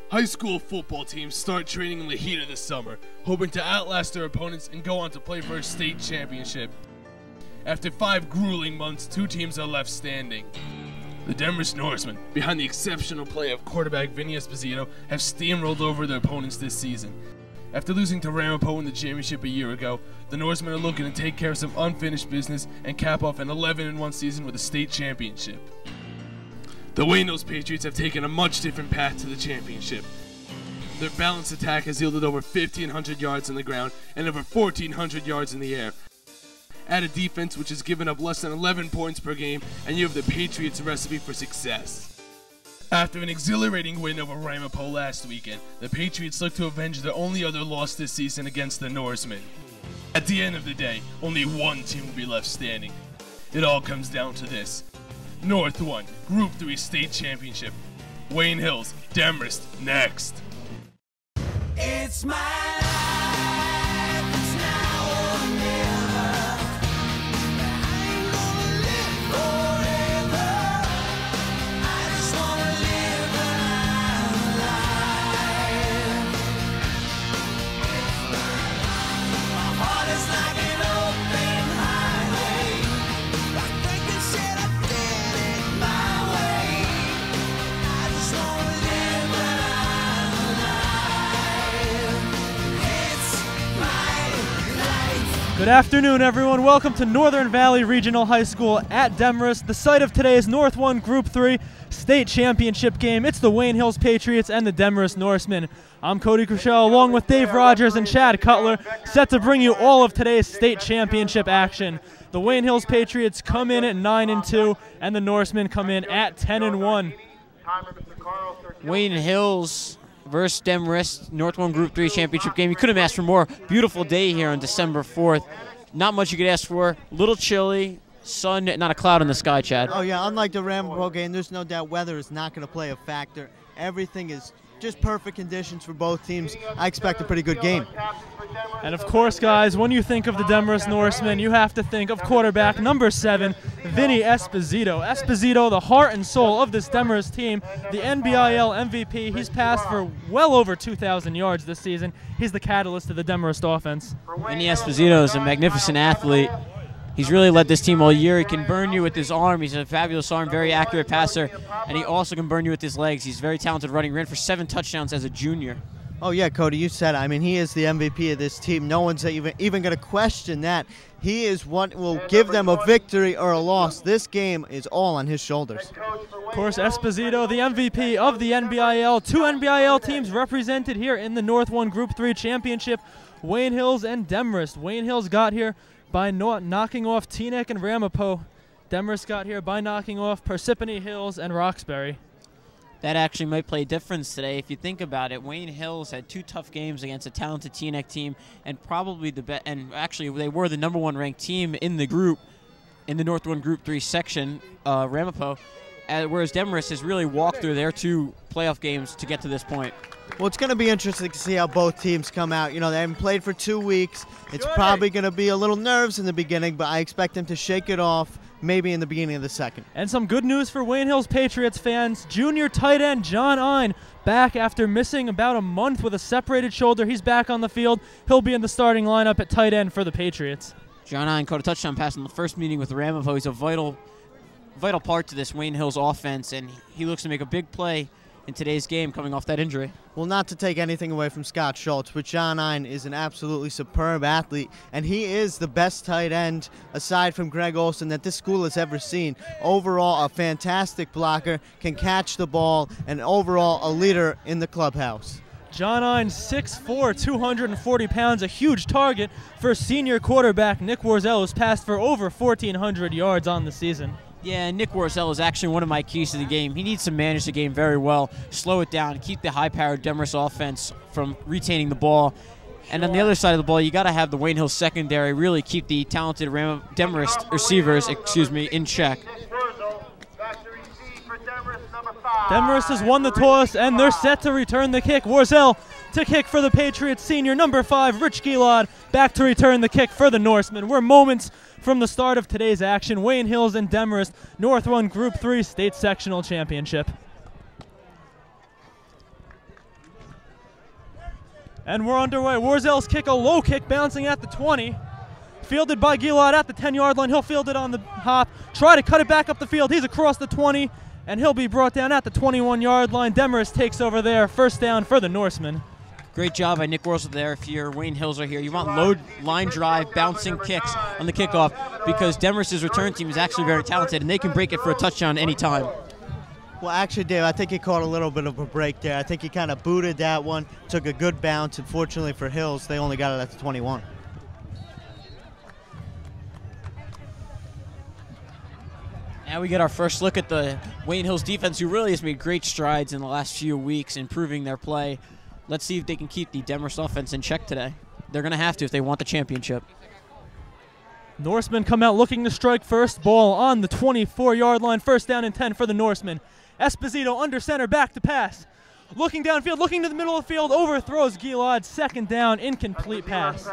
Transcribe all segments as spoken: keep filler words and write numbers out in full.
High school football teams start training in the heat of the summer, hoping to outlast their opponents and go on to play for a state championship. After five grueling months, two teams are left standing. The Demarest Norsemen, behind the exceptional play of quarterback Vinny Esposito, have steamrolled over their opponents this season. After losing to Ramapo in the championship a year ago, the Norsemen are looking to take care of some unfinished business and cap off an eleven and one season with a state championship. The Wayne Hills Patriots have taken a much different path to the championship. Their balanced attack has yielded over fifteen hundred yards on the ground and over fourteen hundred yards in the air. Add a defense which has given up less than eleven points per game, and you have the Patriots' recipe for success. After an exhilarating win over Ramapo last weekend, the Patriots look to avenge their only other loss this season against the Norsemen. At the end of the day, only one team will be left standing. It all comes down to this. North one, Group three State Championship. Wayne Hills, Demarest, next. It's my life, it's now or never. I ain't gonna live forever. I just wanna live my life. My heart is like an open highway. I think I said I did it my way. I just wanna live my Good afternoon, everyone. Welcome to Northern Valley Regional High School at Demarest, the site of today's North one Group three State Championship game. It's the Wayne Hills Patriots and the Demarest Norsemen. I'm Cody Chrusciel, along with Dave Rogers and Chad Cutler, set to bring you all of today's state championship action. The Wayne Hills Patriots come in at nine and two, and the Norsemen come in at ten and one. Wayne Hills versus Demarest, North one Group three Championship game. You couldn't have asked for more. Beautiful day here on December fourth. Not much you could ask for. Little chilly, sun, not a cloud in the sky, Chad. Oh yeah, unlike the Ramapo game, there's no doubt weather is not going to play a factor. Everything is just perfect conditions for both teams. I expect a pretty good game. And of course, guys, when you think of the Demarest Norsemen, you have to think of quarterback number seven, Vinny Esposito. Esposito, the heart and soul of this Demarest team, the N B I L M V P. He's passed for well over two thousand yards this season. He's the catalyst of the Demarest offense. Vinny Esposito is a magnificent athlete. He's really led this team all year. He can burn you with his arm. He's a fabulous arm, very accurate passer, and he also can burn you with his legs. He's very talented running. Ran for seven touchdowns as a junior. Oh yeah, Cody, you said it. I mean, he is the M V P of this team. No one's even even going to question that. He is what will give them a victory or a loss. This game is all on his shoulders. Of course, Esposito, the M V P of the N B I L. Two N B I L teams represented here in the North one Group three Championship, Wayne Hills and Demarest. Wayne Hills got here by no knocking off Teaneck and Ramapo. Demarest got here by knocking off Parsippany Hills and Roxbury. That actually might play a difference today. If you think about it, Wayne Hills had two tough games against a talented Teaneck team, and probably the be and actually they were the number one ranked team in the group, in the North one Group three section, uh, Ramapo. Uh, whereas Demarest has really walked through their two playoff games to get to this point. Well, it's going to be interesting to see how both teams come out. You know, they haven't played for two weeks. It's probably going to be a little nerves in the beginning, but I expect them to shake it off maybe in the beginning of the second. And some good news for Wayne Hills Patriots fans. Junior tight end John Nye back after missing about a month with a separated shoulder. He's back on the field. He'll be in the starting lineup at tight end for the Patriots. John Nye caught a touchdown pass in the first meeting with Ramapo. He's a vital, vital part to this Wayne Hills offense, and he looks to make a big play in today's game coming off that injury. Well, not to take anything away from Scott Schultz, but John Nye is an absolutely superb athlete, and he is the best tight end, aside from Greg Olson, that this school has ever seen. Overall, a fantastic blocker, can catch the ball, and overall a leader in the clubhouse. John Nye, six four, two hundred forty pounds, a huge target for senior quarterback Nick Warzel, who's passed for over fourteen hundred yards on the season. Yeah, Nick Warzel is actually one of my keys to the game. He needs to manage the game very well, slow it down, keep the high-powered Demarest offense from retaining the ball. And on the other side of the ball, you got to have the Wayne Hills secondary really keep the talented Ram Demarest receivers, excuse me, in check. Demarest has won the toss, and they're set to return the kick. Warzel to kick for the Patriots. Senior number five, Rich Gilad, back to return the kick for the Norsemen. We're moments from the start of today's action. Wayne Hills and Demarest, North one Group three State Sectional Championship. And we're underway. Warzel's kick, a low kick, bouncing at the twenty. Fielded by Gilad at the ten-yard line. He'll field it on the hop. Try to cut it back up the field. He's across the twenty, and he'll be brought down at the twenty-one-yard line. Demarest takes over there. First down for the Norsemen. Great job by Nick Wurzel there. If your Wayne Hills are here, you want low line drive, bouncing kicks on the kickoff because Demarest's return team is actually very talented, and they can break it for a touchdown anytime. Well, actually, Dave, I think he caught a little bit of a break there. I think he kind of booted that one, took a good bounce. Unfortunately for Hills, they only got it at the twenty-one. Now we get our first look at the Wayne Hills defense, who really has made great strides in the last few weeks, improving their play. Let's see if they can keep the Demarest offense in check today. They're going to have to if they want the championship. Norsemen come out looking to strike first. Ball on the twenty-four-yard line. First down and ten for the Norsemen. Esposito under center, back to pass. Looking downfield, looking to the middle of the field, overthrows Gilad. Second down, incomplete pass.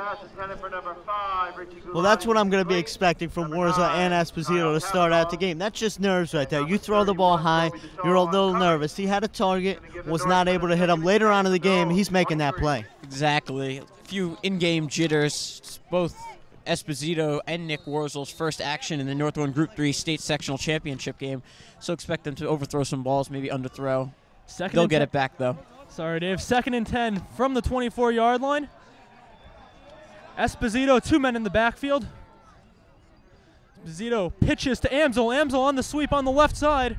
Well, that's what I'm going to be expecting from Warza and Esposito to start out the game. That's just nerves right there. You throw the ball high, you're a little nervous. He had a target, was not able to hit him. Later on in the game, he's making that play. Exactly. A few in-game jitters. Both Esposito and Nick Wurzel's first action in the North One Group three State Sectional Championship game. So expect them to overthrow some balls, maybe underthrow. Second They'll get it back, though. Sorry, Dave. Second and ten from the twenty-four-yard line. Esposito, two men in the backfield. Esposito pitches to Amsel. Amsel on the sweep on the left side.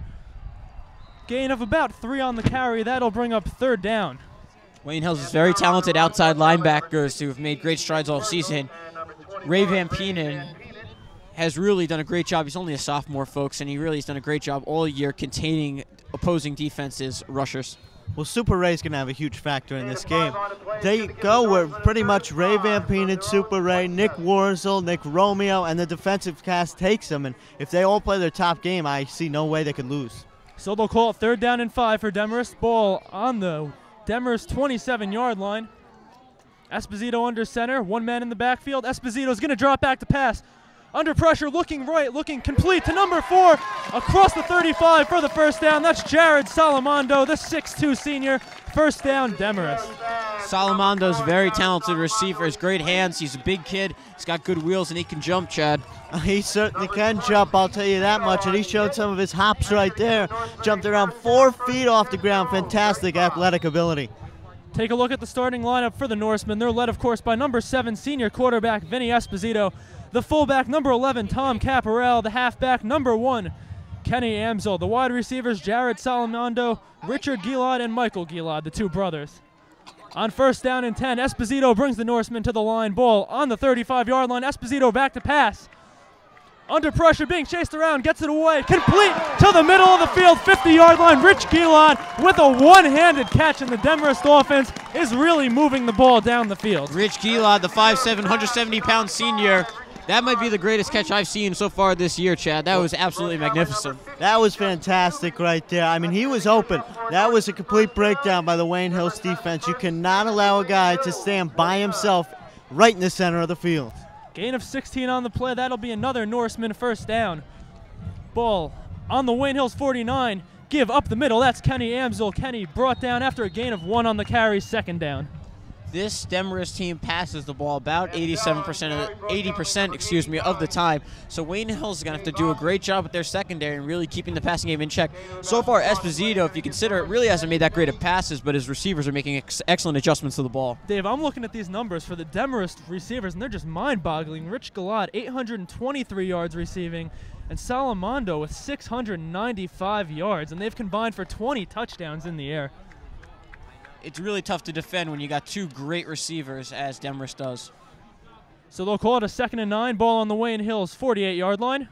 Gain of about three on the carry. That'll bring up third down. Wayne Hills is very talented outside linebackers who have made great strides all season. Ray Van Penen has really done a great job. He's only a sophomore, folks, and he really has done a great job all year containing opposing defenses, rushers. Well, Super Ray's going to have a huge factor in this game. They go where pretty much Ray Van Penen, Super Ray, Nick Warzel, Nick Romeo, and the defensive cast takes them. And if they all play their top game, I see no way they could lose. So they'll call it third down and five for Demarest. Ball on the Demarest twenty-seven-yard line. Esposito under center, one man in the backfield. Esposito's going to drop back to pass. Under pressure, looking right, looking complete to number four, across the thirty-five for the first down. That's Jared Salamondo, the six two senior. First down, Demarest. Salamondo's a very talented receiver. He's great hands. He's a big kid. He's got good wheels, and he can jump, Chad. He certainly can jump, I'll tell you that much. And he showed some of his hops right there. Jumped around four feet off the ground. Fantastic athletic ability. Take a look at the starting lineup for the Norsemen. They're led, of course, by number seven senior quarterback Vinny Esposito, the fullback number eleven Tom Caparel, the halfback number one Kenny Amsel, the wide receivers Jared Salamondo, Richard Gilad, and Michael Gilad, the two brothers. On first down and ten, Esposito brings the Norsemen to the line. Ball on the thirty-five-yard line. Esposito back to pass. Under pressure, being chased around, gets it away. Complete to the middle of the field, fifty-yard line. Rich Gilad with a one-handed catch, and the Demarest offense is really moving the ball down the field. Rich Gilad, the five seven, one hundred seventy pound senior. That might be the greatest catch I've seen so far this year, Chad. That was absolutely magnificent. That was fantastic right there. I mean, he was open. That was a complete breakdown by the Wayne Hills defense. You cannot allow a guy to stand by himself right in the center of the field. Gain of sixteen on the play. That'll be another Norseman first down. Ball on the Wayne Hills forty-nine. Give up the middle. That's Kenny Amsel. Kenny brought down after a gain of one on the carry, second down. This Demarest team passes the ball about eighty-seven percent of the, eighty percent, excuse me, of the time. So Wayne Hills is going to have to do a great job with their secondary and really keeping the passing game in check. So far, Esposito, if you consider it, really hasn't made that great of passes, but his receivers are making ex excellent adjustments to the ball. Dave, I'm looking at these numbers for the Demarest receivers, and they're just mind-boggling. Rich Gilad, eight hundred twenty-three yards receiving, and Salamondo with six hundred ninety-five yards, and they've combined for twenty touchdowns in the air. It's really tough to defend when you got two great receivers, as Demarest does. So they'll call it a second and nine. Ball on the Wayne Hills forty-eight-yard line.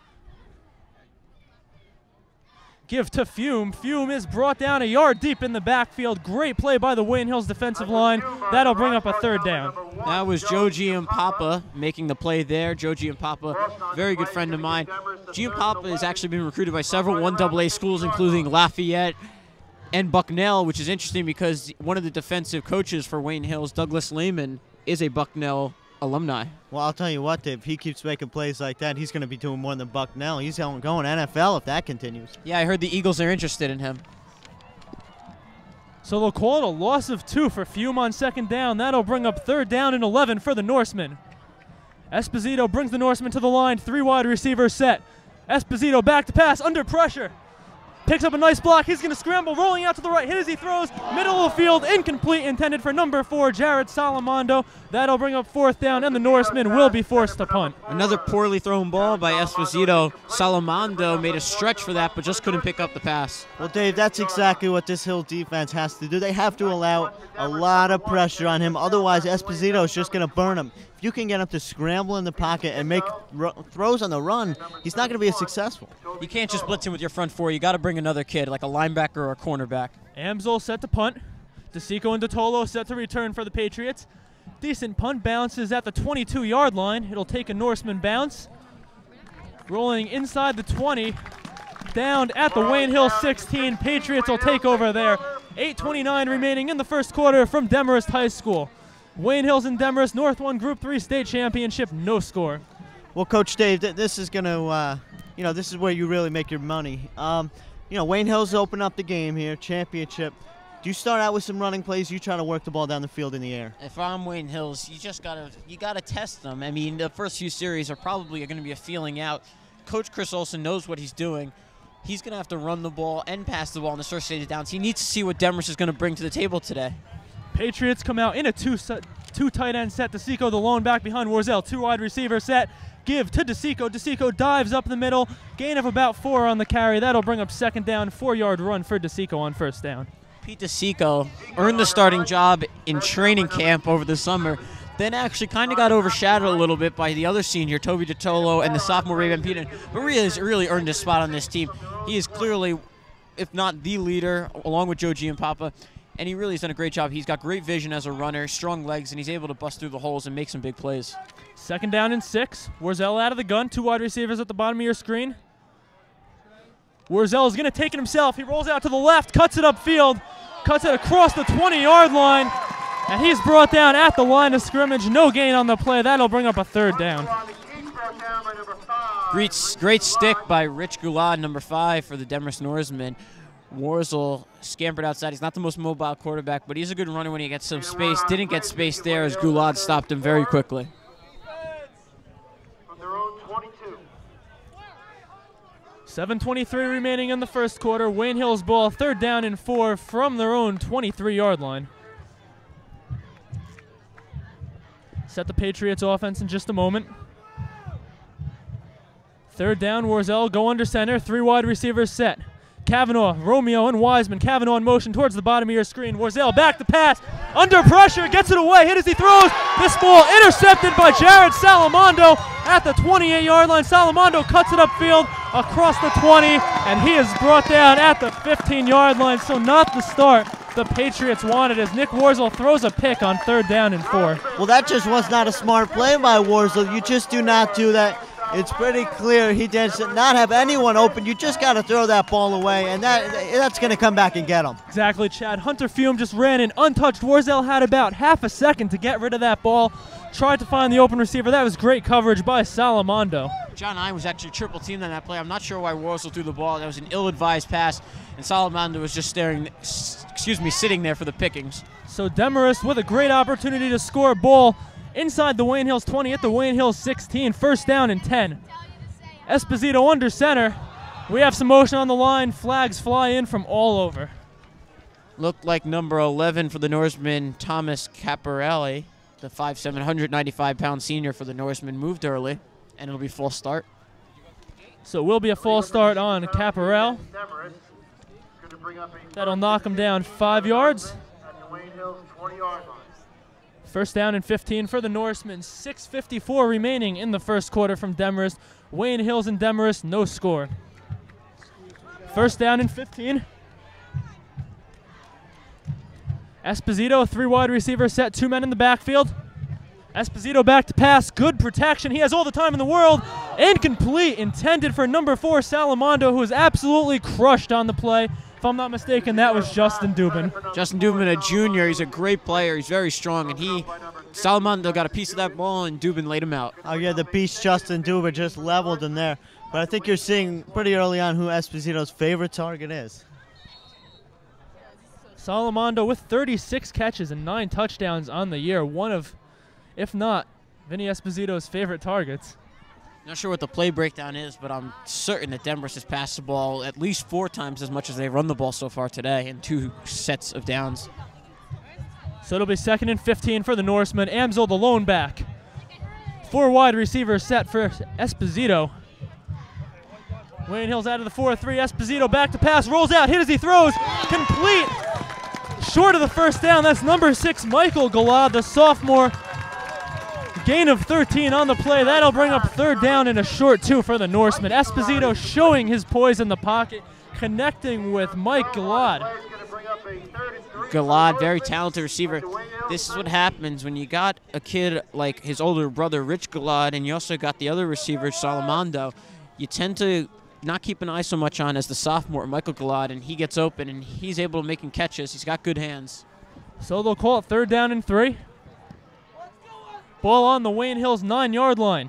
Give to Fume. Fume is brought down a yard deep in the backfield. Great play by the Wayne Hills defensive line. That'll bring up a third down. That was Joe Giampapa making the play there. Joe Giampapa, very good friend of mine. Giampapa has actually been recruited by several one double A schools, including Lafayette and Bucknell, which is interesting because one of the defensive coaches for Wayne Hills, Douglas Lehman, is a Bucknell alumni. Well, I'll tell you what, Dave, if he keeps making plays like that, he's going to be doing more than Bucknell. He's going N F L if that continues. Yeah, I heard the Eagles are interested in him. So they'll call it a loss of two for Fume on second down. That'll bring up third down and eleven for the Norsemen. Esposito brings the Norsemen to the line. Three wide receivers set. Esposito back to pass, under pressure. Picks up a nice block. He's going to scramble, rolling out to the right. Hit as he throws. Middle of the field, incomplete, intended for number four, Jared Salamando. That'll bring up fourth down, and the Norsemen will be forced to punt. Another poorly thrown ball by Esposito. Salamando made a stretch for that, but just couldn't pick up the pass. Well, Dave, that's exactly what this Hill defense has to do. They have to allow a lot of pressure on him. Otherwise, Esposito is just going to burn him. If you can get him to scramble in the pocket and make throws on the run, he's not going to be as successful. You can't just blitz him with your front four. You got to bring another kid, like a linebacker or a cornerback. Amzol set to punt. DeSico and DeTolo set to return for the Patriots. Decent punt bounce is at the twenty-two yard line. It'll take a Norseman bounce. Rolling inside the twenty. Down at the Wayne Hill sixteen. Patriots will take over there. eight twenty-nine remaining in the first quarter from Demarest High School. Wayne Hills and Demarest, North one Group three State Championship, no score. Well, Coach Dave, th this is going to, uh, you know, this is where you really make your money. Um, you know, Wayne Hills open up the game here, championship. Do you start out with some running plays? You try to work the ball down the field in the air? If I'm Wayne Hills, you just gotta you gotta test them. I mean, the first few series are probably going to be a feeling out. Coach Chris Olson knows what he's doing. He's going to have to run the ball and pass the ball in the first stage of downs. He needs to see what Demarest is going to bring to the table today. Patriots come out in a two, set, two tight end set. DeSico, the lone back behind Warzel. Two wide receiver set. Give to DeSico. DeSico dives up the middle. Gain of about four on the carry. That'll bring up second down. Four-yard run for DeSico on first down. Pete DeSico earned the starting job in training camp over the summer, then actually kind of got overshadowed a little bit by the other senior, Toby DeTolo, and the sophomore Ray Van Peden, but really has really earned his spot on this team. He is clearly, if not the leader, along with Joe Giampapa, and he really has done a great job. He's got great vision as a runner, strong legs, and he's able to bust through the holes and make some big plays. Second down and six. Warzel out of the gun. Two wide receivers at the bottom of your screen. Warzel is going to take it himself. He rolls out to the left, cuts it upfield, cuts it across the twenty yard line, and he's brought down at the line of scrimmage. No gain on the play. That'll bring up a third down. Great, great stick by Rich Goulad, number five, for the Demarest Norsemen. Warzel scampered outside. He's not the most mobile quarterback, but he's a good runner when he gets some space. Didn't get space there as Goulad stopped him very quickly. seven twenty-three remaining in the first quarter. Wayne Hills ball, third down and four from their own twenty-three yard line. Set the Patriots offense in just a moment. Third down, Warzel, go under center. Three wide receivers set. Kavanaugh, Romeo, and Wiseman. Kavanaugh in motion towards the bottom of your screen. Warzel back to pass. Under pressure, gets it away. Hit as he throws. This ball intercepted by Jared Salamando at the twenty-eight yard line. Salamando cuts it upfield across the twenty, and he is brought down at the fifteen yard line. So not the start the Patriots wanted as Nick Warzel throws a pick on third down and four. Well, that just was not a smart play by Warzel. You just do not do that. It's pretty clear he does not have anyone open. You just got to throw that ball away, and that that's going to come back and get him. Exactly, Chad. Hunter Fume just ran in untouched. Warzel had about half a second to get rid of that ball. Tried to find the open receiver. That was great coverage by Salamando. John Nye was actually triple teamed on that play. I'm not sure why Warzel threw the ball. That was an ill-advised pass, and Salamando was just staring, excuse me, sitting there for the pickings. So Demarest with a great opportunity to score a ball inside the Wayne Hills twenty at the Wayne Hills sixteen. First down and ten. Esposito under center. We have some motion on the line. Flags fly in from all over. Looked like number eleven for the Norseman, Thomas Caparelli, the five seven, one ninety-five pound senior for the Norseman, moved early, and it'll be full start. So it will be a false start on Caparel. That'll knock him down five yards. First down and fifteen for the Norsemen. six fifty-four remaining in the first quarter from Demarest. Wayne Hills and Demarest, no score. First down and fifteen. Esposito, three wide receiver set, two men in the backfield. Esposito back to pass, good protection. He has all the time in the world. Incomplete, intended for number four, Salamando, who is absolutely crushed on the play. If I'm not mistaken, that was Justin Dubin. Justin Dubin, a junior. He's a great player. He's very strong, and he, Salamando got a piece of that ball, and Dubin laid him out. Oh, yeah, the beast Justin Dubin just leveled him there. But I think you're seeing pretty early on who Esposito's favorite target is. Salamando with thirty-six catches and nine touchdowns on the year. One of, if not, Vinny Esposito's favorite targets. Not sure what the play breakdown is, but I'm certain that Demarest has passed the ball at least four times as much as they've run the ball so far today in two sets of downs. So it'll be second and fifteen for the Norsemen. Amsel, the lone back. Four wide receivers set for Esposito. Wayne Hills out of the four three. Esposito back to pass, rolls out, hit as he throws. Complete. Short of the first down. That's number six, Michael Galad, the sophomore. Gain of thirteen on the play. That'll bring up third down and a short two for the Norsemen. Esposito showing his poise in the pocket, connecting with Mike Galad. Galad, very talented receiver. This is what happens when you got a kid like his older brother, Rich Galad, and you also got the other receiver, Salamando. You tend to not keep an eye so much on as the sophomore, Michael Galad, and he gets open, and he's able to make catches. He's got good hands. So they'll call it third down and three. Ball on the Wayne Hills nine-yard line.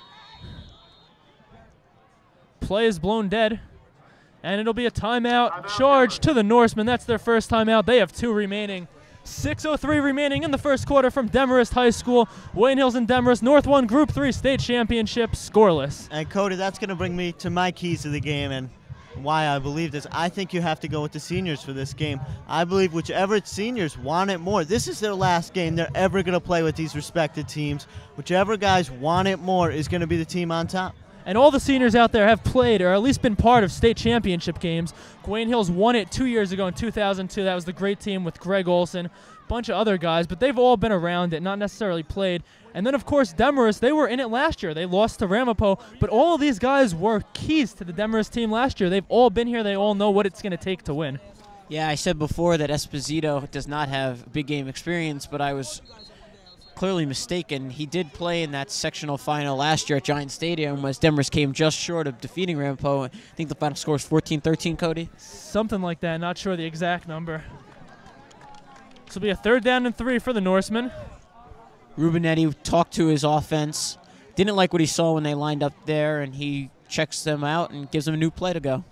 Play is blown dead. And it'll be a timeout charge to the Norsemen. That's their first timeout. They have two remaining. six oh three remaining in the first quarter from Demarest High School. Wayne Hills and Demarest, North one Group three State Championship, scoreless. And Cody, that's going to bring me to my keys to the game and why I believe this. I think you have to go with the seniors for this game. I believe whichever seniors want it more. This is their last game they're ever going to play with these respected teams. Whichever guys want it more is going to be the team on top. And all the seniors out there have played or at least been part of state championship games. Wayne Hills won it two years ago in two thousand two. That was the great team with Greg Olson, a bunch of other guys, but they've all been around it, not necessarily played. And then, of course, Demarest, they were in it last year. They lost to Ramapo, but all of these guys were keys to the Demarest team last year. They've all been here. They all know what it's going to take to win. Yeah, I said before that Esposito does not have big game experience, but I was clearly mistaken. He did play in that sectional final last year at Giant Stadium as Demarest came just short of defeating Ramapo. I think the final score is fourteen thirteen, Cody? Something like that. Not sure the exact number. This will be a third down and three for the Norsemen. Rubinetti talked to his offense. Didn't like what he saw when they lined up there, and he checks them out and gives them a new play to go.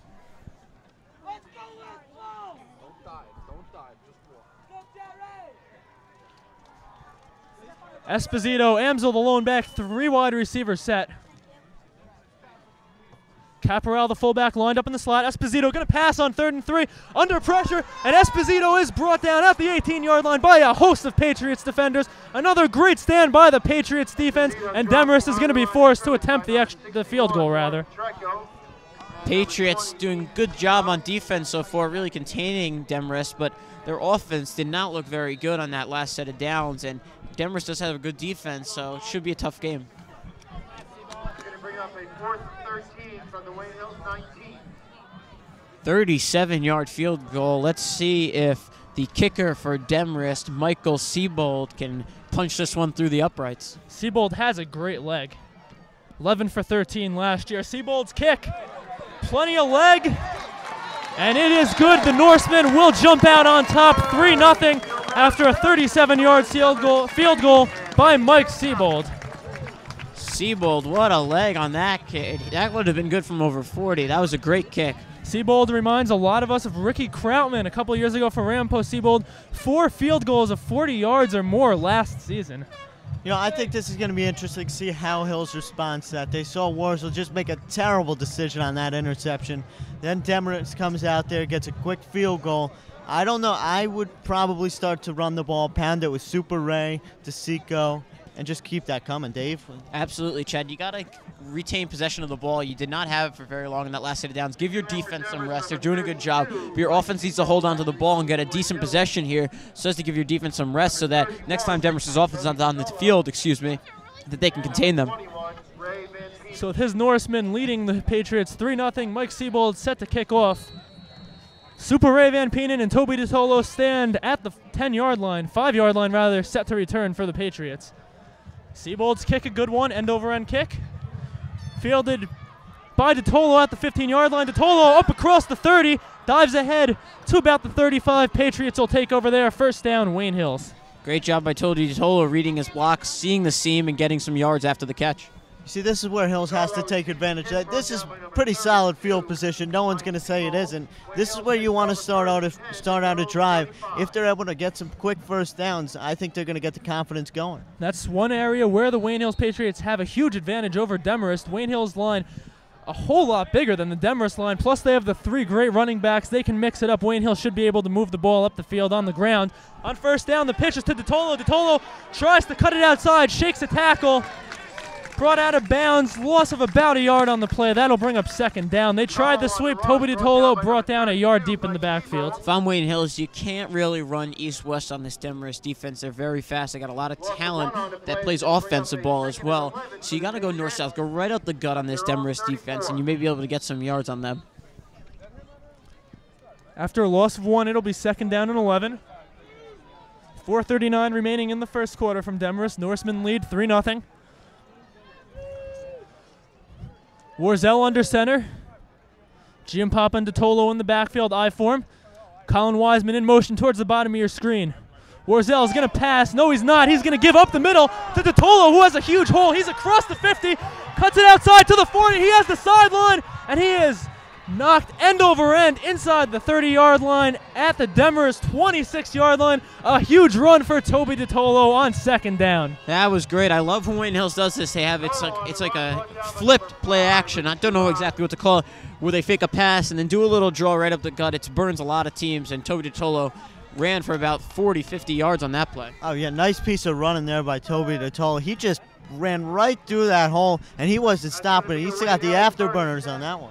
Esposito, Amsel, the lone back, three wide receiver set. Caporal, the fullback, lined up in the slot. Esposito going to pass on third and three, under pressure, and Esposito is brought down at the eighteen-yard line by a host of Patriots defenders. Another great stand by the Patriots defense, and Demarest is going to be forced to attempt the, extra, the field goal, rather. Patriots doing a good job on defense so far, really containing Demarest, but their offense did not look very good on that last set of downs, and Demarest does have a good defense, so it should be a tough game. thirty-seven-yard field goal. Let's see if the kicker for Demarest, Michael Siebold, can punch this one through the uprights. Siebold has a great leg. eleven for thirteen last year. Siebold's kick, plenty of leg, and it is good. The Norsemen will jump out on top three nothing after a thirty-seven-yard field goal, field goal by Mike Siebold. Siebold, what a leg on that kick. That would have been good from over forty. That was a great kick. Siebold reminds a lot of us of Ricky Krautman a couple years ago for Ramapo. Siebold, four field goals of forty yards or more last season. You know, I think this is going to be interesting to see how Hills responds to that. They saw Warsaw just make a terrible decision on that interception. Then Demarest comes out there, gets a quick field goal. I don't know. I would probably start to run the ball, pound it with Super Ray, DeSico, and just keep that coming, Dave. Absolutely, Chad. You got to retain possession of the ball. You did not have it for very long in that last set of downs. Give your defense some rest. They're doing a good job. But your offense needs to hold on to the ball and get a decent possession here so as to give your defense some rest so that next time Demarest's offense is on the field, excuse me, that they can contain them. So with his Norsemen leading the Patriots three nothing, Mike Siebold set to kick off. Super Ray Van Penen and Toby DeTolo stand at the ten-yard line, five-yard line rather, set to return for the Patriots. Siebold's kick, a good one, end-over-end kick. Fielded by DeTolo at the fifteen-yard line. DeTolo up across the thirty, dives ahead to about the thirty-five. Patriots will take over there. First down, Wayne Hills. Great job by Toby DeTolo reading his blocks, seeing the seam, and getting some yards after the catch. See, this is where Hills has to take advantage. Uh, This is pretty solid field position. No one's going to say it isn't. This is where you want to start out, if, start out a drive. If they're able to get some quick first downs, I think they're going to get the confidence going. That's one area where the Wayne Hills Patriots have a huge advantage over Demarest. Wayne Hills line a whole lot bigger than the Demarest line, plus they have the three great running backs. They can mix it up. Wayne Hills should be able to move the ball up the field on the ground. On first down, the pitch is to DeTolo. DeTolo tries to cut it outside, shakes a tackle. Brought out of bounds, loss of about a yard on the play. That'll bring up second down. They tried the sweep. Toby DeTolo brought down a yard deep in the backfield. If I'm Wayne Hills, you can't really run east-west on this Demarest defense. They're very fast. They got a lot of talent that plays offensive ball as well. So you got to go north-south. Go right out the gut on this Demarest defense, and you may be able to get some yards on them. After a loss of one, it'll be second down and eleven. four thirty-nine remaining in the first quarter from Demarest. Norsemen lead three nothing. Warzel under center. Giampapa and DeTolo in the backfield, I form. Colin Wiseman in motion towards the bottom of your screen. Warzel is going to pass. No, he's not. He's going to give up the middle to DeTolo, who has a huge hole. He's across the fifty, cuts it outside to the forty. He has the sideline, and he is knocked end over end inside the thirty-yard line at the Demarest twenty-six-yard line. A huge run for Toby DeTolo on second down. That was great. I love when Wayne Hills does this. They have it's like it's like a flipped play action. I don't know exactly what to call it, where they fake a pass and then do a little draw right up the gut. It burns a lot of teams, and Toby DeTolo ran for about forty, fifty yards on that play. Oh, yeah, nice piece of running there by Toby DeTolo. He just ran right through that hole, and he wasn't stopping it. He still got the afterburners on that one.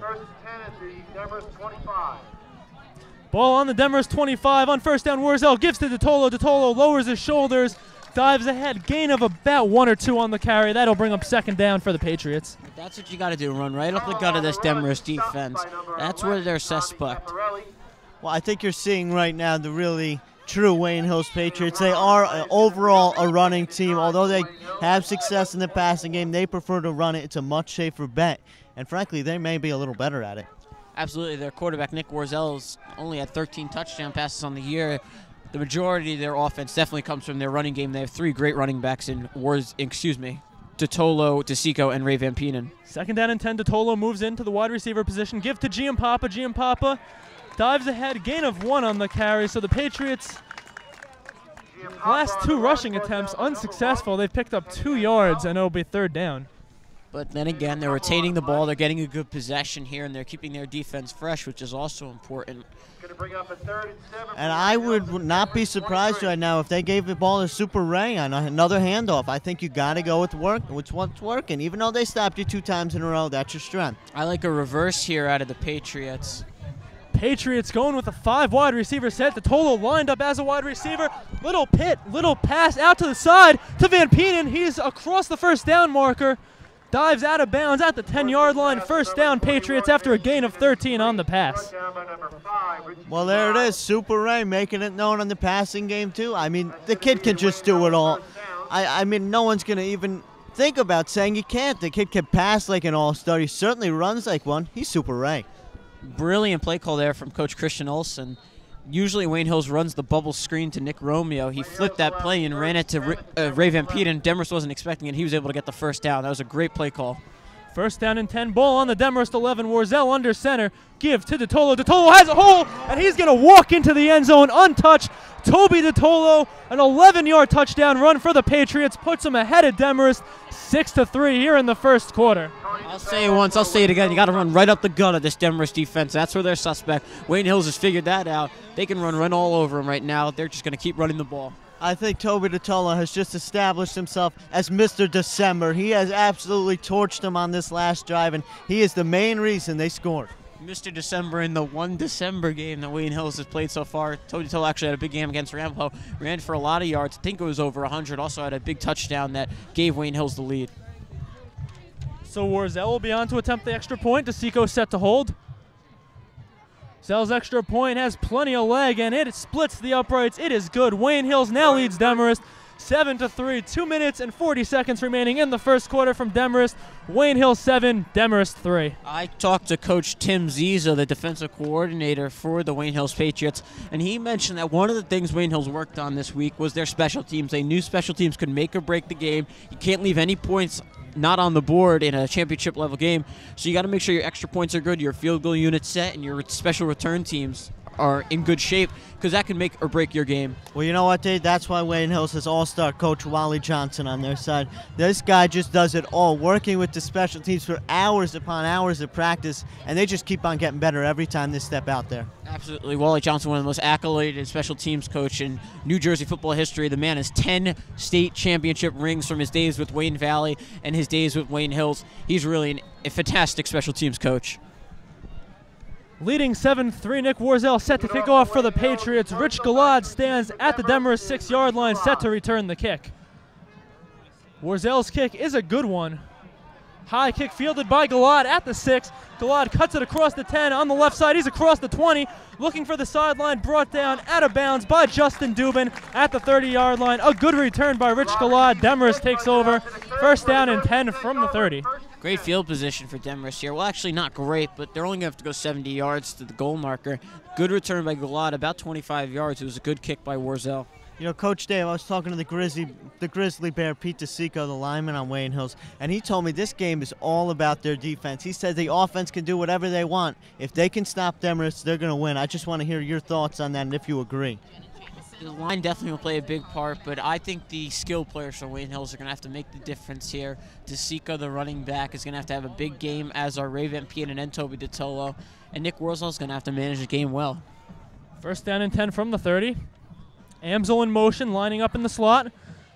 Ball on the Demarest twenty-five. On first down, Warzel gives to DeTolo. DeTolo lowers his shoulders, dives ahead, gain of about one or two on the carry. That'll bring up second down for the Patriots. That's what you got to do, run right up the gut of this Demarest defense. That's where they're suspect. Well, I think you're seeing right now the really true Wayne Hills Patriots. They are uh, overall a running team. Although they have success in the passing game, they prefer to run it. It's a much safer bet. And frankly, they may be a little better at it. Absolutely. Their quarterback, Nick Warzel's only had thirteen touchdown passes on the year. The majority of their offense definitely comes from their running game. They have three great running backs in Wars, excuse me, DeTolo, DeSico, and Ray Van Penen. Second down and ten. DeTolo moves into the wide receiver position. Give to Giampapa. Giampapa dives ahead. Gain of one on the carry. So the Patriots, last two rushing attempts unsuccessful. They've picked up two yards, and it'll be third down. But then again, they're retaining the ball. They're getting a good possession here, and they're keeping their defense fresh, which is also important. And I would not be surprised right now if they gave the ball to Super Ray on another handoff. I think you got to go with work, which what's working. Even though they stopped you two times in a row, that's your strength. I like a reverse here out of the Patriots. Patriots going with a five wide receiver set. DeTolo lined up as a wide receiver. Little pit, little pass out to the side to Van Penen. He's across the first down marker. Dives out of bounds at the ten-yard line. First down, Patriots, after a gain of thirteen on the pass. Well, there it is. Super Ray making it known in the passing game, too. I mean, the kid can just do it all. I, I mean, no one's going to even think about saying he can't. The kid can pass like an all-star. He certainly runs like one. He's Super Ray. Brilliant play call there from Coach Christian Olsen. Usually Wayne Hills runs the bubble screen to Nick Romeo. He flipped that play and ran it to uh, Ray Van Penen. Demarest wasn't expecting it. He was able to get the first down. That was a great play call. First down and ten. Ball on the Demarest eleven. Warzel under center. Give to DeTolo. DeTolo has a hole, and he's going to walk into the end zone untouched. Toby DeTolo, an eleven-yard touchdown run for the Patriots, puts him ahead of Demarest six to three here in the first quarter. I'll say it once, I'll say it again. You got to run right up the gut of this Demarest defense. That's where they're suspect. Wayne Hills has figured that out. They can run run all over them right now. They're just going to keep running the ball. I think Toby DeTolo has just established himself as Mister December. He has absolutely torched them on this last drive, and he is the main reason they scored. Mister December in the one December game that Wayne Hills has played so far. Toby DeTolo actually had a big game against Ramapo. Ran for a lot of yards. I think it was over one hundred. Also had a big touchdown that gave Wayne Hills the lead. So Warzel will be on to attempt the extra point. DeSico set to hold. Zell's extra point has plenty of leg, and it splits the uprights. It is good. Wayne Hills now leads Demarest seven to three. Two minutes and forty seconds remaining in the first quarter from Demarest. Wayne Hills seven, Demarest three. I talked to Coach Tim Ziza, the defensive coordinator for the Wayne Hills Patriots, and he mentioned that one of the things Wayne Hills worked on this week was their special teams. They knew special teams could make or break the game. You can't leave any points not on the board in a championship level game. So you got to make sure your extra points are good, your field goal unit's set, and your special return teams are in good shape, because that can make or break your game. Well, you know what, Dave? That's why Wayne Hills has all-star coach Wally Johnson on their side. This guy just does it all, working with the special teams for hours upon hours of practice, and they just keep on getting better every time they step out there. Absolutely. Wally Johnson, one of the most accoladed special teams coach in New Jersey football history. The man has ten state championship rings from his days with Wayne Valley and his days with Wayne Hills. He's really an, a fantastic special teams coach. Leading seven three, Nick Warzel set to kick off for the Patriots. Rich Galad stands at the Demarest six-yard line, set to return the kick. Warzel's kick is a good one. High kick fielded by Galad at the six. Galad cuts it across the ten on the left side. He's across the twenty, looking for the sideline, brought down out of bounds by Justin Dubin at the thirty-yard line. A good return by Rich Galad. Demarest takes over. First down and ten from the thirty. Great field position for Demarest here. Well, actually not great, but they're only going to have to go seventy yards to the goal marker. Good return by Galad, about twenty-five yards. It was a good kick by Warzel. You know, Coach Dave, I was talking to the Grizzly, the Grizzly Bear, Pete DeSico, the lineman on Wayne Hills, and he told me this game is all about their defense. He said the offense can do whatever they want. If they can stop Demarest, they're going to win. I just want to hear your thoughts on that and if you agree. The line definitely will play a big part, but I think the skill players for Wayne Hills are going to have to make the difference here. DeSico, the running back, is going to have to have a big game, as are Ray Van Pien and Toby DeTolo, and Nick Warzel is going to have to manage the game well. First down and ten from the thirty. Amsel in motion, lining up in the slot.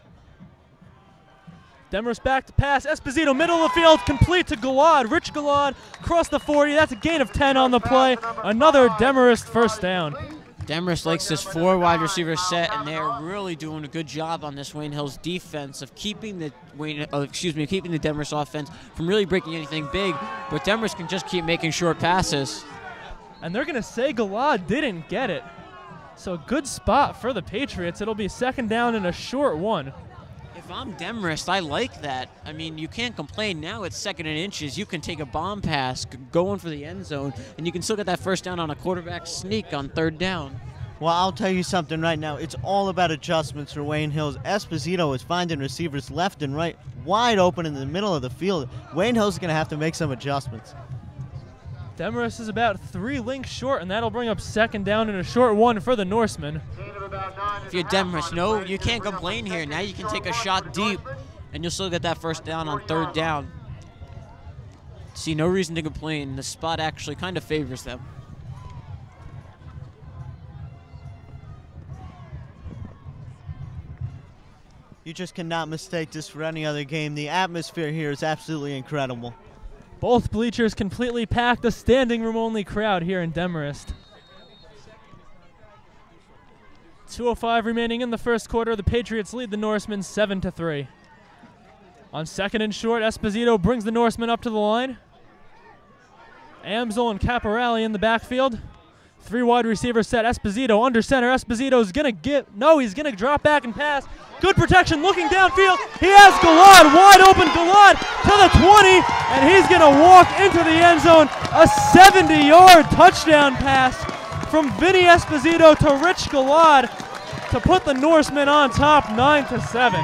Demarest back to pass. Esposito, middle of the field, complete to Galad. Rich Galad across the forty. That's a gain of ten on the play. Another Demarest first down. Demarest likes this four wide receiver set, and they're really doing a good job on this Wayne Hills defense of keeping the Wayne, uh, excuse me, keeping the Demarest offense from really breaking anything big. But Demarest can just keep making short passes. And they're going to say Galad didn't get it. So good spot for the Patriots. It'll be second down and a short one. If I'm Demarest, I like that. I mean, you can't complain. Now it's second and inches. You can take a bomb pass, go in for the end zone, and you can still get that first down on a quarterback sneak on third down. Well, I'll tell you something right now. It's all about adjustments for Wayne Hills. Esposito is finding receivers left and right wide open in the middle of the field. Wayne Hills is going to have to make some adjustments. Demarest is about three links short, and that'll bring up second down and a short one for the Norsemen. If you're Demarest, no, you can't complain here. Now you can take a shot deep, and you'll still get that first down on third down. See, no reason to complain. The spot actually kind of favors them. You just cannot mistake this for any other game. The atmosphere here is absolutely incredible. Both bleachers completely packed, a standing room only crowd here in Demarest. two oh five remaining in the first quarter. The Patriots lead the Norsemen seven to three. On second and short, Esposito brings the Norsemen up to the line. Amsel and Caporelli in the backfield. Three wide receivers set. Esposito under center. Esposito's gonna get, no, he's gonna drop back and pass. Good protection, looking downfield. He has Galad, wide open Galad to the twenty, and he's gonna walk into the end zone. A seventy-yard touchdown pass from Vinny Esposito to Rich Galad to put the Norsemen on top, nine to seven.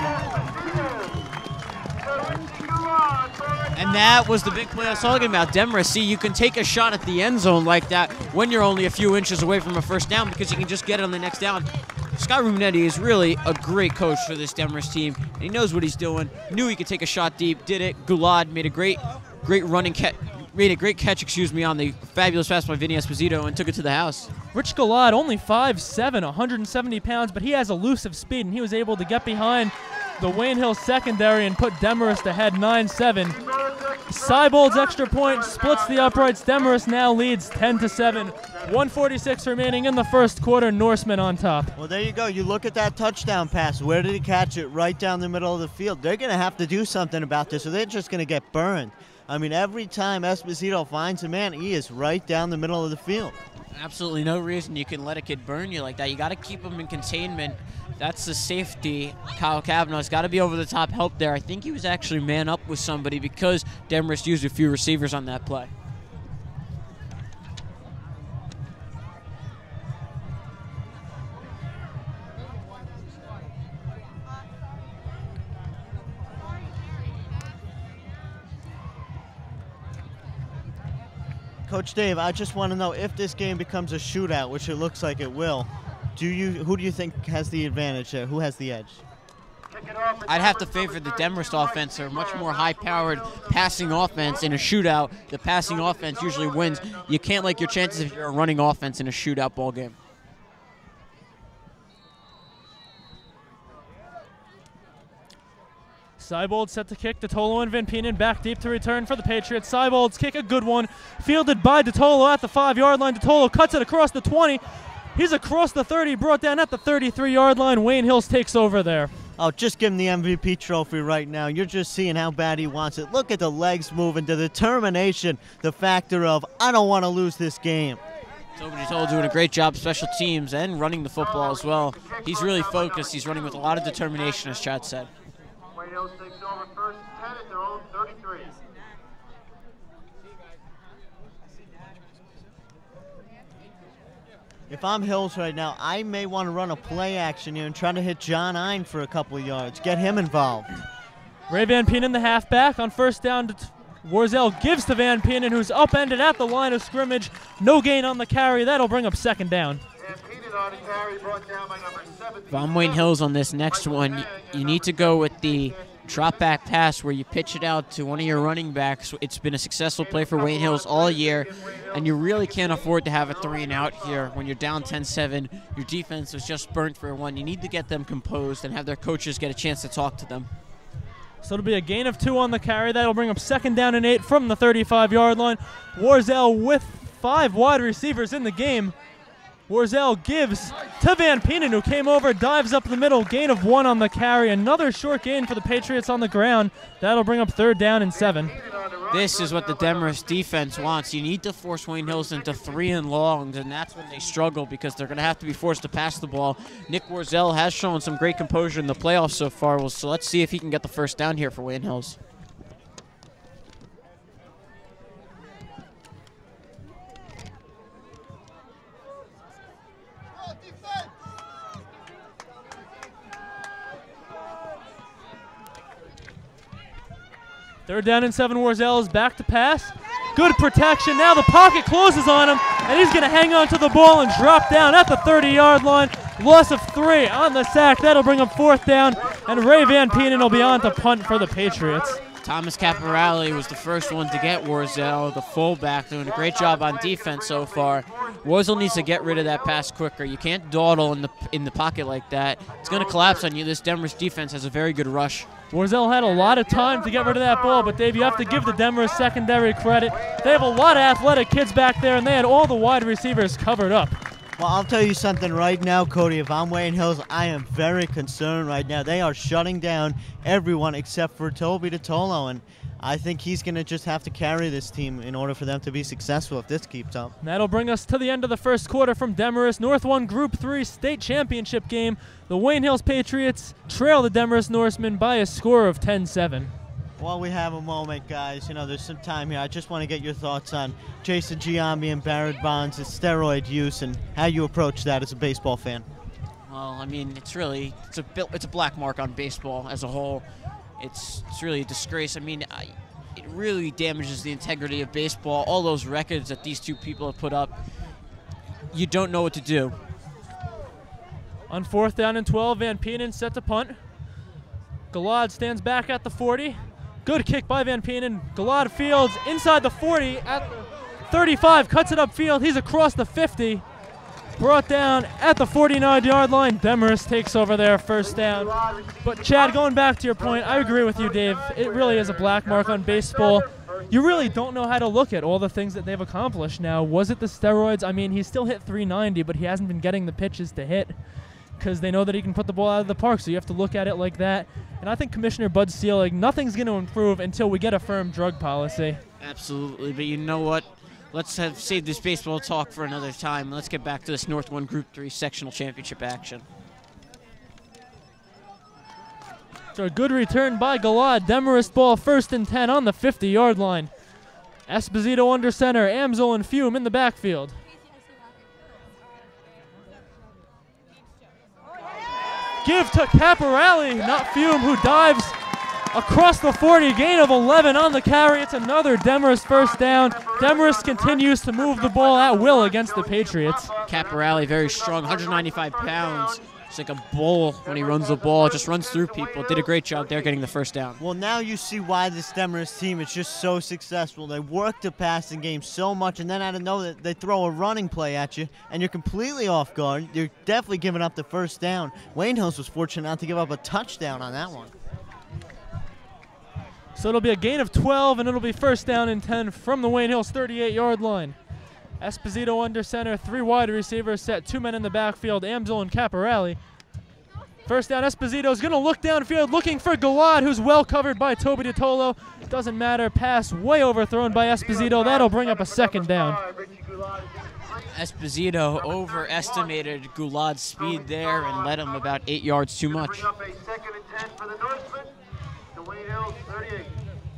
And that was the big play I was talking about. Demarest, see, you can take a shot at the end zone like that when you're only a few inches away from a first down, because you can just get it on the next down. Scott Ruminetti is really a great coach for this Demarest team, and he knows what he's doing. Knew he could take a shot deep, did it. Galad made a great, great running catch, made a great catch, excuse me, on the fabulous pass by Vinny Esposito and took it to the house. Rich Galad, only five seven, one hundred seventy pounds, but he has elusive speed, and he was able to get behind the Wayne Hills secondary and put Demarest ahead nine seven. Seibold's extra point splits the uprights. Demarest now leads ten to seven. one forty-six remaining in the first quarter. Norsemen on top. Well, there you go. You look at that touchdown pass. Where did he catch it? Right down the middle of the field. They're going to have to do something about this, or they're just going to get burned. I mean, every time Esposito finds a man, he is right down the middle of the field. Absolutely no reason you can let a kid burn you like that. You got to keep him in containment. That's the safety. Kyle Kavanaugh's got to be over the top help there. I think he was actually man up with somebody because Demarest used a few receivers on that play. Coach Dave, I just want to know if this game becomes a shootout, which it looks like it will. Do you? Who do you think has the advantage there? Who has the edge? I'd have to favor the Demarest offense. They're much more high-powered passing offense. In a shootout, the passing offense usually wins. You can't like your chances if you're a running offense in a shootout ball game. Seibold set to kick. DeTolo and Van Peenan back deep to return for the Patriots. Seibold's kick, a good one. Fielded by DeTolo at the five-yard line. DeTolo cuts it across the twenty. He's across the thirty, brought down at the thirty-three-yard line. Wayne Hills takes over there. Oh, just give him the M V P trophy right now. You're just seeing how bad he wants it. Look at the legs moving, the determination, the factor of, I don't want to lose this game. Toby DeTolo doing a great job, special teams, and running the football as well. He's really focused. He's running with a lot of determination, as Chad said. Wayne Hills takes over first ten at their own thirty-three. If I'm Hills right now, I may want to run a play action here and try to hit John Ein for a couple of yards. Get him involved. Ray Van Peenan, the halfback, on first down. To Warzel gives to Van Peenan, who's upended at the line of scrimmage. No gain on the carry. That'll bring up second down. Van Peenan on the carry, brought down by number seventeen. If I'm Wayne Hills on this next one, you, you need to go with the drop back pass where you pitch it out to one of your running backs. It's been a successful play for Wayne Hills all year, and you really can't afford to have a three and out here when you're down ten seven. Your defense was just burnt for one. You need to get them composed and have their coaches get a chance to talk to them. So it'll be a gain of two on the carry. That'll bring up second down and eight from the thirty-five-yard line. Warzel with five wide receivers in the game. Warzel gives to Van Peenan, who came over, dives up the middle, gain of one on the carry. Another short gain for the Patriots on the ground. That'll bring up third down and seven. This is what the Demarest defense wants. You need to force Wayne Hills into three and longs, and that's when they struggle because they're going to have to be forced to pass the ball. Nick Warzel has shown some great composure in the playoffs so far, well, so let's see if he can get the first down here for Wayne Hills. Third down and seven. Warzel is back to pass. Good protection. Now the pocket closes on him, and he's going to hang on to the ball and drop down at the thirty-yard line. Loss of three on the sack. That'll bring him fourth down, and Ray Van Peenan will be on to punt for the Patriots. Thomas Caporale was the first one to get Warzel, the fullback, doing a great job on defense so far. Warzel needs to get rid of that pass quicker. You can't dawdle in the in the pocket like that. It's going to collapse on you. This Demarest defense has a very good rush. Warzel had a lot of time to get rid of that ball, but Dave, you have to give the Demarest secondary credit. They have a lot of athletic kids back there, and they had all the wide receivers covered up. Well, I'll tell you something right now, Cody. If I'm Wayne Hills, I am very concerned right now. They are shutting down everyone except for Toby DeTolo, and I think he's going to just have to carry this team in order for them to be successful if this keeps up. And that'll bring us to the end of the first quarter from Demarest. North one Group three state championship game. The Wayne Hills Patriots trail the Demarest Norsemen by a score of ten seven. While we have a moment, guys, you know, there's some time here. I just want to get your thoughts on Jason Giambi and Barrett Bonds' steroid use and how you approach that as a baseball fan. Well, I mean, it's really it's a it's a black mark on baseball as a whole. It's it's really a disgrace. I mean, I, it really damages the integrity of baseball. All those records that these two people have put up, you don't know what to do. On fourth down and twelve, Van Peenan set to punt. Galad stands back at the forty. Good kick by Van Peenan. Galad fields inside the forty at the thirty-five, cuts it upfield. He's across the fifty. Brought down at the forty-nine-yard line. Demarest takes over there, first down. But Chad, going back to your point, I agree with you, Dave. It really is a black mark on baseball. You really don't know how to look at all the things that they've accomplished now. Was it the steroids? I mean, he still hit three ninety, but he hasn't been getting the pitches to hit because they know that he can put the ball out of the park, so you have to look at it like that. And I think Commissioner Bud Selig, nothing's going to improve until we get a firm drug policy. Absolutely, but you know what? Let's have save this baseball talk for another time. Let's get back to this North one Group three sectional championship action. So a good return by Galad. Demarest ball first and ten on the fifty-yard line. Esposito under center. Amsel and Fume in the backfield. Give to Caporale, not Fume, who dives across the forty, gain of eleven on the carry. It's another Demarest first down. Demarest continues to move the ball at will against the Patriots. Caporale, very strong, one hundred ninety-five pounds. It's like a bull when he runs the ball, just runs through people. Did a great job there getting the first down. Well, now you see why this Demarest team is just so successful. They work the passing game so much, and then out of nowhere, they throw a running play at you, and you're completely off guard. You're definitely giving up the first down. Wayne Hills was fortunate not to give up a touchdown on that one. So it'll be a gain of twelve, and it'll be first down and ten from the Wayne Hills thirty-eight yard line. Esposito under center, three wide receivers set, two men in the backfield, Amsel and Caporale. First down, Esposito's going to look downfield looking for Gaudy, who's well covered by Toby DiTolo. Doesn't matter, pass way overthrown by Esposito. That'll bring up a second down. Esposito overestimated Goulad's speed there and led him about eight yards too much. Bring up a second and ten for the Norsemen. The Wayne Hills thirty-eight.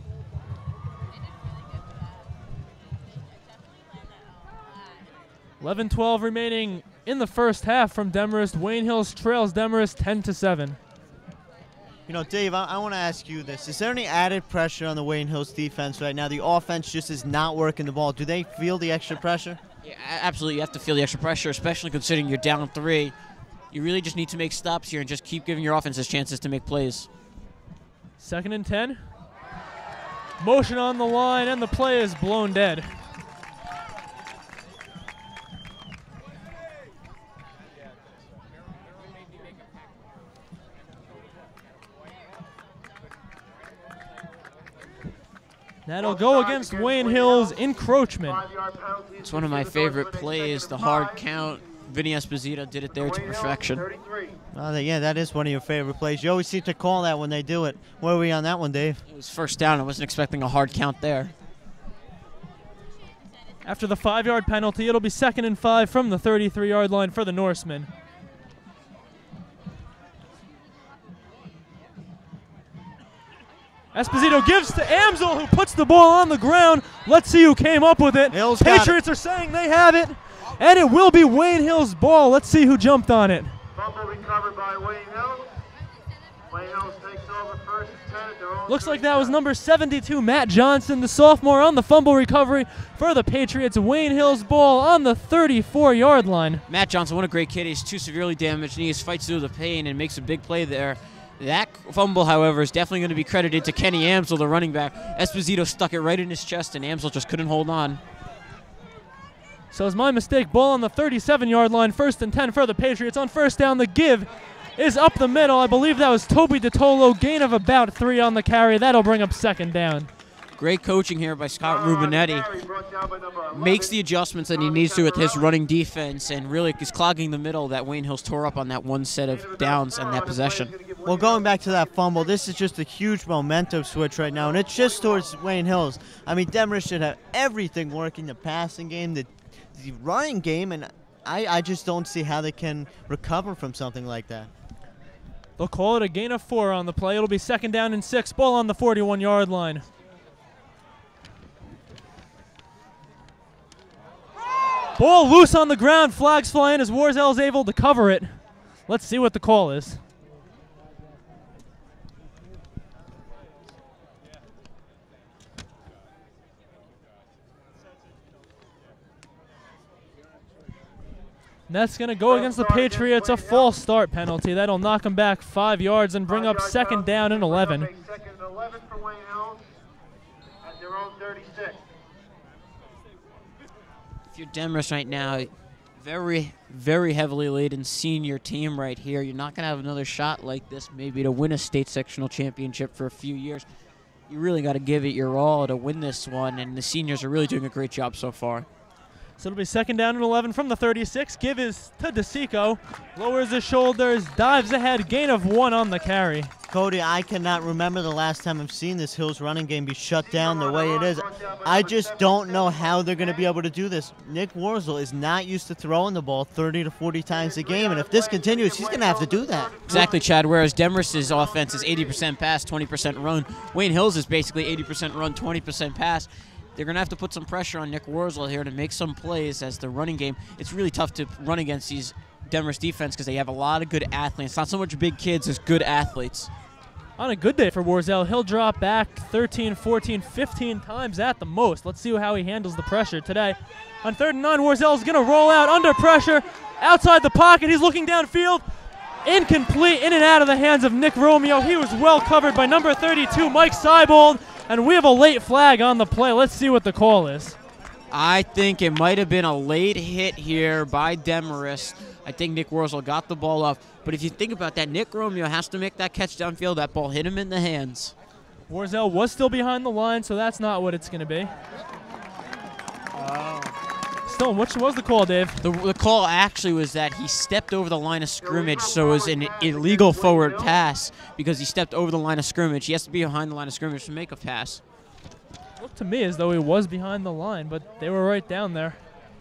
eleven twelve remaining in the first half from Demarest. Wayne Hills trails Demarest ten to seven. You know, Dave, I, I want to ask you this. Is there any added pressure on the Wayne Hills defense right now? The offense just is not working the ball. Do they feel the extra pressure? Yeah, absolutely. You have to feel the extra pressure, especially considering you're down three. You really just need to make stops here and just keep giving your offenses chances to make plays. Second and ten. Motion on the line, and the play is blown dead. That'll go against Wayne Hills' encroachment. It's one of my favorite plays, the hard count. Vinny Esposito did it there to perfection. Oh, yeah, that is one of your favorite plays. You always seem to call that when they do it. Where are we on that one, Dave? It was first down. I wasn't expecting a hard count there. After the five yard penalty, it'll be second and five from the thirty-three yard line for the Norsemen. Esposito gives to Amsel, who puts the ball on the ground. Let's see who came up with it. Hills got Patriots are saying they have it, and it will be Wayne Hills' ball. Let's see who jumped on it. Fumble recovered by Wayne Hills. Wayne Hills takes over first and ten at their own. Looks like that was number seventy-two, Matt Johnson, the sophomore, on the fumble recovery for the Patriots. Wayne Hills' ball on the thirty-four yard line. Matt Johnson, what a great kid. He's too severely damaged, and he fights through the pain and makes a big play there. That fumble, however, is definitely going to be credited to Kenny Amsel, the running back. Esposito stuck it right in his chest, and Amsel just couldn't hold on. So it's my mistake. Ball on the thirty-seven yard line. First and ten for the Patriots. On first down, the give is up the middle. I believe that was Toby DiTolo. Gain of about three on the carry. That'll bring up second down. Great coaching here by Scott Rubinetti. Makes the adjustments that he needs to with his running defense and really is clogging the middle that Wayne Hills tore up on that one set of downs and that possession. Well, going back to that fumble, this is just a huge momentum switch right now, and it's just towards Wayne Hills. I mean, Demarest should have everything working, the passing game, the, the running game, and I, I just don't see how they can recover from something like that. They'll call it a gain of four on the play. It'll be second down and six. Ball on the forty-one yard line. Ball loose on the ground. Flags fly in as Warzel is able to cover it. Let's see what the call is. And that's going to go against the Patriots, a false start penalty. That'll knock them back five yards and bring up second down and eleven. Second and eleven for Wayne Hills at their own thirty-six. If you're Demarest right now, very, very heavily laden senior team right here. You're not going to have another shot like this maybe to win a state sectional championship for a few years. You really got to give it your all to win this one, and the seniors are really doing a great job so far. So it'll be second down and eleven from the thirty-six. Give is to DeSico. Lowers his shoulders, dives ahead, gain of one on the carry. Cody, I cannot remember the last time I've seen this Hills running game be shut down the way it is. I just don't know how they're going to be able to do this. Nick Warzel is not used to throwing the ball thirty to forty times a game, and if this continues, he's going to have to do that. Exactly, Chad, whereas Demarest's offense is eighty percent pass, twenty percent run. Wayne Hills is basically eighty percent run, twenty percent pass. They're going to have to put some pressure on Nick Warzel here to make some plays as the running game. It's really tough to run against these Demarest defense because they have a lot of good athletes. Not so much big kids as good athletes. On a good day for Warzel, he'll drop back thirteen, fourteen, fifteen times at the most. Let's see how he handles the pressure today. On third and nine, Warzel's going to roll out under pressure, outside the pocket. He's looking downfield. Incomplete, in and out of the hands of Nick Romeo. He was well covered by number thirty-two, Mike Seibold, and we have a late flag on the play. Let's see what the call is. I think it might have been a late hit here by Demarest. I think Nick Warzel got the ball off. But if you think about that, Nick Romeo has to make that catch downfield. That ball hit him in the hands. Warzel was still behind the line, so that's not what it's going to be. Oh. Still, what was the call, Dave? The, the call actually was that he stepped over the line of scrimmage, so it was an illegal forward pass because he stepped over the line of scrimmage. He has to be behind the line of scrimmage to make a pass. Looked to me as though he was behind the line, but they were right down there.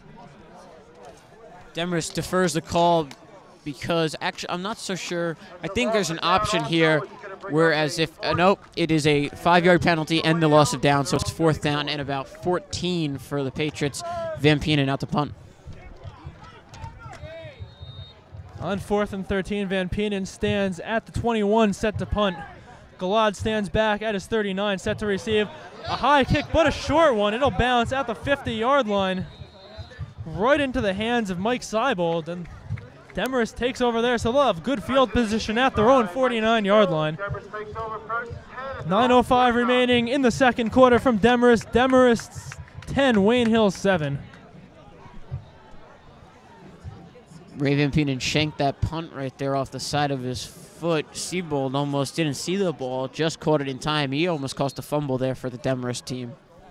Demarest defers the call because actually I'm not so sure. I think there's an option here whereas if, uh, nope, it is a five-yard penalty and the loss of down, so it's fourth down and about fourteen for the Patriots. Van Penen out to punt. On fourth and thirteen, Van Penen stands at the twenty-one, set to punt. Galad stands back at his thirty-nine, set to receive. A high kick, but a short one. It'll bounce at the fifty-yard line, right into the hands of Mike Seibold, and Demarest takes over there, so they'll have good field position at their own forty-nine-yard line. nine oh five remaining in the second quarter from Demarest. Demarest ten, Wayne Hills seven. Ray Van Penen shanked that punt right there off the side of his foot. Seibold almost didn't see the ball, just caught it in time. He almost caused a fumble there for the Demarest team.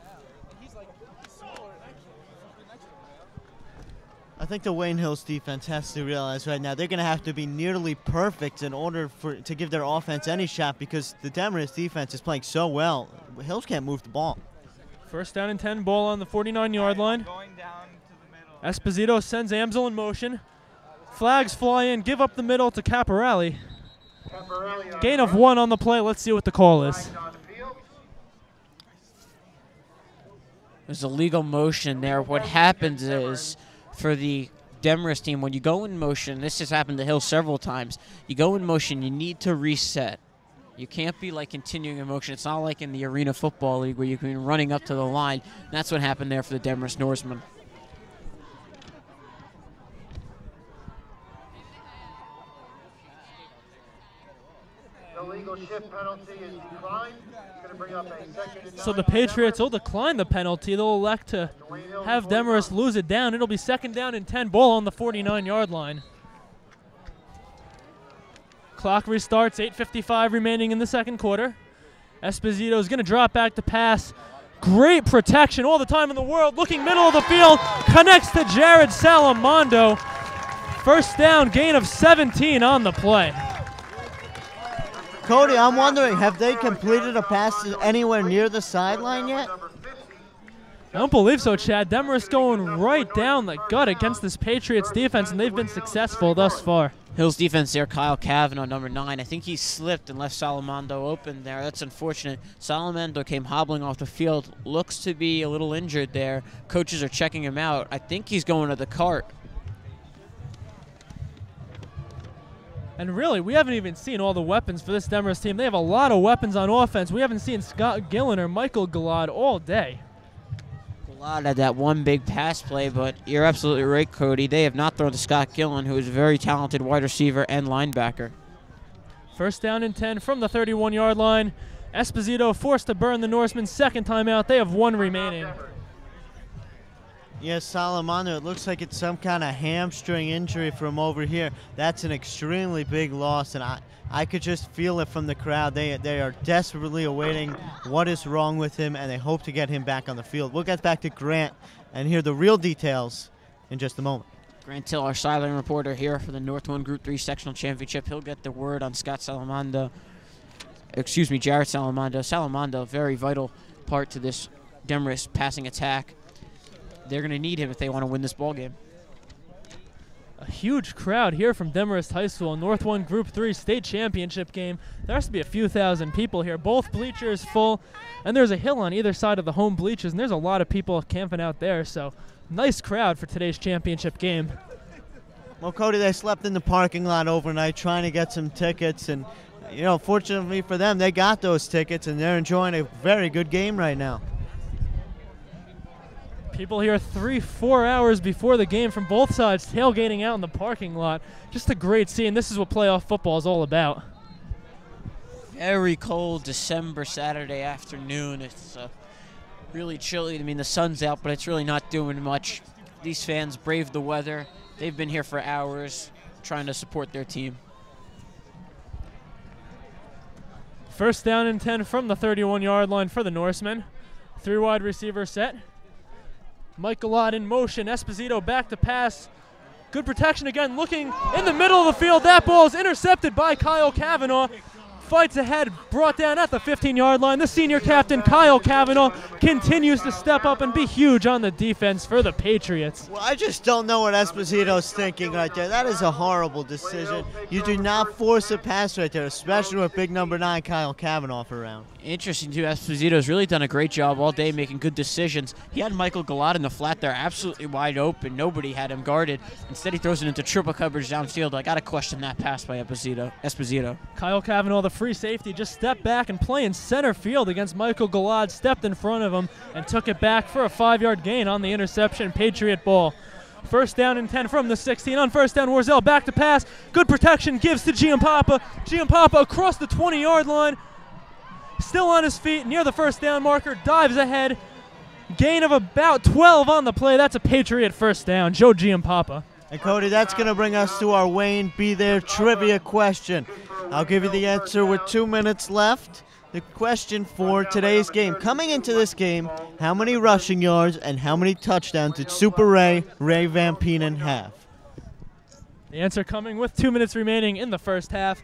I think the Wayne Hills defense has to realize right now they're going to have to be nearly perfect in order for to give their offense any shot because the Demarest defense is playing so well. Hills can't move the ball. First down and ten, ball on the forty-nine-yard line. Esposito sends Amsel in motion. Flags fly in, give up the middle to Caporelli. Gain of one on the play. Let's see what the call is. There's a legal motion there. What happens is, for the Demarest team, when you go in motion, this has happened to Hill several times, you go in motion, you need to reset. You can't be like continuing in motion. It's not like in the Arena Football League where you can be running up to the line. That's what happened there for the Demarest Norsemen. The legal shift penalty is declined. It's going to bring up a second and So nine the on Patriots Demarest. will decline the penalty. They'll elect to have Demarest lose it down. It'll be second down and ten, ball on the forty-nine-yard line. Clock restarts, eight fifty-five remaining in the second quarter. Esposito is going to drop back to pass. Great protection all the time in the world. Looking middle of the field, connects to Jared Salamondo. First down, gain of seventeen on the play. Cody, I'm wondering, have they completed a pass anywhere near the sideline yet? I don't believe so, Chad. Demarest going right down the gut against this Patriots defense, and they've been successful thus far. Hill's defense there, Kyle Kavanaugh, number nine. I think he slipped and left Salamondo open there. That's unfortunate. Salamondo came hobbling off the field. Looks to be a little injured there. Coaches are checking him out. I think he's going to the cart. And really, we haven't even seen all the weapons for this Demarest team. They have a lot of weapons on offense. We haven't seen Scott Gillen or Michael Galad all day. Galad had that one big pass play, but you're absolutely right, Cody. They have not thrown to Scott Gillen, who is a very talented wide receiver and linebacker. First down and ten from the thirty-one-yard line. Esposito forced to burn the Norsemen. Second timeout. They have one remaining. Yes, Salamondo, it looks like it's some kind of hamstring injury from over here. That's an extremely big loss, and I, I could just feel it from the crowd. They, they are desperately awaiting what is wrong with him, and they hope to get him back on the field. We'll get back to Grant and hear the real details in just a moment. Grant Till, our sideline reporter here for the North one Group three Sectional Championship. He'll get the word on Scott Salamondo. Excuse me, Jared Salamondo. Salamondo, a very vital part to this Demarest passing attack. They're going to need him if they want to win this ball game. A huge crowd here from Demarest High School, North one Group three state championship game. There has to be a few thousand people here. Both bleachers full, and there's a hill on either side of the home bleachers, and there's a lot of people camping out there. So nice crowd for today's championship game. Well, Cody, they slept in the parking lot overnight trying to get some tickets, and you know, fortunately for them, they got those tickets and they're enjoying a very good game right now. People here three, four hours before the game from both sides tailgating out in the parking lot. Just a great scene. This is what playoff football is all about. Very cold December Saturday afternoon. It's uh, really chilly. I mean, the sun's out, but it's really not doing much. These fans braved the weather. They've been here for hours trying to support their team. First down and ten from the thirty-one yard line for the Norsemen. Three wide receiver set. Mike Galad in motion. Esposito back to pass. Good protection again, looking in the middle of the field. That ball is intercepted by Kyle Kavanaugh. Fights ahead, brought down at the fifteen yard line. The senior captain, Kyle Kavanaugh, continues to step up and be huge on the defense for the Patriots. Well, I just don't know what Esposito's thinking right there. That is a horrible decision. You do not force a pass right there, especially with big number nine Kyle Kavanaugh around. Interesting, too. Esposito's really done a great job all day making good decisions. He had Michael Galad in the flat there absolutely wide open. Nobody had him guarded. Instead, he throws it into triple coverage downfield. I got to question that pass by Esposito. Esposito. Kyle Kavanaugh, the free safety, just stepped back and playing center field against Michael Galad, stepped in front of him and took it back for a five yard gain on the interception. Patriot ball. First down and ten from the sixteen. On first down, Warzel back to pass. Good protection, gives to Giampapa. Giampapa across the twenty yard line. Still on his feet, near the first down marker, dives ahead. Gain of about twelve on the play. That's a Patriot first down. Joe Giampapa. And Cody, that's going to bring us to our Wayne Be There trivia question. I'll give you the answer with two minutes left. The question for today's game. Coming into this game, how many rushing yards and how many touchdowns did Super Ray, Ray Van Penen have? The answer coming with two minutes remaining in the first half.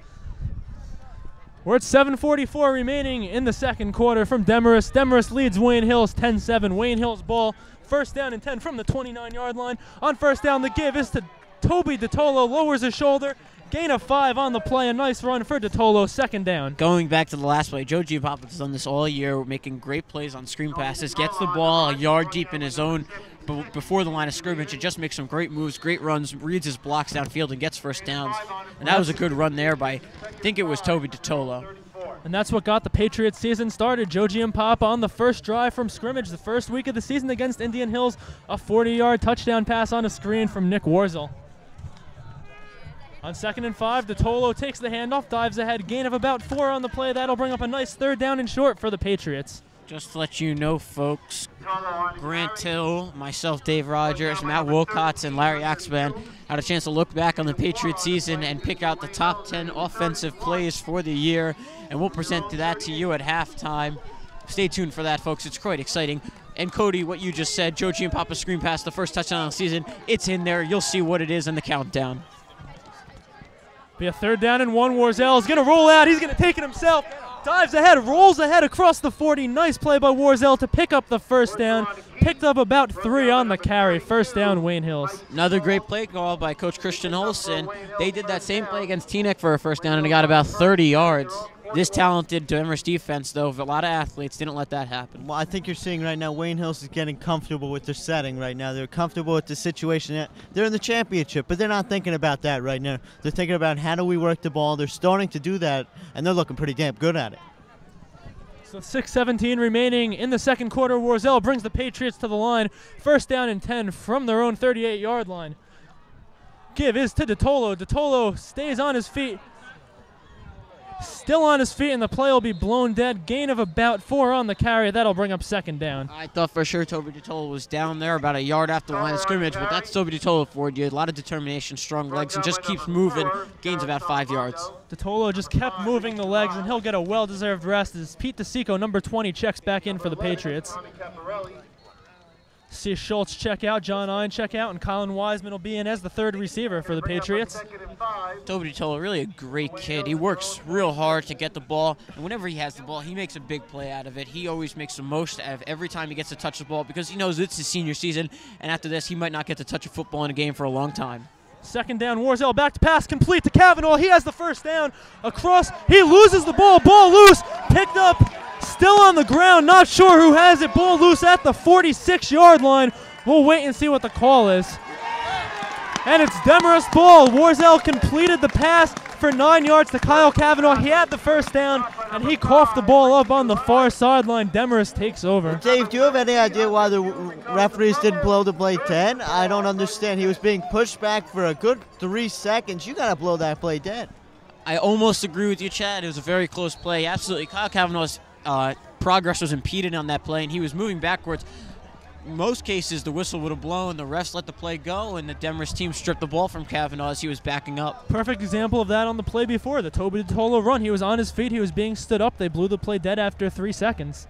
We're at seven forty-four remaining in the second quarter from Demarest. Demarest leads Wayne Hills ten seven. Wayne Hills ball. First down and ten from the twenty-nine yard line. On first down, the give is to Toby DeTolo. Lowers his shoulder. Gain of five on the play. A nice run for DeTolo. Second down. Going back to the last play, Joe Giampapa has done this all year, making great plays on screen passes. Gets the ball a yard deep in his own before the line of scrimmage and just makes some great moves, great runs, reads his blocks downfield and gets first downs. And that was a good run there by, I think it was Toby DeTolo. And that's what got the Patriots season started. Joe Giampapa on the first drive from scrimmage, the first week of the season against Indian Hills, a forty yard touchdown pass on a screen from Nick Warzel. On second and five, DeTolo takes the handoff, dives ahead, gain of about four on the play. That'll bring up a nice third down and short for the Patriots. Just to let you know, folks, Grant Till, myself, Dave Rogers, Matt Wilcox, and Larry Axman had a chance to look back on the Patriots season and pick out the top ten offensive plays for the year, and we'll present that to you at halftime. Stay tuned for that, folks. It's quite exciting. And Cody, what you just said, Joe Giampapa screen pass, the first touchdown of the season, it's in there. You'll see what it is in the countdown. Be a third down and one. Warzel is going to roll out. He's going to take it himself. Dives ahead, rolls ahead across the forty. Nice play by Warzel to pick up the first down. Picked up about three on the carry. First down, Wayne Hills. Another great play call by Coach Christian Olsen. They did that same play against Teaneck for a first down, and they got about thirty yards. This talented Demarest defense, though, a lot of athletes, didn't let that happen. Well, I think you're seeing right now Wayne Hills is getting comfortable with their setting right now. They're comfortable with the situation. They're in the championship, but they're not thinking about that right now. They're thinking about how do we work the ball. They're starting to do that, and they're looking pretty damn good at it. So six seventeen remaining in the second quarter. Warzel brings the Patriots to the line. First down and ten from their own thirty-eight yard line. Give is to DeTolo. DeTolo stays on his feet. Still on his feet, and the play will be blown dead. Gain of about four on the carry. That'll bring up second down. I thought for sure Toby DeTolo was down there about a yard after the line of scrimmage, but that's Toby DeTolo for you. A lot of determination, strong legs, and just keeps moving. Gains about five yards. DeTolo just kept moving the legs, and he'll get a well-deserved rest as Pete DeSico, number twenty, checks back in for the Patriots. See Schultz check out, John Ein check out, and Colin Wiseman will be in as the third receiver for the Patriots. Toby DeTolo, really a great kid. He works real hard to get the ball, and whenever he has the ball, he makes a big play out of it. He always makes the most out of every time he gets to touch the ball because he knows it's his senior season, and after this, he might not get to touch a football in a game for a long time. Second down, Warzel back to pass, complete to Kavanaugh. He has the first down. Across, he loses the ball. Ball loose, picked up, still on the ground. Not sure who has it. Ball loose at the forty-six yard line. We'll wait and see what the call is. And it's Demarest ball. Warzel completed the pass for nine yards to Kyle Cavanaugh. He had the first down, and he coughed the ball up on the far sideline. Demarest takes over. Dave, do you have any idea why the referees didn't blow the play dead? I don't understand. He was being pushed back for a good three seconds. You got to blow that play dead. I almost agree with you, Chad. It was a very close play. Absolutely. Kyle Cavanaugh's uh, progress was impeded on that play, and he was moving backwards. In most cases, the whistle would have blown, the refs let the play go, and the Demarest team stripped the ball from Cavanaugh as he was backing up. Perfect example of that on the play before, the Toby DeTolo run. He was on his feet. He was being stood up. They blew the play dead after three seconds.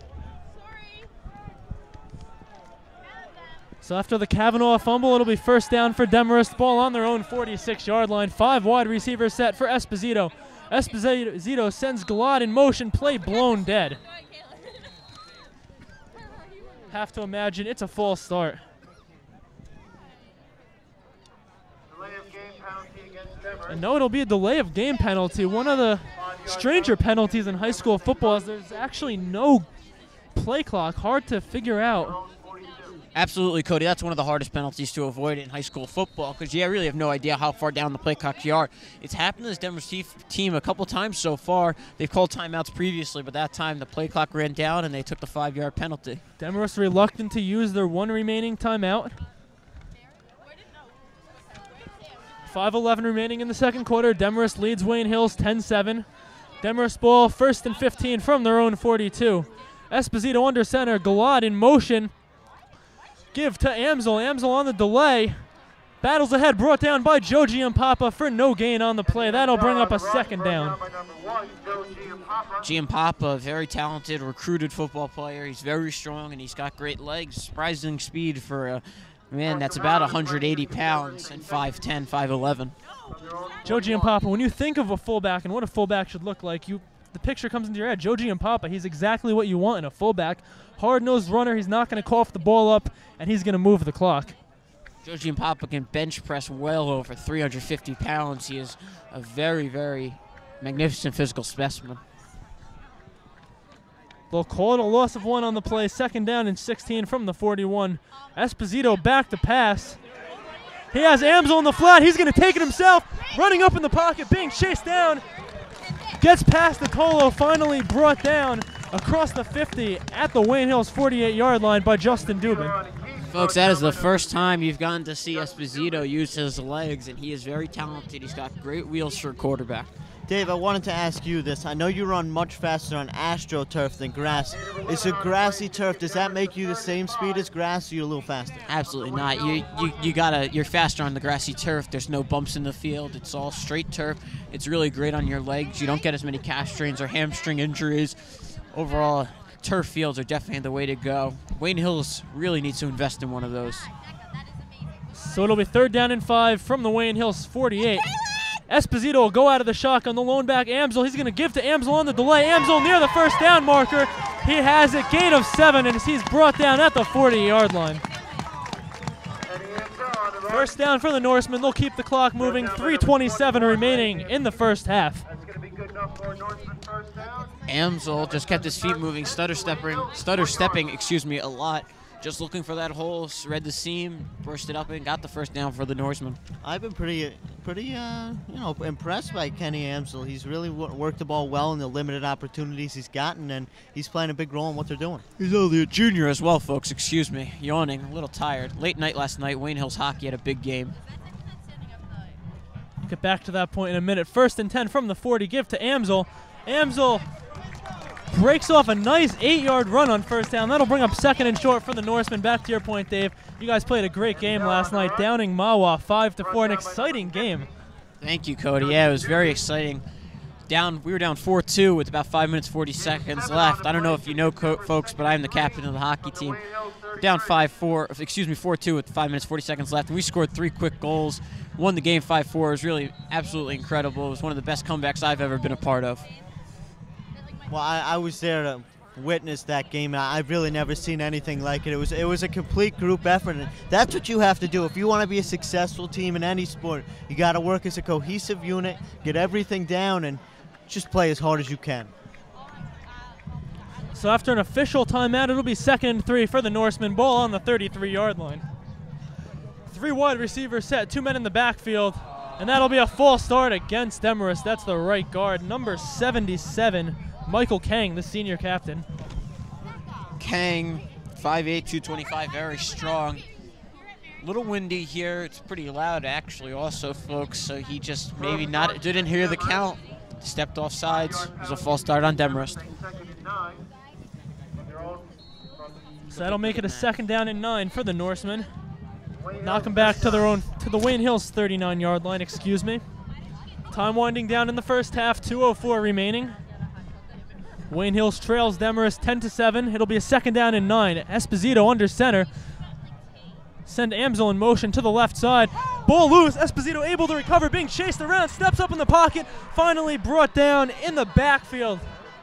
So after the Cavanaugh fumble, it'll be first down for Demarest. Ball on their own forty-six yard line. Five wide receiver set for Esposito. Esposito sends Gaudy in motion. Play blown dead. Have to imagine it's a false start. Delay of game penalty against Demarest. And no, it'll be a delay of game penalty. One of the stranger penalties in high school football is there's actually no play clock. Hard to figure out. Absolutely, Cody. That's one of the hardest penalties to avoid in high school football because you really have no idea how far down the play clock you are. It's happened to this Demarest team a couple times so far. They've called timeouts previously, but that time the play clock ran down and they took the five yard penalty. Demarest reluctant to use their one remaining timeout. five eleven remaining in the second quarter. Demarest leads Wayne Hills ten seven. Demarest ball first and fifteen from their own forty-two. Esposito under center. Gaudy in motion. Give to Amsel. Amsel on the delay. Battles ahead, brought down by Joe Giampapa for no gain on the play. That'll bring up a second down. Giampapa, very talented, recruited football player. He's very strong and he's got great legs. Surprising speed for a man that's about one hundred eighty pounds and five ten, five eleven. Joe Giampapa, when you think of a fullback and what a fullback should look like, you the picture comes into your head. Joe Giampapa, he's exactly what you want in a fullback. Hard-nosed runner. He's not going to cough the ball up, and he's going to move the clock. Joe Giampapa can bench press well over three hundred fifty pounds. He is a very, very magnificent physical specimen. They'll call it a loss of one on the play. Second down and sixteen from the forty-one. Esposito back to pass. He has Amsel in the flat. He's going to take it himself. Running up in the pocket, being chased down. Gets past the Colo, finally brought down across the fifty at the Wayne Hills forty-eight yard line by Justin Dubin. Folks, that is the first time you've gotten to see Esposito use his legs, and he is very talented. He's got great wheels for a quarterback. Dave, I wanted to ask you this. I know you run much faster on AstroTurf than grass. Is it grassy turf? Does that make you the same speed as grass, or you're a little faster? Absolutely not. You you you gotta you're faster on the grassy turf. There's no bumps in the field. It's all straight turf. It's really great on your legs. You don't get as many calf strains or hamstring injuries. Overall, turf fields are definitely the way to go. Wayne Hills really needs to invest in one of those. So it'll be third down and five from the Wayne Hills forty-eight. Esposito will go out of the shotgun. The lone back, Amsel. He's going to give to Amsel on the delay. Amsel near the first down marker. He has it. Gain of seven, and he's brought down at the forty yard line. First down for the Norsemen. They'll keep the clock moving. three twenty-seven remaining in the first half. Amsel just kept his feet moving, stutter stepping, stutter stepping, excuse me, a lot. Just looking for that hole, read the seam, burst it up, and got the first down for the Norsemen. I've been pretty, pretty, uh, you know, impressed by Kenny Amsel. He's really w worked the ball well in the limited opportunities he's gotten, and he's playing a big role in what they're doing. He's only a junior as well, folks. Excuse me, yawning, a little tired. Late night last night. Wayne Hills hockey had a big game. Get back to that point in a minute. First and ten from the forty. Give to Amsel. Amsel breaks off a nice eight yard run on first down. That'll bring up second and short for the Norsemen. Back to your point, Dave. You guys played a great game last night, downing Mawa five to four. An exciting game. Thank you, Cody. Yeah, it was very exciting. Down, we were down four two with about five minutes forty seconds left. I don't know if you know, folks, but I'm the captain of the hockey team. We're down five four, excuse me, four two with five minutes forty seconds left, and we scored three quick goals. Won the game five four. It was really absolutely incredible. It was one of the best comebacks I've ever been a part of. Well, I, I was there to witness that game, and I've really never seen anything like it. It was it was a complete group effort, and that's what you have to do. If you want to be a successful team in any sport, you got to work as a cohesive unit, get everything down, and just play as hard as you can. So after an official timeout, it'll be second and three for the Norsemen. Ball on the thirty-three yard line. Three wide receivers set, two men in the backfield. And that'll be a full start against Demarest. That's the right guard, number seventy-seven, Michael Kang, the senior captain. Kang, five eight, two twenty-five, very strong. Little windy here. It's pretty loud, actually, also, folks. So he just maybe not didn't hear the count. Stepped off sides. It was a false start on Demarest. So that'll make it a second down and nine for the Norsemen. Knock them back to their own, to the Wayne Hills thirty-nine yard line, excuse me. Time winding down in the first half, two oh four remaining. Wayne Hills trails Demarest ten to seven. It'll be a second down and nine. Esposito under center. Send Amsel in motion to the left side. Ball loose. Esposito able to recover, being chased around, steps up in the pocket, finally brought down in the backfield.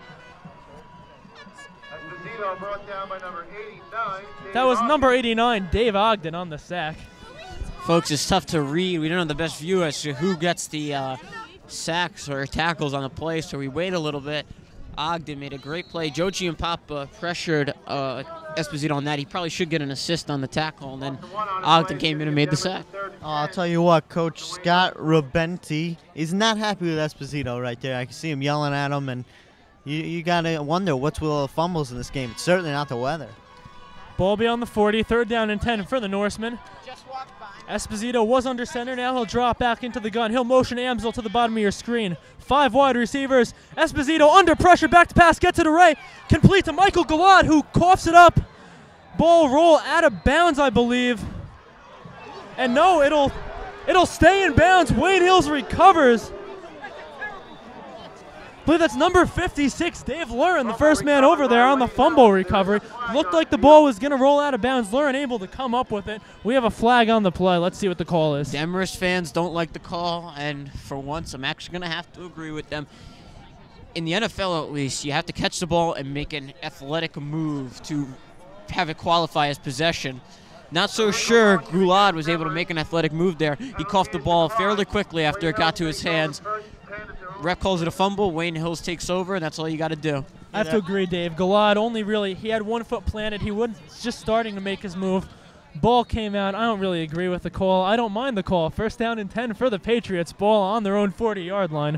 Esposito brought down by number eighty-nine. That was number eighty-nine, Dave Ogden, on the sack. Folks, it's tough to read. We don't have the best view as to who gets the uh, sacks or tackles on the play, so we wait a little bit. Ogden made a great play. Joe Giampapa pressured uh, Esposito on that. He probably should get an assist on the tackle, and then Ogden came in and made the sack. Oh, I'll tell you what, Coach Scott Rabenti is not happy with Esposito right there. I can see him yelling at him, and you, you got to wonder what's with all the fumbles in this game. It's certainly not the weather. Ball be on the forty, third down and ten for the Norsemen. Esposito was under center. Now he'll drop back into the gun. He'll motion Amsel to the bottom of your screen. Five wide receivers. Esposito under pressure. Back to pass. Gets it away. Complete to Michael Galad, who coughs it up. Ball roll out of bounds, I believe. And no, it'll it'll stay in bounds. Wayne Hills recovers. I believe that's number fifty-six, Dave Lurin, the first man over there on the fumble recovery. Looked like the ball was going to roll out of bounds. Lurin able to come up with it. We have a flag on the play. Let's see what the call is. Demarest fans don't like the call, and for once, I'm actually going to have to agree with them. In the N F L, at least, you have to catch the ball and make an athletic move to have it qualify as possession. Not so sure Goulad was able to make an athletic move there. He coughed the ball fairly quickly after it got to his hands. Ref calls it a fumble. Wayne Hills takes over, and that's all you got to do. I have to agree, Dave. Galad only really, he had one foot planted. He was just starting to make his move. Ball came out. I don't really agree with the call. I don't mind the call. First down and ten for the Patriots. Ball on their own forty yard line.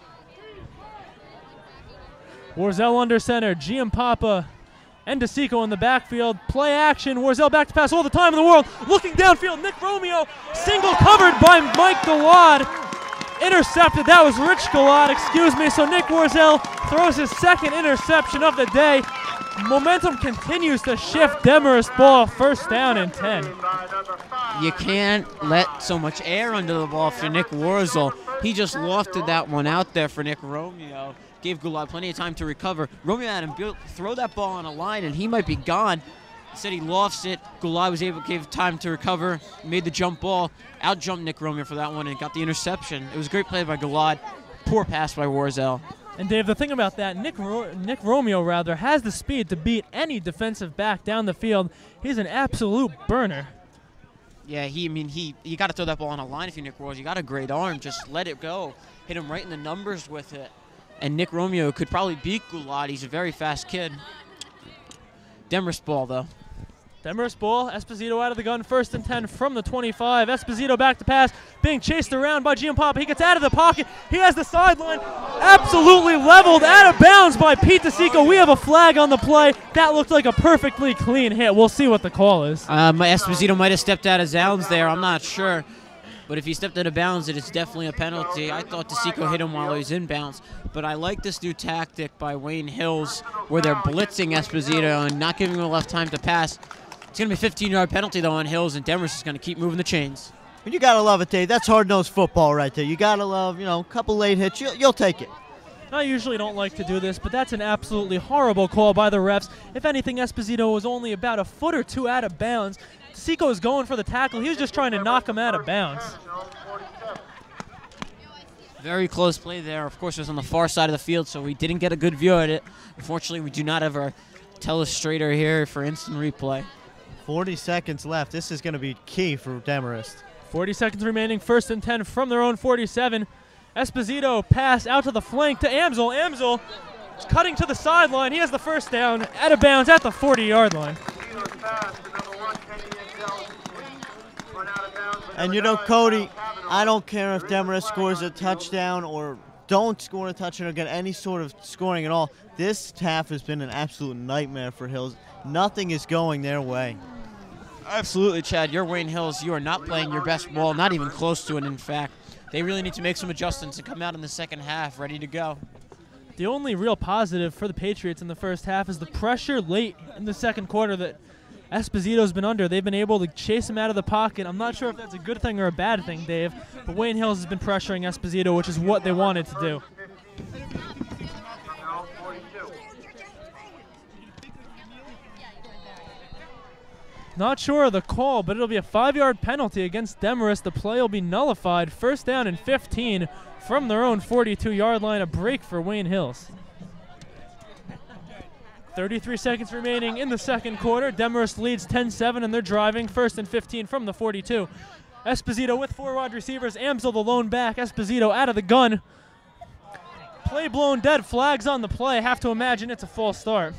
Warzel under center. Giampapa and DeSico in the backfield. Play action. Warzel back to pass all the time in the world. Looking downfield. Nick Romeo single covered by Mike Galad. Intercepted. That was Rich Galad, excuse me. So Nick Warzel throws his second interception of the day. Momentum continues to shift. Demarest ball, first down and ten. You can't let so much air under the ball for Nick Warzel. He just lofted that one out there for Nick Romeo. Gave Galad plenty of time to recover. Romeo had him build, throw that ball on a line, and he might be gone. Instead, he lofts it. Galad was able to give time to recover, made the jump ball, out-jumped Nick Romeo for that one, and got the interception. It was a great play by Galad. Poor pass by Warzel. And Dave, the thing about that, Nick Ro Nick Romeo rather has the speed to beat any defensive back down the field. He's an absolute burner. Yeah, he. I mean, he. You got to throw that ball on a line if you're Nick Warzel. You got a great arm. Just let it go. Hit him right in the numbers with it. And Nick Romeo could probably beat Galad. He's a very fast kid. Demarest ball, though. Demarest ball, Esposito out of the gun, first and ten from the twenty-five. Esposito back to pass, being chased around by Giampapa. He gets out of the pocket. He has the sideline absolutely leveled out of bounds by Pete DeSico. We have a flag on the play. That looked like a perfectly clean hit. We'll see what the call is. Um, Esposito might have stepped out of bounds there. I'm not sure. But if he stepped out of bounds, it is definitely a penalty. I thought DeSico hit him while he was in bounds. But I like this new tactic by Wayne Hills where they're blitzing Esposito and not giving him enough time to pass. It's going to be a fifteen yard penalty, though, on Hills, and Demarest is going to keep moving the chains. And you got to love it, Dave. That's hard-nosed football right there. You got to love, you know, a couple late hits. You'll, you'll take it. I usually don't like to do this, but that's an absolutely horrible call by the refs. If anything, Esposito was only about a foot or two out of bounds. DeSico was going for the tackle. He was just trying to knock him out of bounds. Very close play there. Of course, it was on the far side of the field, so we didn't get a good view at it. Unfortunately, we do not have our telestrator here for instant replay. forty seconds left. This is going to be key for Demarest. forty seconds remaining, first and ten from their own forty-seven. Esposito pass out to the flank to Amsel. Amsel is cutting to the sideline. He has the first down, out of bounds at the forty yard line. Run out of bounds with And the you know, return Cody, foul. Kavanaugh. I don't care if Demarest scores a touchdown or don't score a touchdown or get any sort of scoring at all. This half has been an absolute nightmare for Hills. Nothing is going their way. Absolutely, Chad. Your Wayne Hills, you are not playing your best ball, not even close to it, in fact. They really need to make some adjustments and come out in the second half ready to go. The only real positive for the Patriots in the first half is the pressure late in the second quarter that Esposito's been under. They've been able to chase him out of the pocket. I'm not sure if that's a good thing or a bad thing, Dave, but Wayne Hills has been pressuring Esposito, which is what they wanted to do. Now forty-two. Not sure of the call, but it'll be a five-yard penalty against Demarest. The play will be nullified. First down and fifteen from their own forty-two-yard line. A break for Wayne Hills. thirty-three seconds remaining in the second quarter. Demarest leads ten seven, and they're driving. First and fifteen from the forty-two. Esposito with four wide receivers. Amsel the lone back. Esposito out of the gun. Play blown dead. Flags on the play. Have to imagine it's a false start.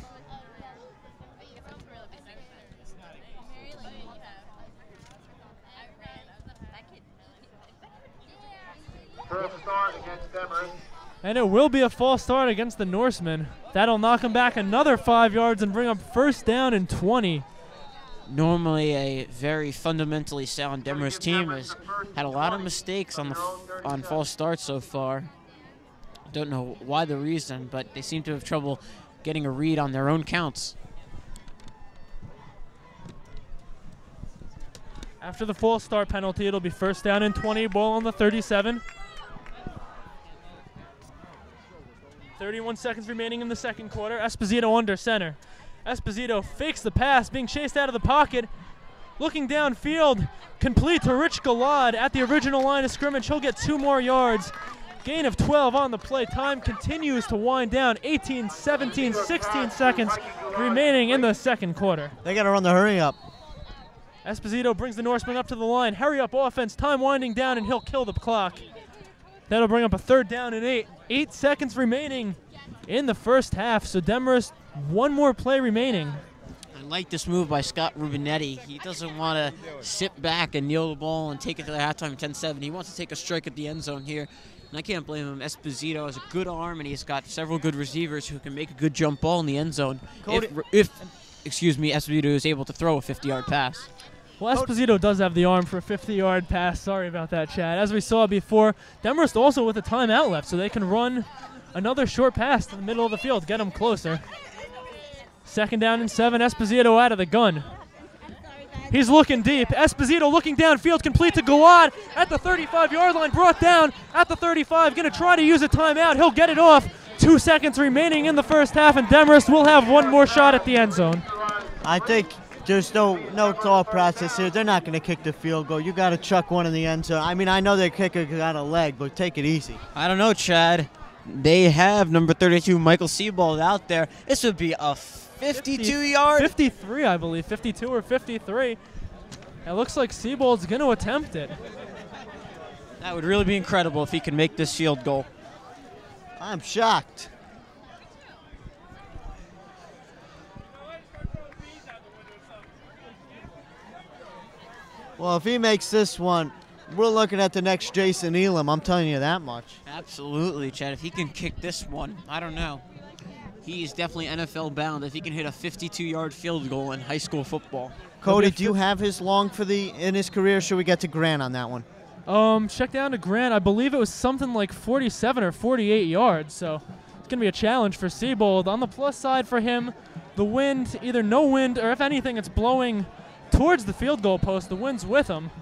First start against Demarest. And it will be a false start against the Norsemen. That'll knock him back another five yards and bring up first down and twenty. Normally a very fundamentally sound Demarest team has had a lot of mistakes on the f on false starts so far. Don't know why the reason, but they seem to have trouble getting a read on their own counts. After the false start penalty, it'll be first down and twenty. Ball on the thirty-seven. thirty-one seconds remaining in the second quarter. Esposito under center. Esposito fakes the pass, being chased out of the pocket. Looking downfield, complete to Rich Galad at the original line of scrimmage. He'll get two more yards. Gain of twelve on the play. Time continues to wind down. eighteen, seventeen, sixteen seconds remaining in the second quarter. They got to run the hurry up. Esposito brings the Norseman up to the line. Hurry up offense. Time winding down, and he'll kill the clock. That'll bring up a third down and eight. Eight seconds remaining in the first half. So Demarest, one more play remaining. I like this move by Scott Rubinetti. He doesn't want to sit back and kneel the ball and take it to the halftime ten seven. He wants to take a strike at the end zone here. And I can't blame him. Esposito has a good arm, and he's got several good receivers who can make a good jump ball in the end zone. Cody- If, if, excuse me, Esposito is able to throw a fifty-yard pass. Well, Esposito does have the arm for a fifty-yard pass. Sorry about that, Chad. As we saw before, Demarest also with a timeout left, so they can run another short pass to the middle of the field, get them closer. Second down and seven. Esposito out of the gun. He's looking deep. Esposito looking downfield, complete to Gaudy at the thirty-five-yard line, brought down at the thirty-five. Going to try to use a timeout. He'll get it off. Two seconds remaining in the first half, and Demarest will have one more shot at the end zone. I think there's no no thought process here. They're not going to kick the field goal. You got to chuck one in the end zone. I mean, I know their kicker got a leg, but take it easy. I don't know, Chad. They have number thirty-two, Michael Seabold, out there. This would be a fifty-two-yard. fifty-three, I believe. fifty-two or fifty-three. It looks like Seabold's going to attempt it. That would really be incredible if he could make this field goal. I'm shocked. Well, if he makes this one, we're looking at the next Jason Elam. I'm telling you that much. Absolutely, Chad. If he can kick this one, I don't know. He is definitely N F L bound if he can hit a fifty-two-yard field goal in high school football. Cody, do you have his long for the in his career? Should we get to Grant on that one? Um, check down to Grant. I believe it was something like forty-seven or forty-eight yards, so it's going to be a challenge for Seabold. On the plus side for him, the wind, either no wind or if anything, it's blowing towards the field goal post. The wind's with him.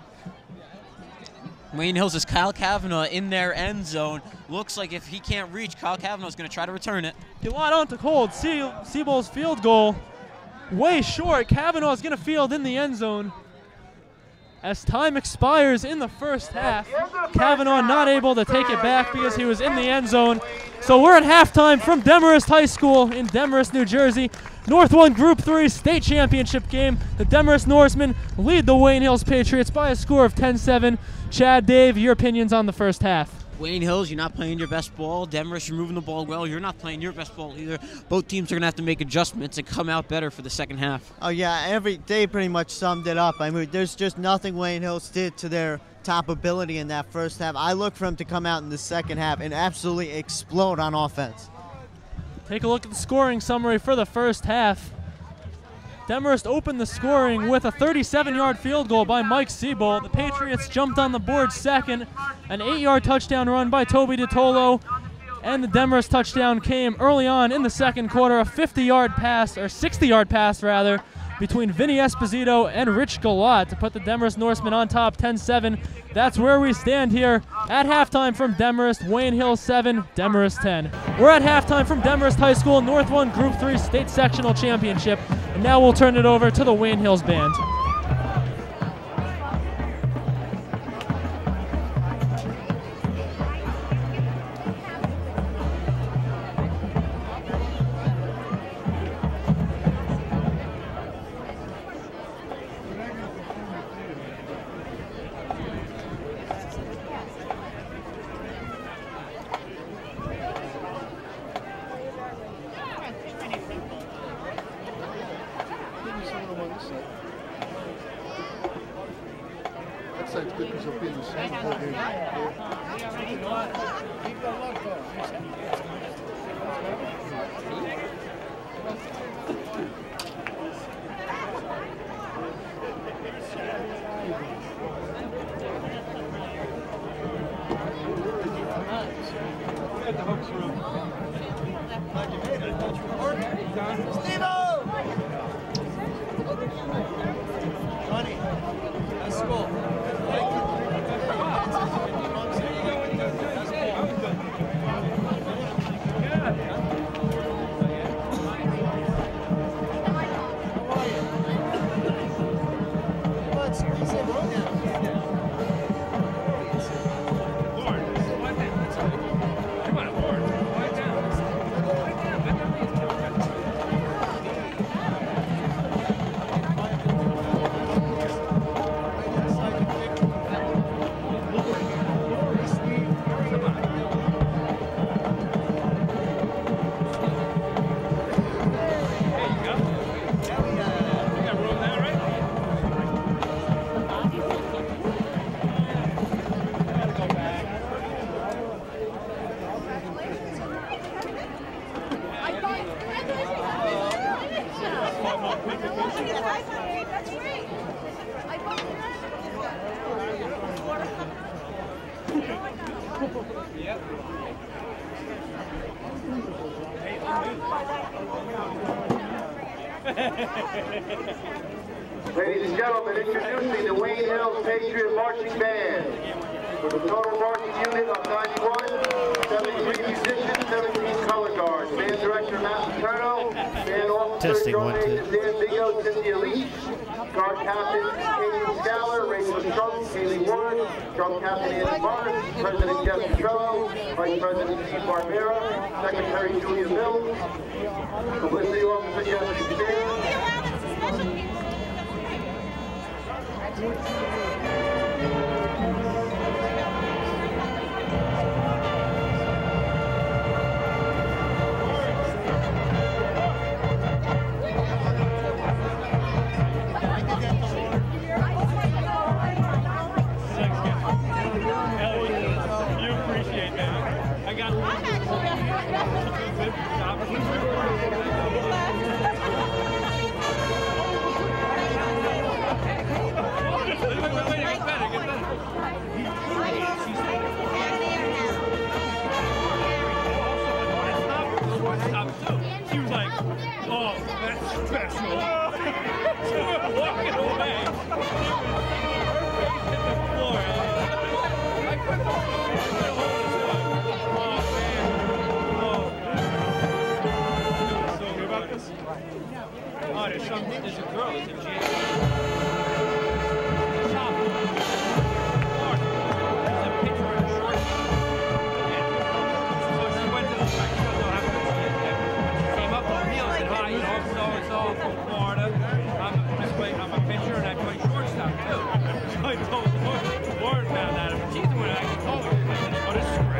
Wayne Hills is Kyle Kavanaugh in their end zone. Looks like if he can't reach, Kyle Kavanaugh is going to try to return it. Gilad on to hold. Se Seabold's field goal way short. Kavanaugh is going to field in the end zone. As time expires in the first half, Kavanaugh not able to take it back because he was in the end zone. So we're at halftime from Demarest High School in Demarest, New Jersey. North one Group three state championship game. The Demarest Norsemen lead the Wayne Hills Patriots by a score of ten seven. Chad, Dave, your opinions on the first half? Wayne Hills, you're not playing your best ball. Demarest, you're moving the ball well. You're not playing your best ball either. Both teams are going to have to make adjustments and come out better for the second half. Oh, yeah, every day pretty much summed it up. I mean, there's just nothing Wayne Hills did to their top ability in that first half. I look for him to come out in the second half and absolutely explode on offense. Take a look at the scoring summary for the first half. Demarest opened the scoring with a thirty-seven yard field goal by Mike Siebel. The Patriots jumped on the board second. An eight yard touchdown run by Toby DeTolo. And the Demarest touchdown came early on in the second quarter. A fifty yard pass, or sixty yard pass rather, between Vinny Esposito and Rich Galat to put the Demarest Norsemen on top ten seven. That's where we stand here at halftime from Demarest. Wayne Hills seven, Demarest ten. We're at halftime from Demarest High School North one Group three State Sectional Championship. And now we'll turn it over to the Wayne Hills Band. Ladies and gentlemen, introducing the Wayne Hills Patriot Marching Band. With a total marching unit of ninety-one, seventy-three musicians, seventeen color guards. Band director Maxon. Band officer Testing, drum one, major two. Dan Bigo, Cynthia Leach. Guard captain Katie Scaller, Rachel Strunk, Kaylee Ward. Drum captain Andy Barnes. President Jeff Petrello. Vice President Steve Barbera. Secretary Julia Mills. Publicity officer Jessica Stan. You appreciate that. I got She was like, oh, that's special. She was walking away. Her face hit the floor. I couldn't hold this one. Oh, man. Oh, God. So good about this? Oh, there's some, there's a girl, there's a jam. I told Lauren about that. She's the one I actually told her. Oh, this is great.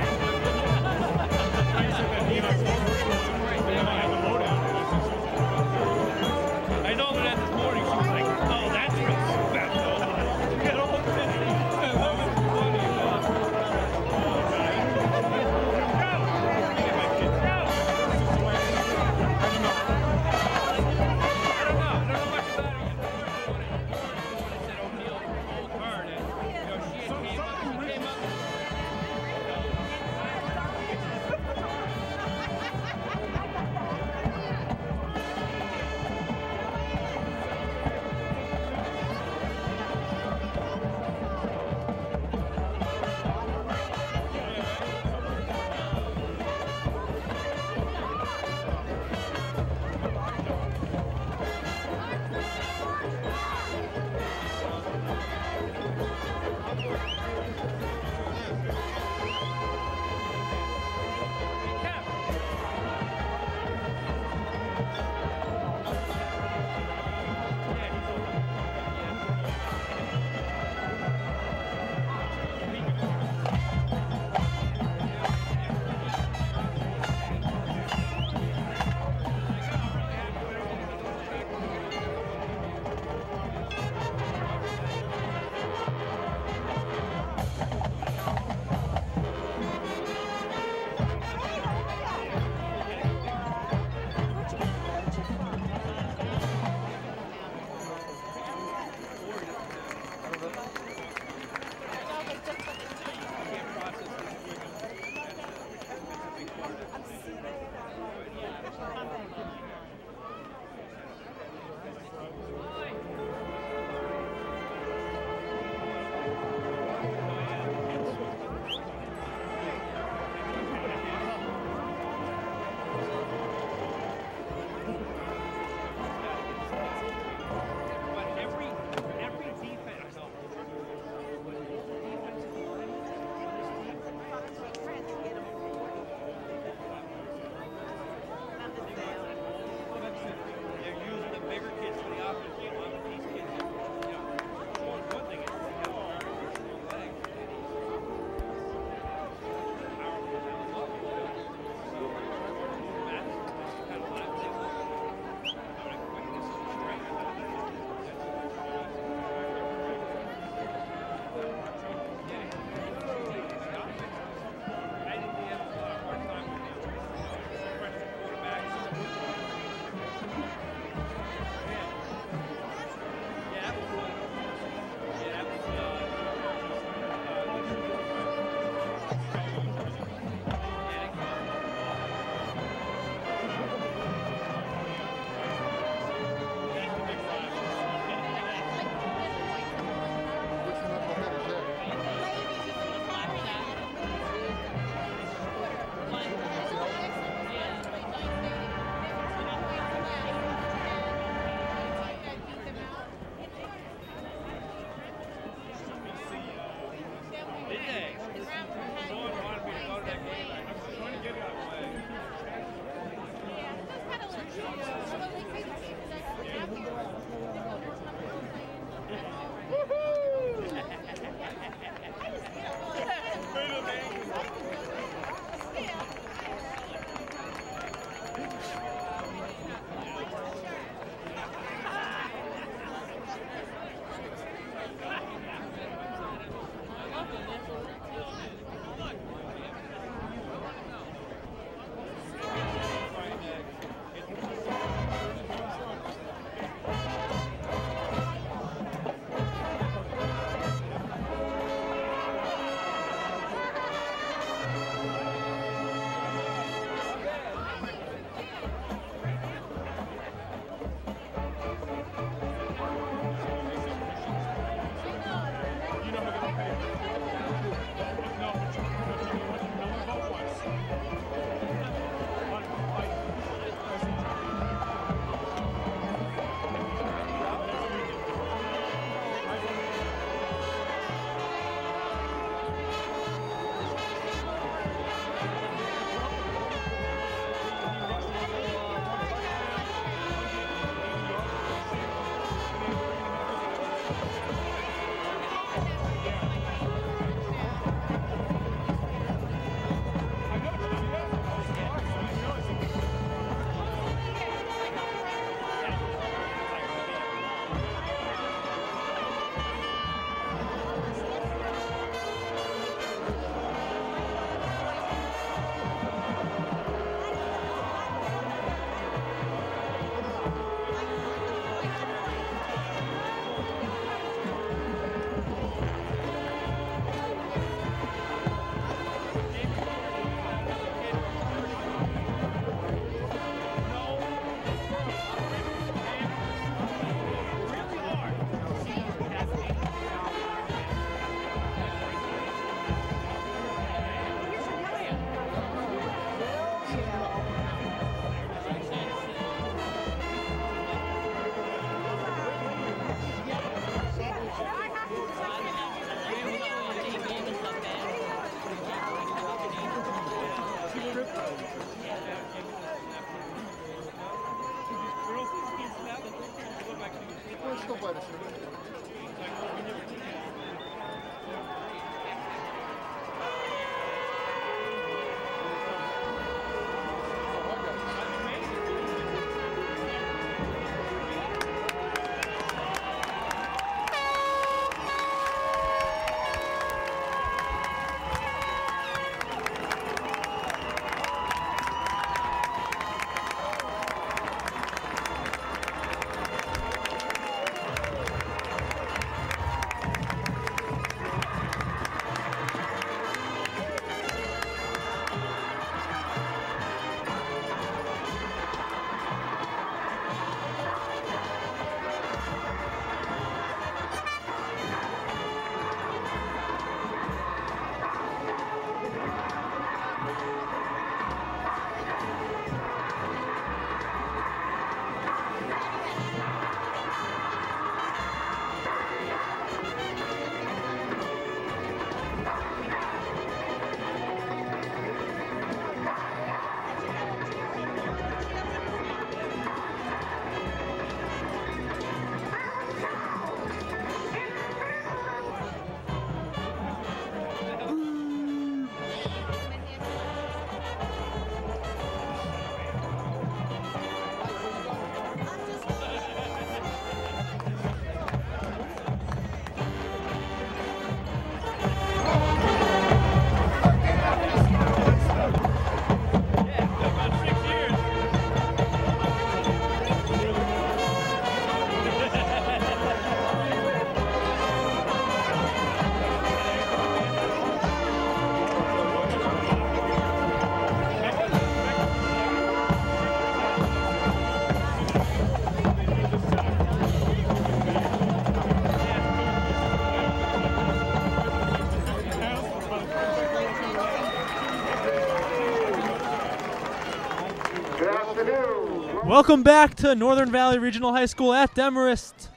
Welcome back to Northern Valley Regional High School at Demarest.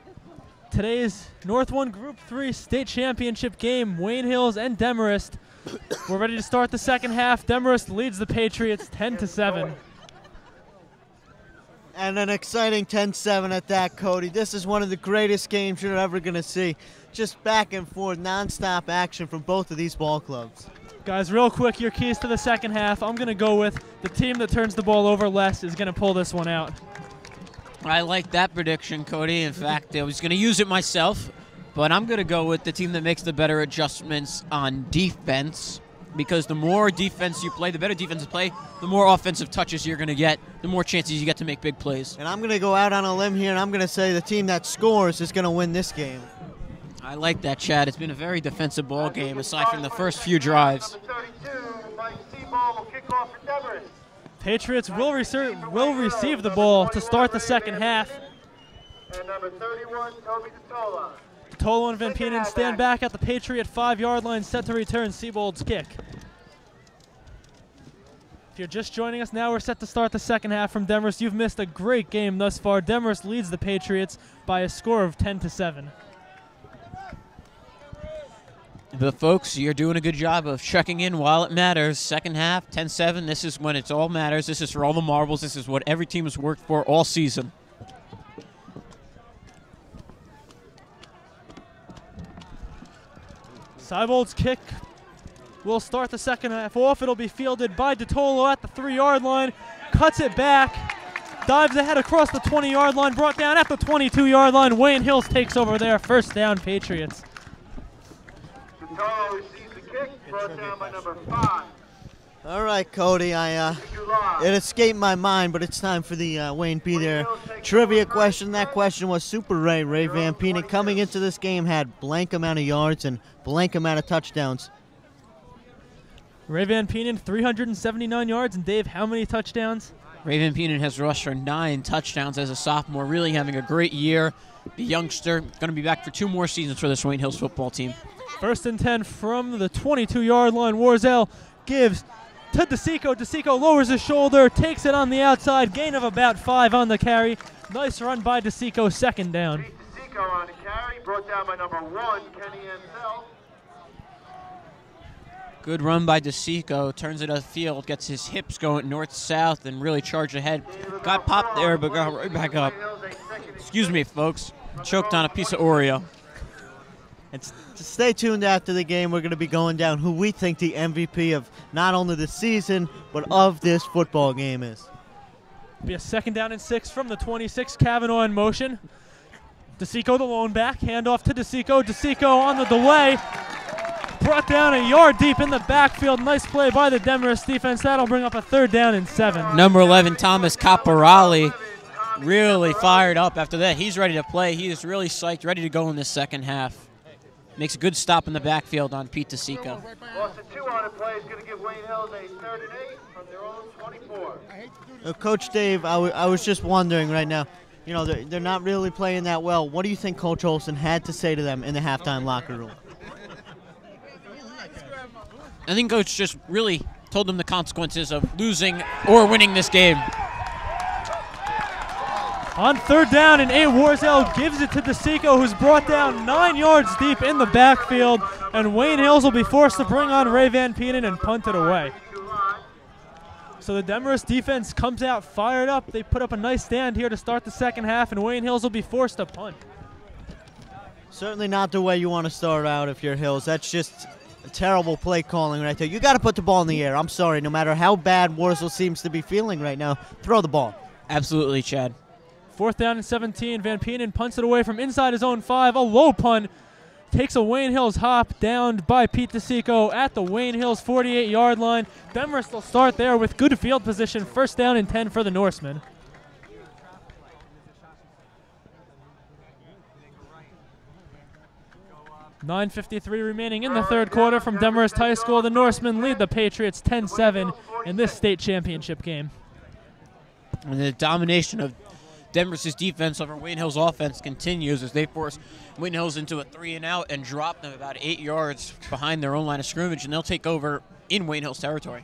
Today's North one Group three State Championship game, Wayne Hills and Demarest. We're ready to start the second half. Demarest leads the Patriots ten to seven. And an exciting ten seven at that, Cody. This is one of the greatest games you're ever going to see. Just back and forth, nonstop action from both of these ball clubs. Guys, real quick, your keys to the second half. I'm going to go with the team that turns the ball over less is going to pull this one out. I like that prediction, Cody. In fact, I was going to use it myself, but I'm going to go with the team that makes the better adjustments on defense, because the more defense you play, the better defense you play, the more offensive touches you're going to get, the more chances you get to make big plays. And I'm going to go out on a limb here, and I'm going to say the team that scores is going to win this game. I like that, Chad. It's been a very defensive ball game, aside from the first few drives. Patriots will, reser- will receive the ball to start the second half. And number thirty-one, Toby Totola. Totola and Van Penen stand back at the Patriot five-yard line, set to return Siebold's kick. If you're just joining us now, we're set to start the second half from Demarest. You've missed a great game thus far. Demarest leads the Patriots by a score of ten to seven. But folks, you're doing a good job of checking in while it matters. Second half, ten seven. This is when it all matters. This is for all the marbles. This is what every team has worked for all season. Siebold's kick will start the second half off. It'll be fielded by Totola at the three-yard line. Cuts it back. Dives ahead across the twenty-yard line. Brought down at the twenty-two-yard line. Wayne Hills takes over there. First down, Patriots. Totola receives the kick, brought down by number five. All right, Cody, I uh, it escaped my mind, but it's time for the uh, Wayne P. there trivia question. That question was Super Ray. Ray Van Penen coming into this game had blank amount of yards and blank amount of touchdowns. Ray Van Penen, three hundred seventy-nine yards. And Dave, how many touchdowns? Ray Van Penen has rushed for nine touchdowns as a sophomore, really having a great year. The youngster going to be back for two more seasons for this Wayne Hills football team. First and ten from the twenty-two-yard line. Warzel gives to DeSico. DeSico lowers his shoulder, takes it on the outside, gain of about five on the carry. Nice run by DeSico, second down. DeSico on the carry, brought down by number one, Kenny Ansel. Good run by DeSico. Turns it upfield, gets his hips going north-south, and really charged ahead. Got popped there, but got right back up. Excuse me, folks. Choked on a piece of Oreo. And s- stay tuned after the game. We're going to be going down who we think the M V P of not only the season, but of this football game is. Be a second down and six from the twenty-six. Kavanaugh in motion. DeSico the lone back. Handoff to DeSico. DeSico on the delay. Brought down a yard deep in the backfield. Nice play by the Demarest defense. That'll bring up a third down and seven. Number eleven, Thomas Caporali, really fired up after that. He's ready to play. He is really psyched, ready to go in this second half. Makes a good stop in the backfield on Pete DeSico. Boston two on the play is going to give Wayne Hills a third and eight from their own twenty-four. Uh, Coach Dave, I, w- I was just wondering right now, you know, they're, they're not really playing that well. What do you think Coach Olson had to say to them in the halftime locker room? I think Coach just really told them the consequences of losing or winning this game. On third down and eight, Warzel gives it to DeSico, who's brought down nine yards deep in the backfield, and Wayne Hills will be forced to bring on Ray Van Penen and punt it away. So the Demarest defense comes out fired up. They put up a nice stand here to start the second half, and Wayne Hills will be forced to punt. Certainly not the way you want to start out if you're Hills. That's just terrible play calling right there. You got to put the ball in the air. I'm sorry, no matter how bad Warzel seems to be feeling right now, throw the ball. Absolutely, Chad. Fourth down and seventeen. Van Penen punts it away from inside his own five. A low punt. Takes a Wayne Hills hop down by Pete DeSico at the Wayne Hills forty-eight yard line. Demarest will start there with good field position. First down and ten for the Norsemen. nine fifty-three remaining in the third quarter from Demarest High School. The Norsemen lead the Patriots ten seven in this state championship game. And the domination of Demarest's defense over Wayne Hills' offense continues as they force Wayne Hills into a three and out and drop them about eight yards behind their own line of scrimmage, and they'll take over in Wayne Hills territory.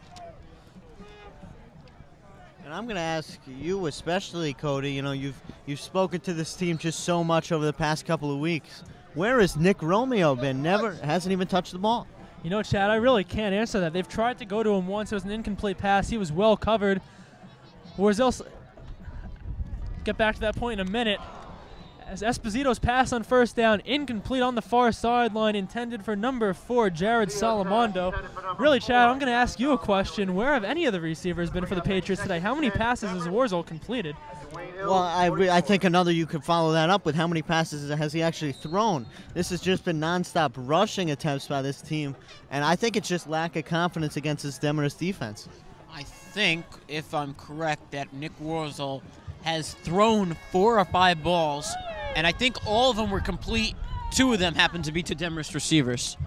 And I'm going to ask you especially, Cody, you know, you've you've spoken to this team just so much over the past couple of weeks. Where has Nick Romeo been? Never, hasn't even touched the ball. You know, Chad, I really can't answer that. They've tried to go to him once. It was an incomplete pass. He was well covered. Warzel, get back to that point in a minute. As Esposito's pass on first down, incomplete on the far sideline, intended for number four, Jared Salamondo. Really, Chad, I'm going to ask you a question. Where have any of the receivers been for the Patriots today? How many passes has Warzel completed? Well, I, re- I think another you could follow that up with how many passes has he actually thrown. This has just been nonstop rushing attempts by this team, and I think it's just lack of confidence against this Demarest defense. I think, if I'm correct, that Nick Warzel has thrown four or five balls, and I think all of them were complete. Two of them happened to be to Demarest receivers.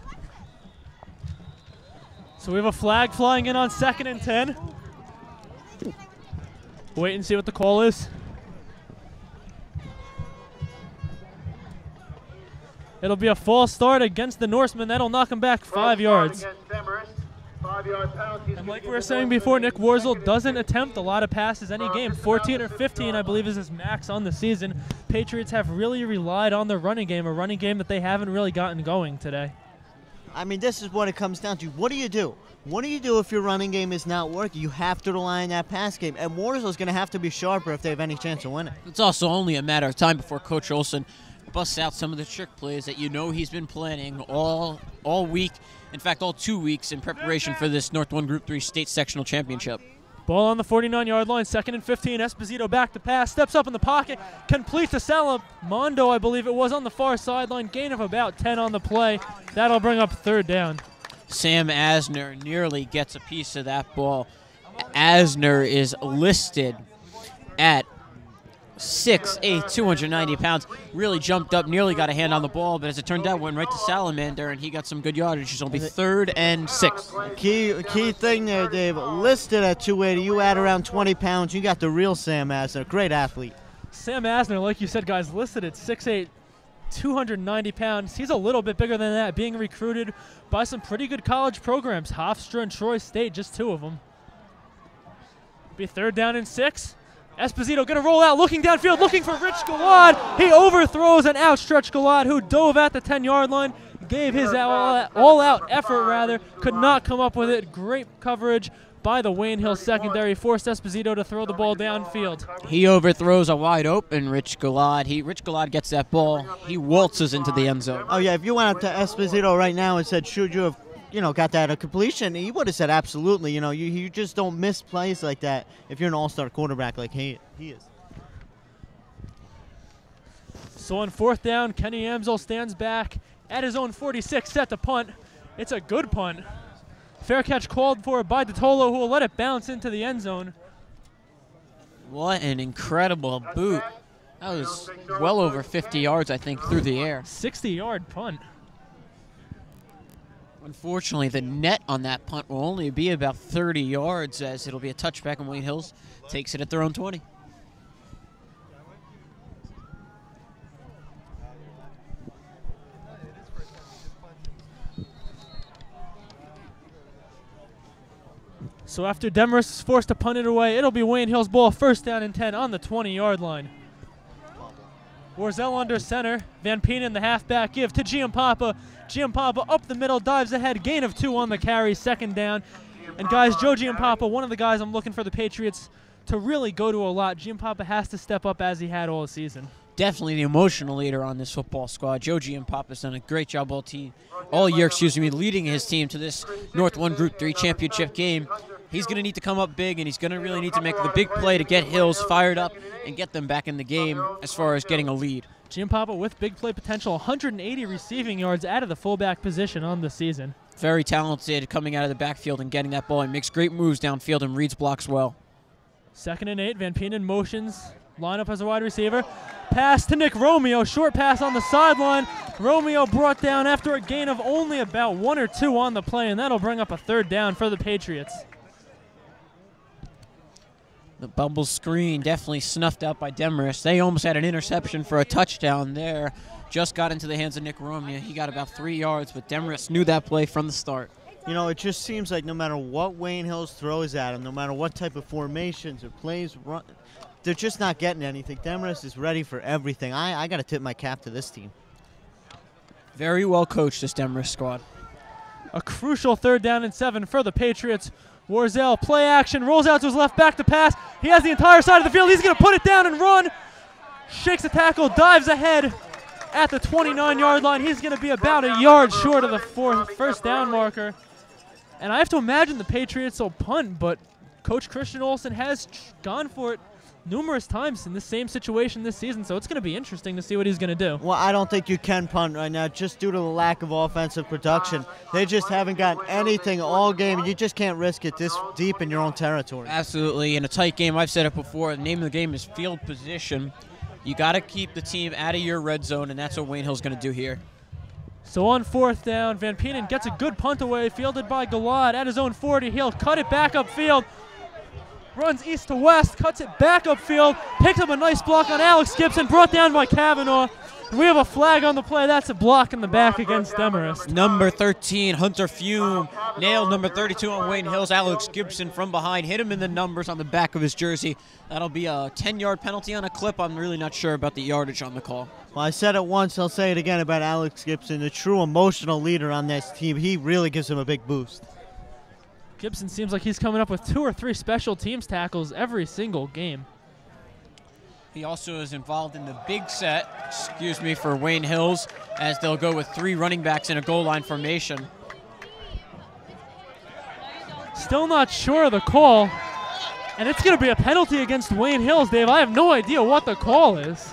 So we have a flag flying in on second and ten. Wait and see what the call is. It'll be a false start against the Norsemen. That'll knock him back five yards. And like we were saying before, Nick Warzel doesn't attempt a lot of passes any game. fourteen or fifteen, I believe, is his max on the season. Patriots have really relied on the running game, a running game that they haven't really gotten going today. I mean, this is what it comes down to. What do you do? What do you do if your running game is not working? You have to rely on that pass game, and Warzel's going to have to be sharper if they have any chance of winning. It's also only a matter of time before Coach Olson busts out some of the trick plays that you know he's been planning all all week. In fact, all two weeks in preparation for this North one Group three State Sectional Championship. Ball on the forty-nine yard line, second and fifteen. Esposito back to pass, steps up in the pocket, completes to Salamondo, I believe it was, on the far sideline. Gain of about ten on the play. That'll bring up third down. Sam Asner nearly gets a piece of that ball. Asner is listed at six eight, two hundred ninety pounds. Really jumped up, nearly got a hand on the ball, but as it turned out, went right to Salamander, and he got some good yardage. It's only third and six. Key key thing there, Dave. Listed at two eighty. You add around twenty pounds, you got the real Sam Asner. Great athlete. Sam Asner, like you said, guys, listed at six eight, two hundred ninety pounds. He's a little bit bigger than that, being recruited by some pretty good college programs. Hofstra and Troy State, just two of them. Be third down and six. Esposito going to roll out, looking downfield, looking for Rich Gawad. He overthrows an outstretched Gawad, who dove at the ten yard line, gave his all, all out effort, rather, could not come up with it. Great coverage by the Wayne Hills secondary, forced Esposito to throw the ball downfield. He overthrows a wide open Rich Galad. He Rich Galad gets that ball. He waltzes into the end zone. Oh, yeah, if you went up to Esposito right now and said, should you have, you know, got that a completion, he would have said absolutely. You know, you, you just don't miss plays like that if you're an all-star quarterback like he, he is. So on fourth down, Kenny Amsel stands back at his own forty-six, set to punt. It's a good punt. Fair catch called for by DeTolo, who will let it bounce into the end zone. What an incredible boot. That was well over fifty yards, I think, through the air. sixty-yard punt. Unfortunately, the net on that punt will only be about thirty yards, as it'll be a touchback, and Wayne Hills takes it at their own twenty. So after Demarest is forced to punt it away, it'll be Wayne Hills' ball, first down and ten on the twenty-yard line. Warzel under center. Van Penen, the halfback, give to Giampapa. Giampapa up the middle, dives ahead, gain of two on the carry, second down. And guys, Joe Giampapa, one of the guys I'm looking for the Patriots to really go to a lot. Giampapa has to step up as he had all season. Definitely the emotional leader on this football squad. Joe Giampapa's done a great job all team, all year, excuse me, leading his team to this North one Group three championship game. He's going to need to come up big, and he's going to really need to make the big play to get Hills fired up and get them back in the game as far as getting a lead. Giampapa with big play potential, one hundred eighty receiving yards out of the fullback position on the season. Very talented coming out of the backfield and getting that ball, and makes great moves downfield and reads blocks well. Second and eight, Van Penen motions, line up as a wide receiver. Pass to Nick Romeo, short pass on the sideline. Romeo brought down after a gain of only about one or two on the play, and that'll bring up a third down for the Patriots. The bubble screen definitely snuffed out by Demarest. They almost had an interception for a touchdown there. Just got into the hands of Nick Romeo. He got about three yards, but Demarest knew that play from the start. You know, it just seems like no matter what Wayne Hills throws at him, no matter what type of formations or plays run, they're just not getting anything. Demarest is ready for everything. I, I got to tip my cap to this team. Very well coached, this Demarest squad. A crucial third down and seven for the Patriots. Warzel, play action, rolls out to his left, back to pass. He has the entire side of the field. He's going to put it down and run. Shakes a tackle, dives ahead at the twenty-nine-yard line. He's going to be about a yard short of the four, first down marker. And I have to imagine the Patriots will punt, but Coach Christian Olsen has gone for it numerous times in the same situation this season, so it's going to be interesting to see what he's going to do. Well, I don't think you can punt right now just due to the lack of offensive production. They just haven't gotten anything all game. You just can't risk it this deep in your own territory. Absolutely. In a tight game, I've said it before, the name of the game is field position. You got to keep the team out of your red zone, and that's what Wayne Hill's going to do here. So on fourth down, Van Penen gets a good punt away, fielded by Galad at his own forty. He'll cut it back upfield. Runs east to west, cuts it back upfield, picks up a nice block on Alex Gibson, brought down by Kavanaugh. We have a flag on the play. That's a block in the back against Demarest. Number thirteen, Hunter Fume, nailed number thirty-two on Wayne Hills. Alex Gibson from behind, hit him in the numbers on the back of his jersey. That'll be a ten-yard penalty on a clip. I'm really not sure about the yardage on the call. Well, I said it once, I'll say it again about Alex Gibson, the true emotional leader on this team. He really gives him a big boost. Gibson seems like he's coming up with two or three special teams tackles every single game. He also is involved in the big set, excuse me, for Wayne Hills, as they'll go with three running backs in a goal line formation. Still not sure of the call, and it's going to be a penalty against Wayne Hills, Dave. I have no idea what the call is.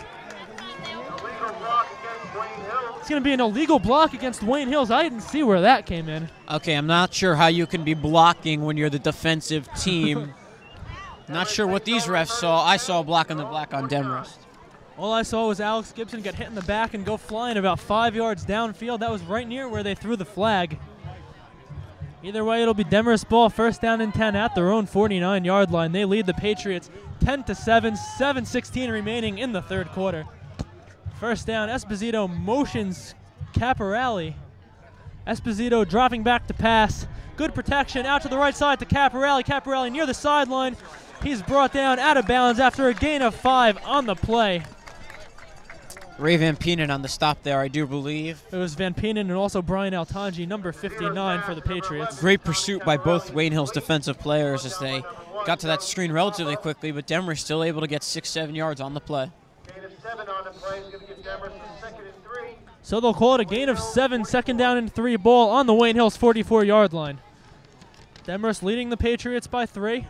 It's going to be an illegal block against Wayne Hills. I didn't see where that came in. Okay, I'm not sure how you can be blocking when you're the defensive team. Not sure what these refs saw. I saw a block on the black on Demarest. All I saw was Alex Gibson get hit in the back and go flying about five yards downfield. That was right near where they threw the flag. Either way, it'll be Demarest ball, first down and ten at their own forty-nine-yard line. They lead the Patriots ten to seven, seven sixteen remaining in the third quarter. First down, Esposito motions Caporelli. Esposito dropping back to pass. Good protection out to the right side to Caporelli. Caporelli near the sideline. He's brought down out of bounds after a gain of five on the play. Ray Van Peenan on the stop there, I do believe. It was Van Peenan and also Brian Altanji, number fifty-nine for the Patriots. Great pursuit by both Wayne Hill's defensive players as they got to that screen relatively quickly, but Demarest still able to get six, seven yards on the play. Gain of seven on the play is going to give Demarest a second and three. So they'll call it a gain of seven, second down and three ball on the Wayne Hills forty-four yard line. Demarest leading the Patriots by three.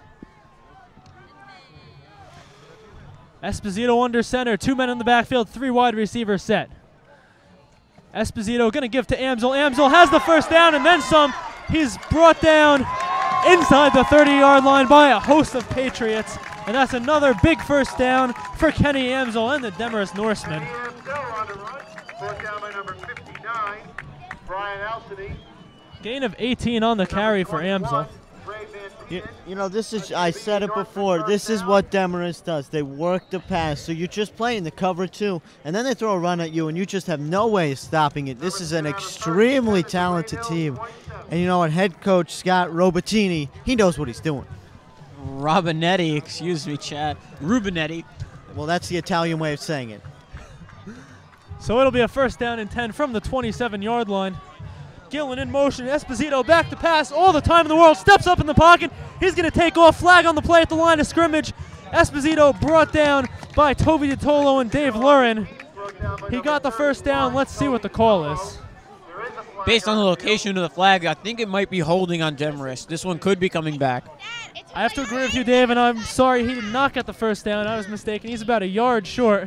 Esposito under center, two men in the backfield, three wide receivers set. Esposito going to give to Amsel. Amsel has the first down and then some. He's brought down inside the thirty yard line by a host of Patriots. And that's another big first down for Kenny Amsel and the Demarest Norsemen. Amsel on the run. Brought down by number fifty-nine, Brian Alcini. Gain of eighteen on the carry for Amsel. You, you know, this is, I said it before, this is what Demarest does. They work the pass, so you're just playing the cover two, and then they throw a run at you, and you just have no way of stopping it. This is an extremely talented team. And you know what, head coach Scott Robertini, he knows what he's doing. Robinetti, excuse me, Chad. Rubinetti. Well, that's the Italian way of saying it. So it'll be a first down and ten from the twenty-seven yard line. Gillen in motion, Esposito back to pass, all the time in the world, steps up in the pocket. He's going to take off, flag on the play at the line of scrimmage. Esposito brought down by Toby DiTolo and Dave Lurin. He got the first down. Let's see what the call is. Based on the location of the flag, I think it might be holding on Demarest. This one could be coming back. I have to agree with you, Dave, and I'm sorry he did not get the first down. I was mistaken. He's about a yard short.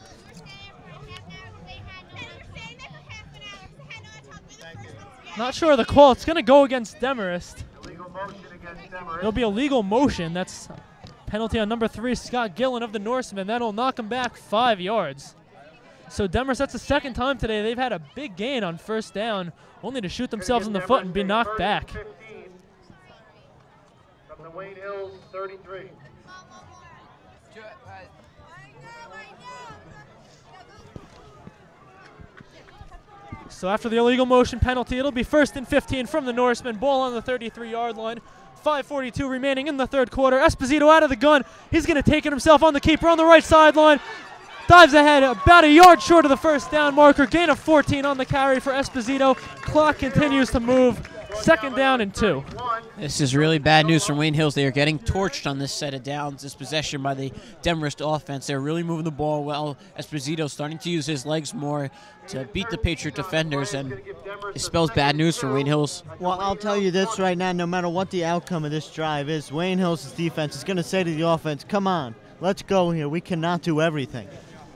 Not sure of the call. It's going to go against Demarest. It'll be a legal motion. That's penalty on number three, Scott Gillen of the Norsemen. That'll knock him back five yards. So Demarest, that's the second time today they've had a big gain on first down, only to shoot themselves in the foot and be knocked back. From the Wayne Hills thirty-three. So after the illegal motion penalty, it'll be first and fifteen from the Norsemen. Ball on the thirty-three yard line. five forty-two remaining in the third quarter. Esposito out of the gun. He's going to take it himself on the keeper on the right sideline. Dives ahead about a yard short of the first down marker. Gain of fourteen on the carry for Esposito. Clock continues to move. Second down and two. This is really bad news from Wayne Hills. They are getting torched on this set of downs, this possession by the Demarest offense. They're really moving the ball well. Esposito starting to use his legs more to beat the Patriot defenders, and it spells bad news for Wayne Hills. Well, I'll tell you this right now, no matter what the outcome of this drive is, Wayne Hills' defense is going to say to the offense, come on, let's go here. We cannot do everything.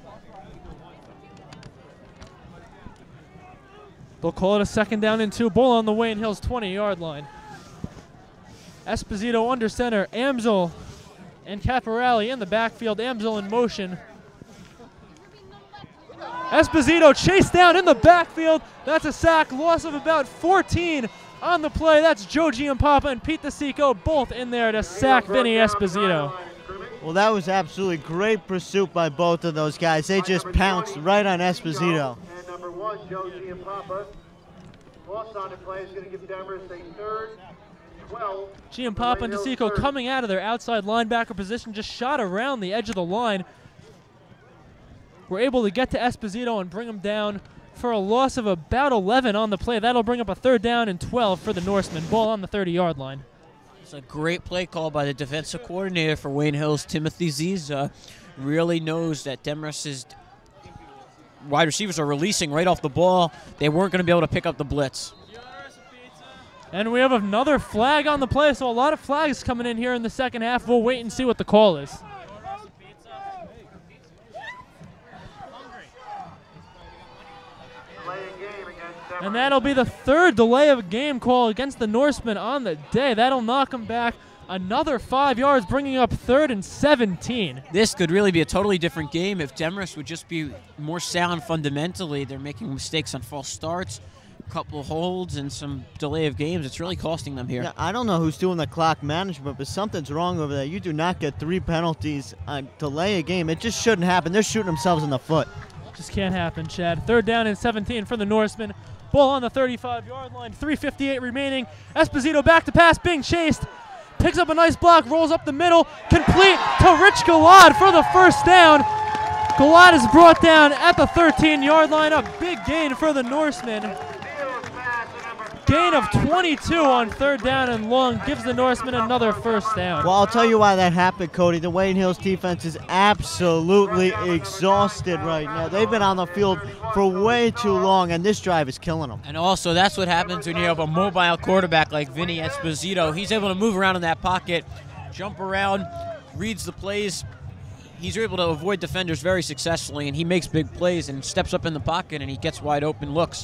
They'll call it a second down and two. Ball on the Wayne Hills twenty yard line. Esposito under center. Amsel and Caporelli in the backfield. Amsel in motion. Esposito chased down in the backfield. That's a sack. Loss of about fourteen on the play. That's Joe Giampapa and Pete DeSico both in there to sack Vinny Esposito. Well, that was absolutely great pursuit by both of those guys. They just pounced right on Esposito. And number one, Joe Giampapa. Loss on the play is going to give Demarest a third, twelve. Giampapa and DeSico coming out of their outside linebacker position, just shot around the edge of the line. We're able to get to Esposito and bring him down for a loss of about eleven on the play. That'll bring up a third down and twelve for the Norsemen. Ball on the thirty yard line. It's a great play call by the defensive coordinator for Wayne Hills, Timothy Ziza. Really knows that Demarest's wide receivers are releasing right off the ball. They weren't going to be able to pick up the blitz. And we have another flag on the play, so a lot of flags coming in here in the second half. We'll wait and see what the call is. And that'll be the third delay of game call against the Norsemen on the day. That'll knock them back another five yards, bringing up third and seventeen. This could really be a totally different game if Demarest would just be more sound fundamentally. They're making mistakes on false starts, a couple of holds, and some delay of games. It's really costing them here. Yeah, I don't know who's doing the clock management, but something's wrong over there. You do not get three penalties on delay a game. It just shouldn't happen. They're shooting themselves in the foot. Just can't happen, Chad. Third down and seventeen for the Norsemen. Ball on the thirty-five yard line. three fifty-eight remaining. Esposito back to pass, being chased. Picks up a nice block, rolls up the middle. Complete to Rich Galad for the first down. Gaudy is brought down at the thirteen-yard line. A big gain for the Norsemen. Gain of twenty-two on third down and long gives the Norsemen another first down. Well, I'll tell you why that happened, Cody. The Wayne Hills defense is absolutely exhausted right now. They've been on the field for way too long, and this drive is killing them. And also, that's what happens when you have a mobile quarterback like Vinny Esposito. He's able to move around in that pocket, jump around, reads the plays. He's able to avoid defenders very successfully, and he makes big plays and steps up in the pocket, and he gets wide open looks.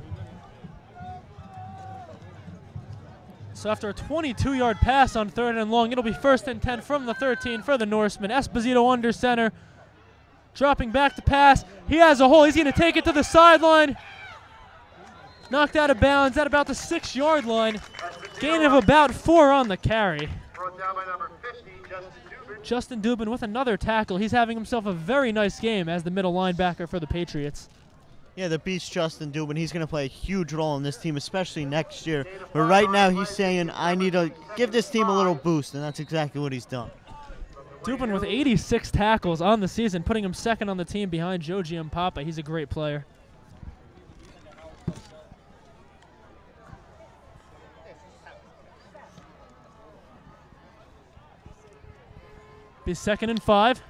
So after a twenty-two-yard pass on third and long, it'll be first and ten from the thirteen for the Norsemen. Esposito under center, dropping back to pass. He has a hole. He's going to take it to the sideline. Knocked out of bounds at about the six-yard line. Gain of about four on the carry. Justin Dubin with another tackle. He's having himself a very nice game as the middle linebacker for the Patriots. Yeah, the beast Justin Dubin, he's going to play a huge role in this team, especially next year. But right now he's saying, I need to give this team a little boost, and that's exactly what he's done. Dubin with eighty-six tackles on the season, putting him second on the team behind Joe Giampapa. He's a great player. Be second and five.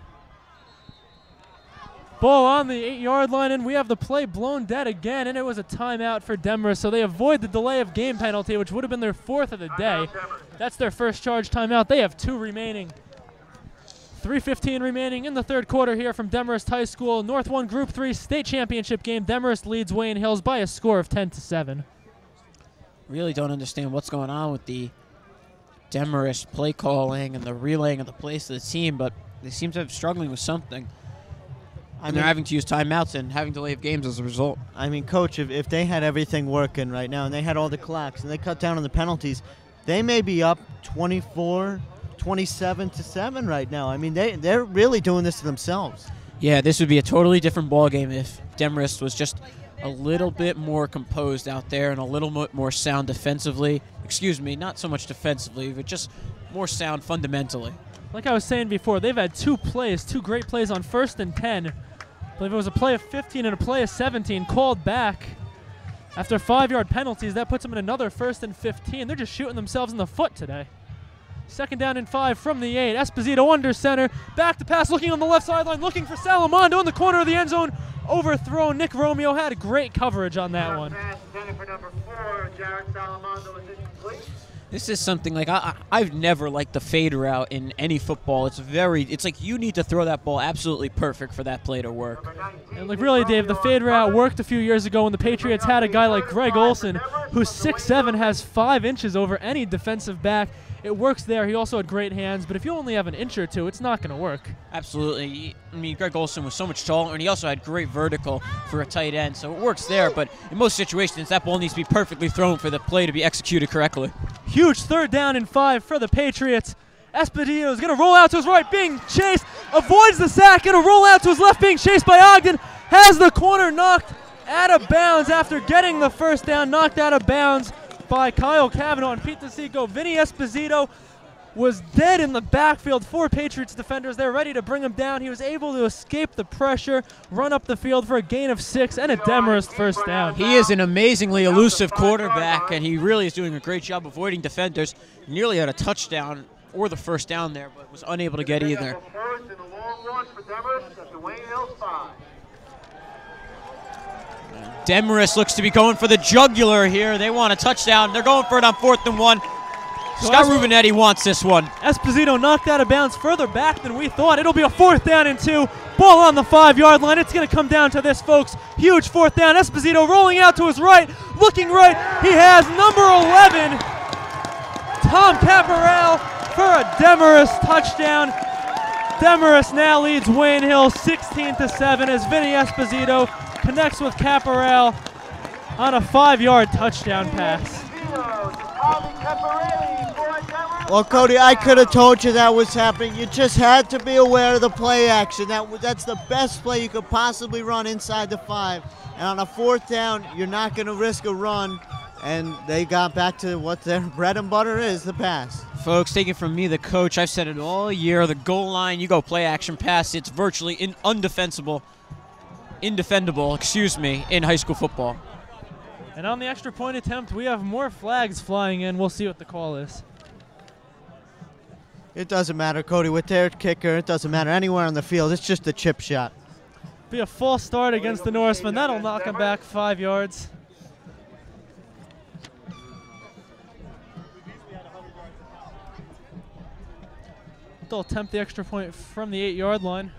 Ball on the eight-yard line, and we have the play blown dead again, and it was a timeout for Demarest, so they avoid the delay of game penalty, which would have been their fourth of the day. That's their first charge timeout. They have two remaining. three fifteen remaining in the third quarter here from Demarest High School. North one Group three state championship game. Demarest leads Wayne Hills by a score of ten to seven. Really don't understand what's going on with the Demarest play calling and the relaying of the plays to the team, but they seem to be struggling with something. I And mean, they're having to use timeouts and having delay of games as a result. I mean, Coach, if, if they had everything working right now and they had all the clocks and they cut down on the penalties, they may be up twenty-four, twenty-seven to seven right now. I mean, they, they're really doing this to themselves. Yeah, this would be a totally different ballgame if Demarest was just a little bit more composed out there and a little mo more sound defensively. Excuse me, not so much defensively, but just more sound fundamentally. Like I was saying before, they've had two plays, two great plays on first and ten. I believe it was a play of fifteen and a play of seventeen called back. After five-yard penalties, that puts them in another first and fifteen. They're just shooting themselves in the foot today. Second down and five from the eight. Esposito under center. Back to pass, looking on the left sideline, looking for Salamondo in the corner of the end zone. Overthrown. Nick Romeo had great coverage on that one. This is something like I, I, I've never liked the fade route in any football. It's very, it's like you need to throw that ball absolutely perfect for that play to work. And like really, Dave, the fade route worked a few years ago when the Patriots had a guy like Greg Olson, who's six seven, has five inches over any defensive back. It works there. He also had great hands, but if you only have an inch or two, it's not going to work. Absolutely. I mean, Greg Olson was so much taller, and he also had great vertical for a tight end, so it works there. But in most situations, that ball needs to be perfectly thrown for the play to be executed correctly. Huge third down and five for the Patriots. Esposito is going to roll out to his right, being chased, avoids the sack, going to roll out to his left, being chased by Ogden, has the corner knocked out of bounds after getting the first down, knocked out of bounds by Kyle Cavanaugh and Pete DeSico. Vinny Esposito was dead in the backfield. Four Patriots defenders there ready to bring him down. He was able to escape the pressure, run up the field for a gain of six and a Demarest first down. He is an amazingly elusive quarterback, and he really is doing a great job avoiding defenders. Nearly had a touchdown or the first down there, but was unable to get either. Demarest looks to be going for the jugular here. They want a touchdown. They're going for it on fourth and one. So Scott Rubinetti wants this one. Esposito knocked out of bounds further back than we thought. It'll be a fourth down and two. Ball on the five-yard line. It's going to come down to this, folks. Huge fourth down. Esposito rolling out to his right, looking right. He has number eleven, Tom Caporal, for a Demarest touchdown. Demarest now leads Wayne Hill sixteen to seven as Vinny Esposito connects with Caporal on a five-yard touchdown pass. Well, Cody, I could have told you that was happening. You just had to be aware of the play action. That That's the best play you could possibly run inside the five. And on a fourth down, you're not going to risk a run. And they got back to what their bread and butter is, the pass. Folks, take it from me, the coach. I've said it all year. The goal line, you go play action pass. It's virtually in undefensible, indefendable, excuse me, in high school football. And on the extra point attempt, we have more flags flying in. We'll see what the call is. It doesn't matter, Cody. With their kicker, it doesn't matter anywhere on the field. It's just a chip shot. Be a false start against the Norsemen. That'll knock him back five yards. They'll attempt the extra point from the eight-yard line.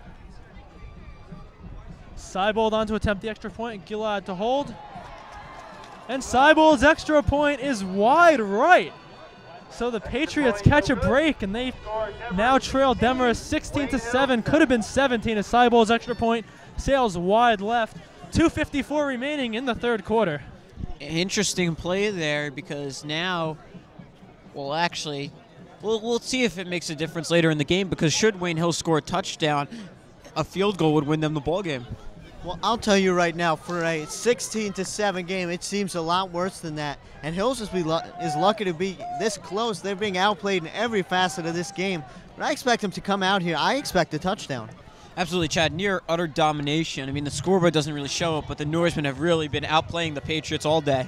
Seibold on to attempt the extra point. Gilad to hold. And Seibold's extra point is wide right. So the Patriots catch a break, and they now trail Demarest sixteen to seven. Could have been seventeen as Seibold's extra point sails wide left. two fifty-four remaining in the third quarter. Interesting play there because now, well, actually, we'll, we'll see if it makes a difference later in the game because should Wayne Hills score a touchdown, a field goal would win them the ball game. Well, I'll tell you right now, for a sixteen to seven game, it seems a lot worse than that. And Hills is, be lu is lucky to be this close. They're being outplayed in every facet of this game. But I expect them to come out here. I expect a touchdown. Absolutely, Chad. Near utter domination. I mean, the scoreboard doesn't really show it, but the Norsemen have really been outplaying the Patriots all day.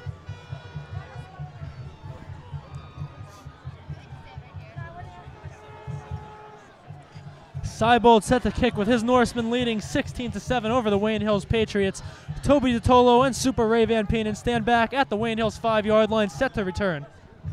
Seibold set to kick with his Norsemen leading sixteen to seven over the Wayne Hills Patriots. Toby DeTolo and Super Ray Van Penen stand back at the Wayne Hills five-yard line, set to return.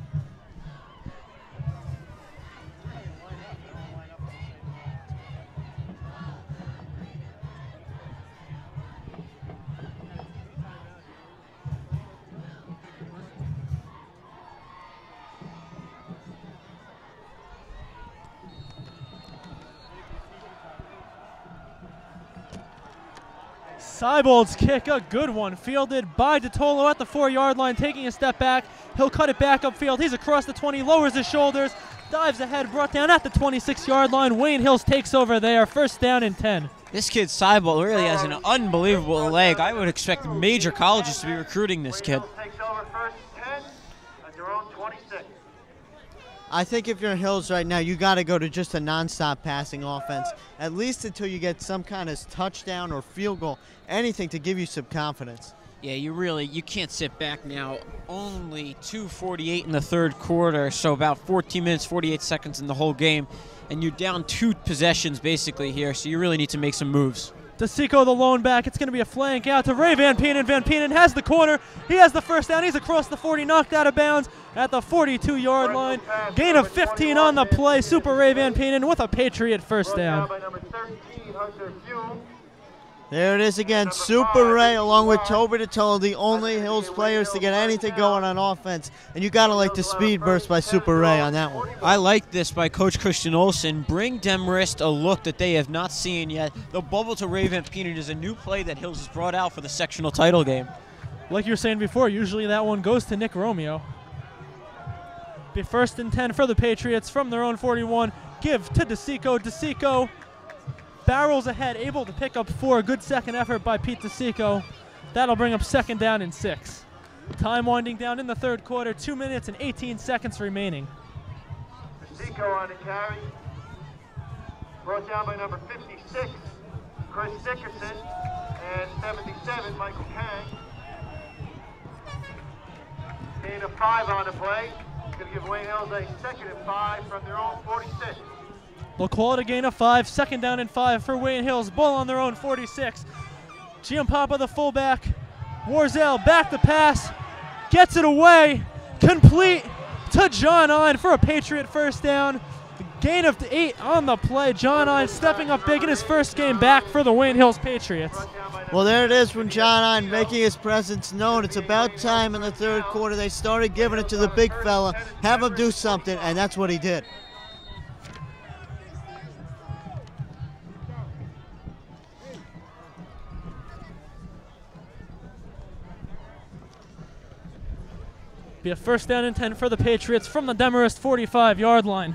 Seibold's kick, a good one, fielded by DeTolo at the four-yard line, taking a step back. He'll cut it back upfield. He's across the twenty, lowers his shoulders, dives ahead, brought down at the twenty-six-yard line. Wayne Hills takes over there, first down and ten. This kid, Seibold, really has an unbelievable leg. I would expect major colleges to be recruiting this kid. Takes over first ten at their own twenty-six. I think if you're in Hills right now, you got to go to just a nonstop passing offense, at least until you get some kind of touchdown or field goal, anything to give you some confidence. Yeah, you really, you can't sit back now. Only two forty-eight in the third quarter, so about fourteen minutes, forty-eight seconds in the whole game, and you're down two possessions basically here, so you really need to make some moves. DeSico the lone back. It's going to be a flank out to Ray Van Penen. Van Penen has the corner. He has the first down. He's across the forty, knocked out of bounds at the forty-two-yard line. Gain of fifteen on the play. Super Ray Van Penen with a Patriot first down. There it is again, Super Ray along with Toby DeTolo, the only Hills players to get anything going on offense. And you got to like the speed burst by Super Ray on that one. I like this by Coach Christian Olsen. Bring Demarest a look that they have not seen yet. The bubble to Ray Van Penen is a new play that Hills has brought out for the sectional title game. Like you were saying before, usually that one goes to Nick Romeo. Be first and ten for the Patriots from their own forty-one. Give to DeSico. DeSico barrels ahead, able to pick up four. Good second effort by Pete DeSico. That'll bring up second down and six. Time winding down in the third quarter. Two minutes and eighteen seconds remaining. DeSico on the carry. Brought down by number fifty-six, Chris Dickerson, and seventy-seven, Michael Kang. Gain of five on the play. Going to give Wayne Hills a second and five from their own forty-six. They'll call it a gain of five. Second down and five for Wayne Hills. Ball on their own forty-six. Giampapa, the fullback. Warzel back to pass. Gets it away. Complete to John Ine for a Patriot first down. Gain of eight on the play. John Ine stepping up big in his first game back for the Wayne Hills Patriots. Well, there it is from John Ine making his presence known. It's about time in the third quarter they started giving it to the big fella. Have him do something, and that's what he did. Be a first down and ten for the Patriots from the Demarest forty-five-yard line.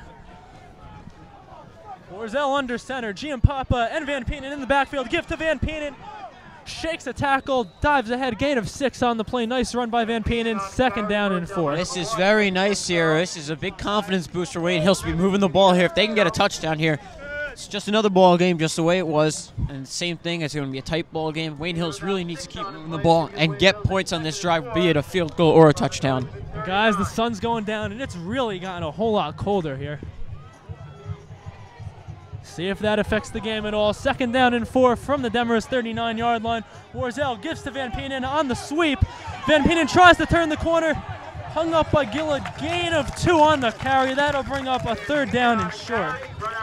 Warzel under center. Giampapa and Van Penen in the backfield. Give to Van Penen. shakes a tackle, dives ahead, gain of six on the play. Nice run by Van Penen, second down and four. This is very nice here. This is a big confidence boost for Wayne Hills to be moving the ball here. If they can get a touchdown here, it's just another ball game, just the way it was. And same thing, it's going to be a tight ball game. Wayne Hills really needs to keep moving the ball and get points on this drive, be it a field goal or a touchdown. Guys, the sun's going down, and it's really gotten a whole lot colder here. See if that affects the game at all. Second down and four from the Demarest thirty-nine yard line. Warzel gives to Van Penen on the sweep. Van Penen tries to turn the corner. Hung up by Gill, a gain of two on the carry. That'll bring up a third down and short.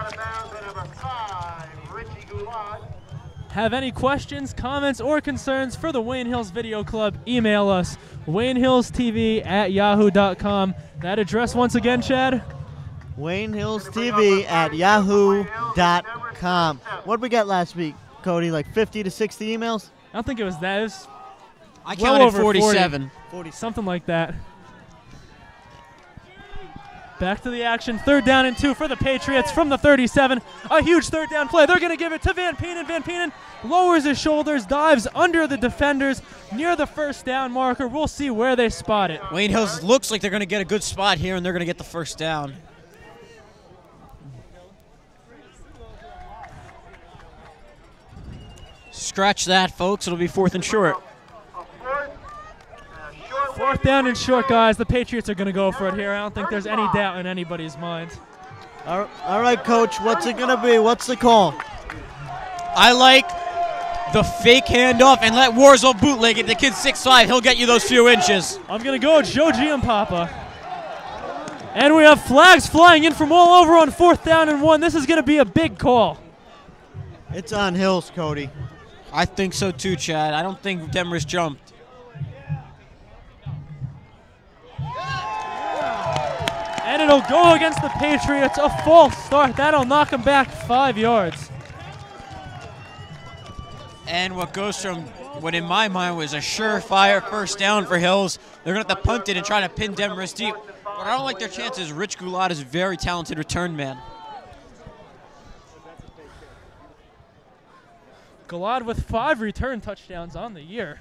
Have any questions, comments, or concerns for the Wayne Hills Video Club? Email us, wayne hills t v at yahoo dot com. That address once again, Chad? Wayne Hills T V at yahoo dot com. What did we get last week, Cody? Like fifty to sixty emails? I don't think it was that. It was I well counted over forty-seven. forty, something like that. Back to the action. Third down and two for the Patriots from the thirty-seven. A huge third down play. They're going to give it to Van Penen. Van Penen lowers his shoulders, dives under the defenders near the first down marker. We'll see where they spot it. Wayne Hills looks like they're going to get a good spot here, and they're going to get the first down. Scratch that, folks. It'll be fourth and short. Fourth down and short, guys. The Patriots are going to go for it here. I don't think there's any doubt in anybody's mind. All all right, Coach. What's it going to be? What's the call? I like the fake handoff and let Warzel bootleg it. The kid's six five. He'll get you those few inches. I'm going to go Joe Giampapa. And we have flags flying in from all over on fourth down and one. This is going to be a big call. It's on Hills, Cody. I think so too, Chad. I don't think Demarest jumped. And it'll go against the Patriots. A false start. That'll knock them back five yards. And what goes from what in my mind was a surefire first down for Hills, they're going to have to punt it and try to pin Demarest deep. But I don't like their chances. Rich Goulart is a very talented return man. Gaudy with five return touchdowns on the year.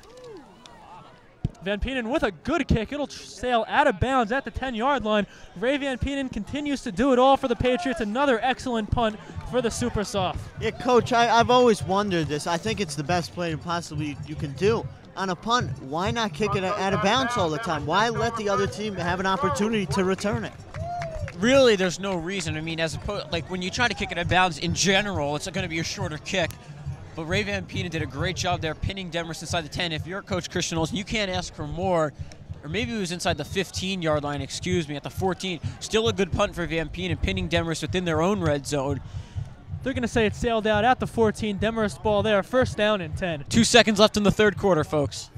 Van Penen with a good kick. It'll sail out of bounds at the ten yard line. Ray Van Penen continues to do it all for the Patriots. Another excellent punt for the Super Soft. Yeah, Coach, I, I've always wondered this. I think it's the best play possibly you can do. On a punt, why not kick it out of bounds all the time? Why let the other team have an opportunity to return it? Really, there's no reason. I mean, as opposed, like when you try to kick it out of bounds in general, it's going to be a shorter kick. But Ray Van Penen did a great job there pinning Demarest inside the ten. If you're Coach Chrusciel, you can't ask for more. Or maybe it was inside the fifteen yard line, excuse me, at the fourteen. Still a good punt for Van Penen, pinning Demarest within their own red zone. They're going to say it sailed out at the fourteen. Demarest ball there, first down and ten. Two seconds left in the third quarter, folks.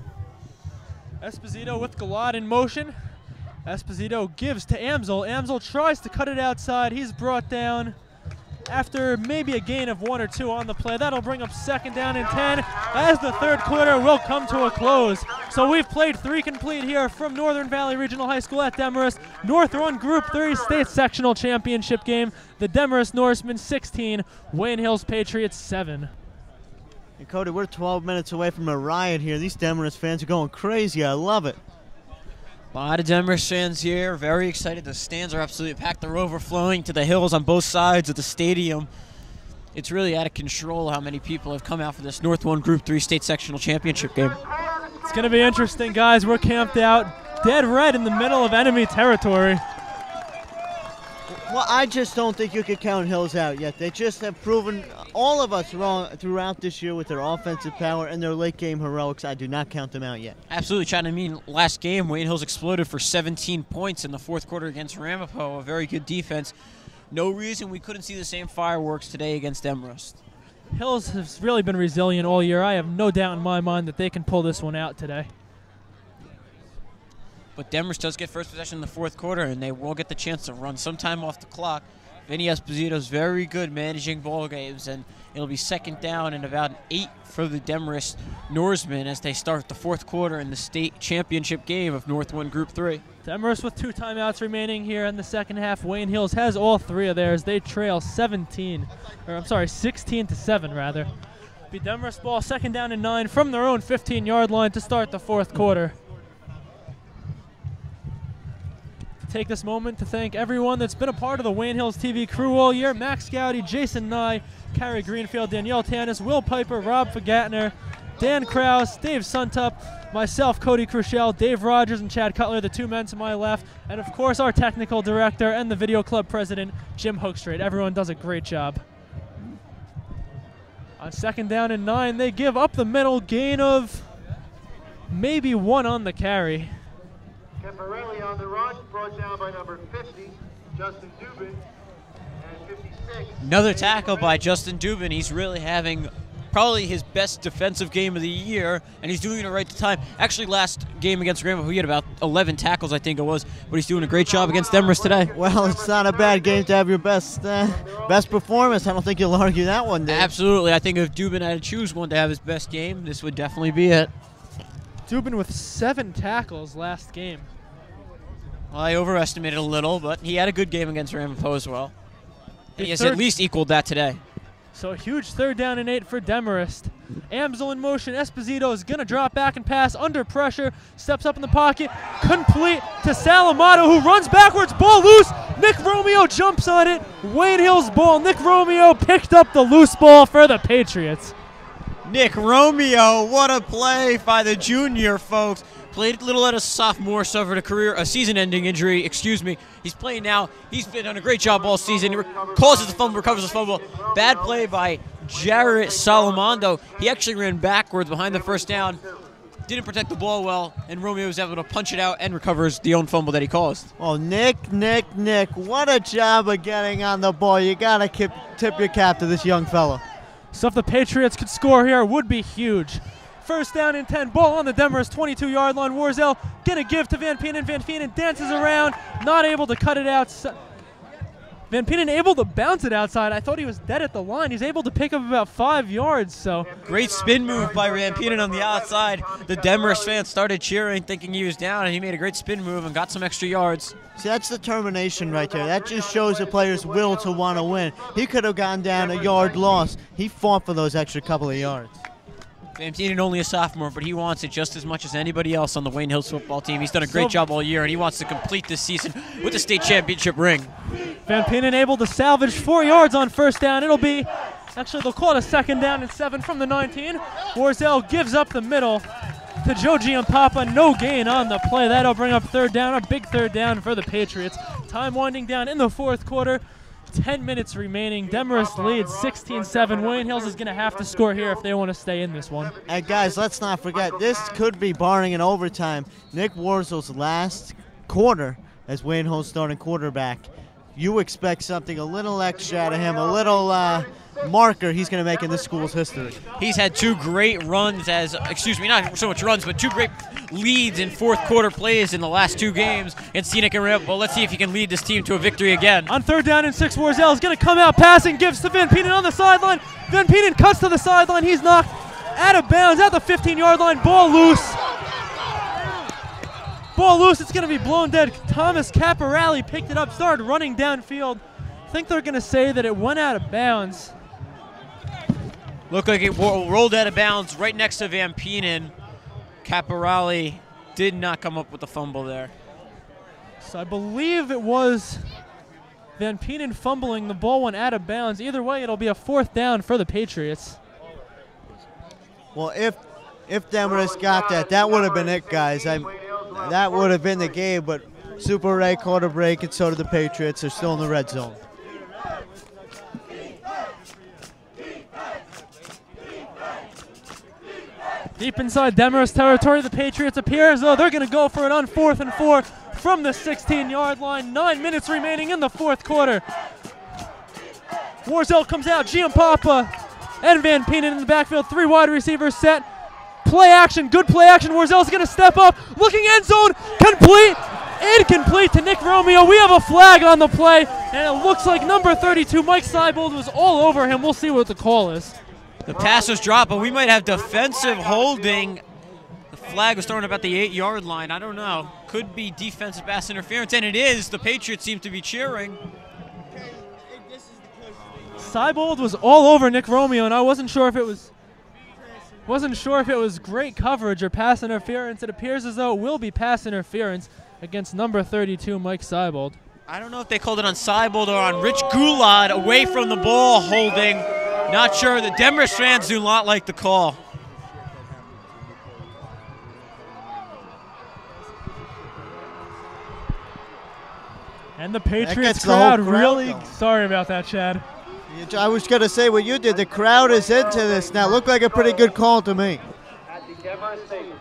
Esposito with Gaudy in motion. Esposito gives to Amsel. Amsel tries to cut it outside. He's brought down after maybe a gain of one or two on the play. That'll bring up second down and ten as the third quarter will come to a close. So we've played three complete here from Northern Valley Regional High School at Demarest. North Run Group three State Sectional Championship game. The Demarest Norsemen sixteen, Wayne Hills Patriots seven. And Cody, we're twelve minutes away from a riot here. These Demarest fans are going crazy. I love it. A lot of Demarest fans here, very excited. The stands are absolutely packed. They're overflowing to the hills on both sides of the stadium. It's really out of control how many people have come out for this North One Group three State Sectional Championship game. It's going to be interesting, guys. We're camped out dead right in the middle of enemy territory. Well, I just don't think you could count Hills out yet. They just have proven all of us wrong throughout this year with their offensive power and their late game heroics. I do not count them out yet. Absolutely, Chad. I mean, last game, Wayne Hills exploded for seventeen points in the fourth quarter against Ramapo, a very good defense. No reason we couldn't see the same fireworks today against Demarest. Hills has really been resilient all year. I have no doubt in my mind that they can pull this one out today. But Demarest does get first possession in the fourth quarter, and they will get the chance to run sometime off the clock. Vinny Esposito's very good managing ball games, and it'll be second down and about an eight for the Demarest Norsemen as they start the fourth quarter in the state championship game of North One Group three. Demarest with two timeouts remaining here in the second half. Wayne Hills has all three of theirs. They trail seventeen, or I'm sorry, sixteen to seven rather. Be Demarest ball, second down and nine from their own fifteen-yard line to start the fourth quarter. Take this moment to thank everyone that's been a part of the Wayne Hills T V crew all year. Max Gaudy, Jason Nye, Carrie Greenfield, Danielle Tanis, Will Piper, Rob Fagatner, Dan Krause, Dave Suntup, myself, Cody Chrusciel, Dave Rogers, and Chad Cutler, the two men to my left, and of course our technical director and the video club president, Jim Hookstraight. Everyone does a great job. On second down and nine, they give up the middle, gain of maybe one on the carry. Camparelli on the run, brought down by number fifty, Justin Dubin, and fifty-six. Another tackle by Justin Dubin. He's really having probably his best defensive game of the year, and he's doing it right at the time. Actually, last game against Greenville, he had about eleven tackles, I think it was, but he's doing a great job against Demarest today. Well, it's not a bad game to have your best uh, best performance. I don't think you'll argue that one, Dave. Absolutely. I think if Dubin had to choose one to have his best game, this would definitely be it. Dubin with seven tackles last game. Well, I overestimated a little, but he had a good game against Ramapo as well. He has third- at least equaled that today. So a huge third down and eight for Demarest. Amsel in motion. Esposito is going to drop back and pass under pressure. Steps up in the pocket. Complete to Salamato, who runs backwards. Ball loose. Nick Romeo jumps on it. Wayne Hills ball. Nick Romeo picked up the loose ball for the Patriots. Nick Romeo, what a play by the junior, folks. Played a little at a sophomore, suffered a career, a season-ending injury, excuse me. He's playing now. He's been done a great job all season. He causes the fumble, recovers the fumble. Bad play by Jarrett Salamando. He actually ran backwards behind the first down, didn't protect the ball well, and Romeo was able to punch it out and recovers the own fumble that he caused. Oh, Nick, Nick, Nick, what a job of getting on the ball. You got to tip your cap to this young fella. So if the Patriots could score here, it would be huge. First down and ten, ball on the Demarest twenty-two-yard line. Warzel gonna give to Van Penen. Van Penen dances around, not able to cut it out. Van Penen able to bounce it outside. I thought he was dead at the line. He's able to pick up about five yards. So great spin move by Van Penen on the outside. The Demarest fans started cheering, thinking he was down, and he made a great spin move and got some extra yards. See, that's determination right there. That just shows the player's will to want to win. He could have gone down a yard loss. He fought for those extra couple of yards. Van Penen only a sophomore, but he wants it just as much as anybody else on the Wayne Hills football team. He's done a great job all year, and he wants to complete this season with the state championship ring. Van Penen able to salvage four yards on first down. It'll be, actually they'll call it a second down and seven from the nineteen. Warzel gives up the middle to Joe Giampapa. No gain on the play. That'll bring up third down, a big third down for the Patriots. Time winding down in the fourth quarter. ten minutes remaining. Demarest leads sixteen seven. Wayne Hills is going to have to score here if they want to stay in this one. And guys, let's not forget, this could be, barring an overtime, Nick Warzel's last quarter as Wayne Hills starting quarterback. You expect something a little extra out of him, a little uh, marker he's going to make in this school's history. He's had two great runs as, excuse me, not so much runs, but two great leads in fourth quarter plays in the last two games against Scenic and Rip. Well, let's see if he can lead this team to a victory again. On third down and six, Warzel is going to come out passing, gives to Van Penen on the sideline. Van Penen cuts to the sideline. He's knocked out of bounds at the fifteen-yard line. Ball loose. Ball loose. It's going to be blown dead. Thomas Caporelli picked it up, started running downfield. I think they're going to say that it went out of bounds. Looked like it rolled out of bounds right next to Van Penen. Caporelli did not come up with the fumble there. So I believe it was Van Penen fumbling. The ball went out of bounds. Either way, it'll be a fourth down for the Patriots. Well, if if Demarest got that, that would have been it, guys. I, that would have been the game, but Super Ray caught a break, and so did the Patriots. They're still in the red zone. Deep inside Demarest territory, the Patriots appear as though they're going to go for it on fourth and four from the sixteen-yard line. Nine minutes remaining in the fourth quarter. Warzel comes out, Giampapa and Van Penen in the backfield. Three wide receivers set. Play action, good play action. Warzel's going to step up, looking end zone, complete, incomplete to Nick Romeo. We have a flag on the play, and it looks like number thirty-two, Mike Seibold, was all over him. We'll see what the call is. The pass was dropped, but we might have defensive holding. The flag was thrown about the eight-yard line. I don't know. Could be defensive pass interference, and it is. The Patriots seem to be cheering. Seibold was all over Nick Romeo, and I wasn't sure if it was Wasn't sure if it was great coverage or pass interference. It appears as though it will be pass interference against number thirty-two, Mike Seibold. I don't know if they called it on Seibold or on Rich Goulad away from the ball holding. Not sure. The Demarest fans do not like the call. And the Patriots gets the whole crowd crowd really, going. sorry about that, Chad. You- I was going to say what you did. The crowd is into this now. Looked like a pretty good call to me. At the Demarest Stadium.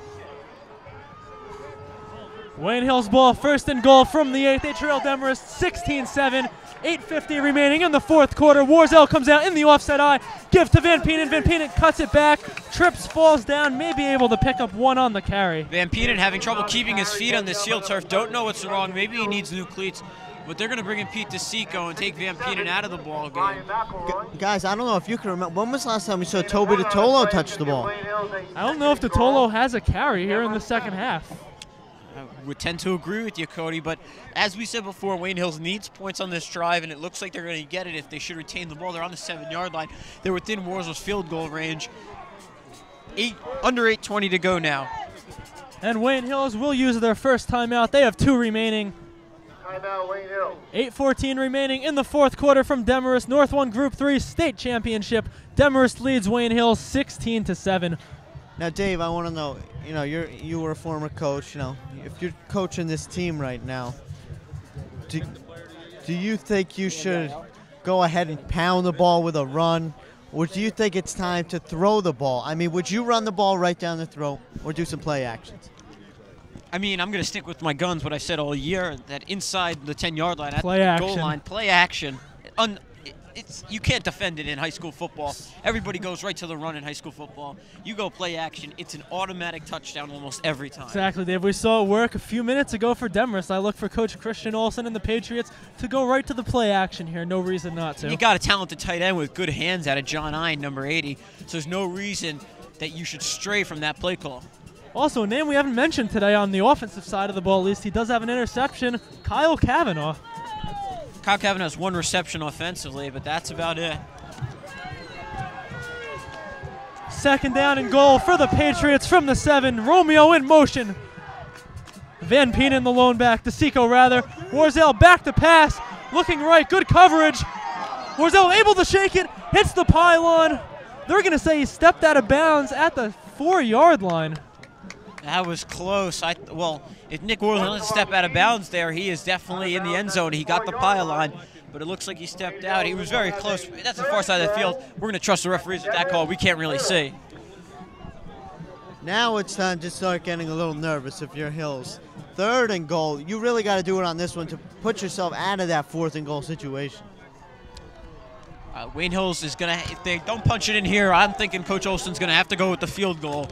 Wayne Hills ball, first and goal from the eighth. They trail Demarest sixteen seven. eight fifty remaining in the fourth quarter. Warzel comes out in the offset eye. Give to Van Penen. Van Penen cuts it back. Trips, falls down. May be able to pick up one on the carry. Van Penen having trouble keeping his feet on this field turf. Don't know what's wrong. Maybe he needs new cleats. But they're going to bring in Pete DeSico and take Van Penen out of the ball game. Guys, I don't know if you can remember. When was the last time we saw Toby DeTolo touch the ball? I don't know if DeTolo has a carry here in the second half. I would tend to agree with you, Cody, but as we said before, Wayne Hills needs points on this drive, and it looks like they're going to get it if they should retain the ball. They're on the seven-yard line. They're within Warzel's field goal range. Eight under eight twenty to go now. And Wayne Hills will use their first timeout. They have two remaining. Timeout, Wayne Hill. eight fourteen remaining in the fourth quarter from Demarest. North one Group three State Championship. Demarest leads Wayne Hills sixteen to seven. Now, Dave, I want to know, you know, you're you were a former coach, you know, if you're coaching this team right now, do, do you think you should go ahead and pound the ball with a run, or do you think it's time to throw the ball? I mean, would you run the ball right down the throat or do some play actions? I mean, I'm going to stick with my guns, what I said all year, that inside the ten-yard line, at Play the action. goal line, play action. Un It's, you can't defend it in high school football. Everybody goes right to the run in high school football. You go play action, it's an automatic touchdown almost every time. Exactly, Dave. We saw it work a few minutes ago for Demarest. I look for Coach Christian Olsen and the Patriots to go right to the play action here. No reason not to. You got a talented tight end with good hands out of John Nye, number eighty, so there's no reason that you should stray from that play call. Also, a name we haven't mentioned today on the offensive side of the ball, at least he does have an interception, Kyle Kavanaugh. Kyle Kavanaugh has one reception offensively, but that's about it. Second down and goal for the Patriots from the seven. Romeo in motion. Van Penen, the lone back. DeSico, rather. Warzel back to pass. Looking right. Good coverage. Warzel able to shake it. Hits the pylon. They're going to say he stepped out of bounds at the four-yard line. That was close. I well, if Nick Warzel doesn't step out of bounds there, he is definitely in the end zone. He got the pylon, but it looks like he stepped out. He was very close. That's the far side of the field. We're going to trust the referees with that call. We can't really see. Now it's time to start getting a little nervous if you're Hills. Third and goal. You really got to do it on this one to put yourself out of that fourth and goal situation. Uh, Wayne Hills is going to, if they don't punch it in here, I'm thinking Coach Olsen's going to have to go with the field goal.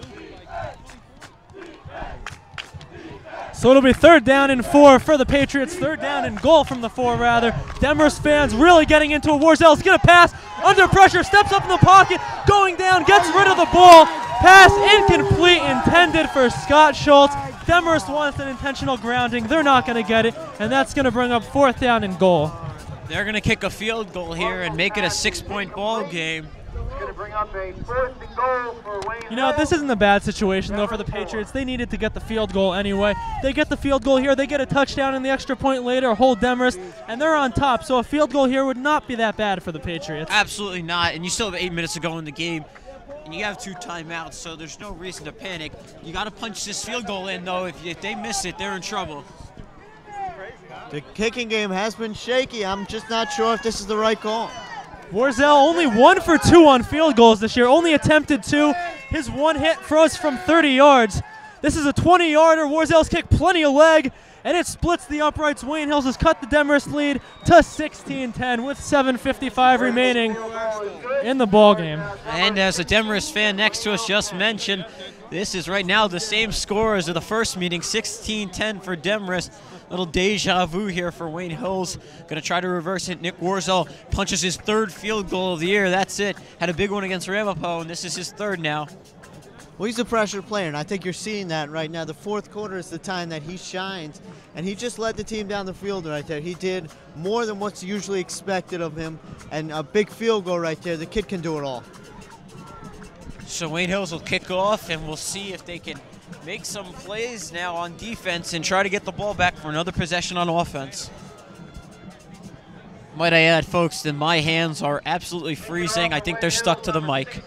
So it'll be third down and four for the Patriots. Third down and goal from the four, rather. Demarest fans really getting into it. Warzel's going to pass. Under pressure. Steps up in the pocket. Going down. Gets rid of the ball. Pass incomplete. Intended for Scott Schultz. Demarest wants an intentional grounding. They're not going to get it. And that's going to bring up fourth down and goal. They're going to kick a field goal here and make it a six-point ball game. Going to bring up a first and goal for Wayne You know, this isn't a bad situation, though, for the Patriots. They needed to get the field goal anyway. They get the field goal here. They get a touchdown and the extra point later, hold Demarest, and they're on top. So a field goal here would not be that bad for the Patriots. Absolutely not. And you still have eight minutes to go in the game. And you have two timeouts, so there's no reason to panic. You got to punch this field goal in, though. If, if they miss it, they're in trouble. The kicking game has been shaky. I'm just not sure if this is the right call. Warzel only one for two on field goals this year, only attempted two. His one hit froze from thirty yards. This is a twenty-yarder. Warzel's kick, plenty of leg, and it splits the uprights. Wayne Hills has cut the Demarest lead to sixteen ten with seven fifty-five remaining in the ball game. And as a Demarest fan next to us just mentioned, this is right now the same score as of the first meeting, sixteen ten for Demarest. Little deja vu here for Wayne Hills. Going to try to reverse it. Nick Warzel punches his third field goal of the year. That's it. Had a big one against Ramapo, and this is his third now. Well, he's a pressure player, and I think you're seeing that right now. The fourth quarter is the time that he shines, and he just led the team down the field right there. He did more than what's usually expected of him, and a big field goal right there. The kid can do it all. So Wayne Hills will kick off, and we'll see if they can make some plays now on defense and try to get the ball back for another possession on offense. Might I add, folks, that my hands are absolutely freezing. I think they're stuck to the mic.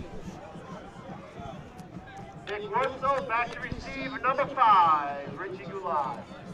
Chrusciel back to receive number five, Richie Gulad.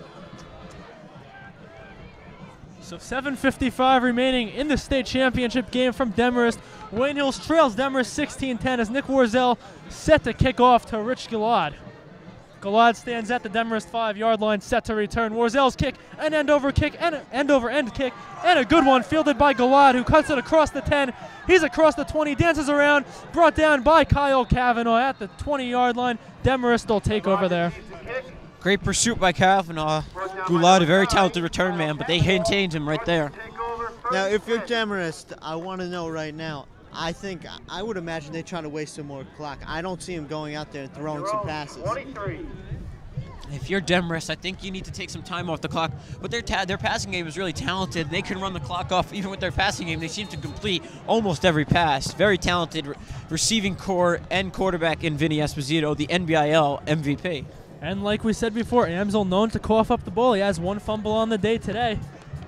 So seven fifty-five remaining in the state championship game from Demarest. Wayne Hills trails Demarest sixteen ten as Nick Warzel set to kick off to Rich Gulad. Gulad stands at the Demarest five-yard line, set to return. Warzel's kick, an end-over kick, and an end-over-end kick, and a good one fielded by Gulad, who cuts it across the ten. He's across the twenty, dances around, brought down by Kyle Kavanaugh at the twenty-yard line. Demarest will take over there. Great pursuit by Kavanaugh. Gulad, a very talented return man, but they contained him right there. Now, if you're Demarest, I want to know right now, I think, I would imagine they're trying to waste some more clock. I don't see him going out there and throwing some passes. If you're Demarest, I think you need to take some time off the clock. But their ta their passing game is really talented. They can run the clock off even with their passing game. They seem to complete almost every pass. Very talented re receiving core and quarterback in Vinny Esposito, the N B I L M V P. And like we said before, Amsel known to cough up the ball. He has one fumble on the day today.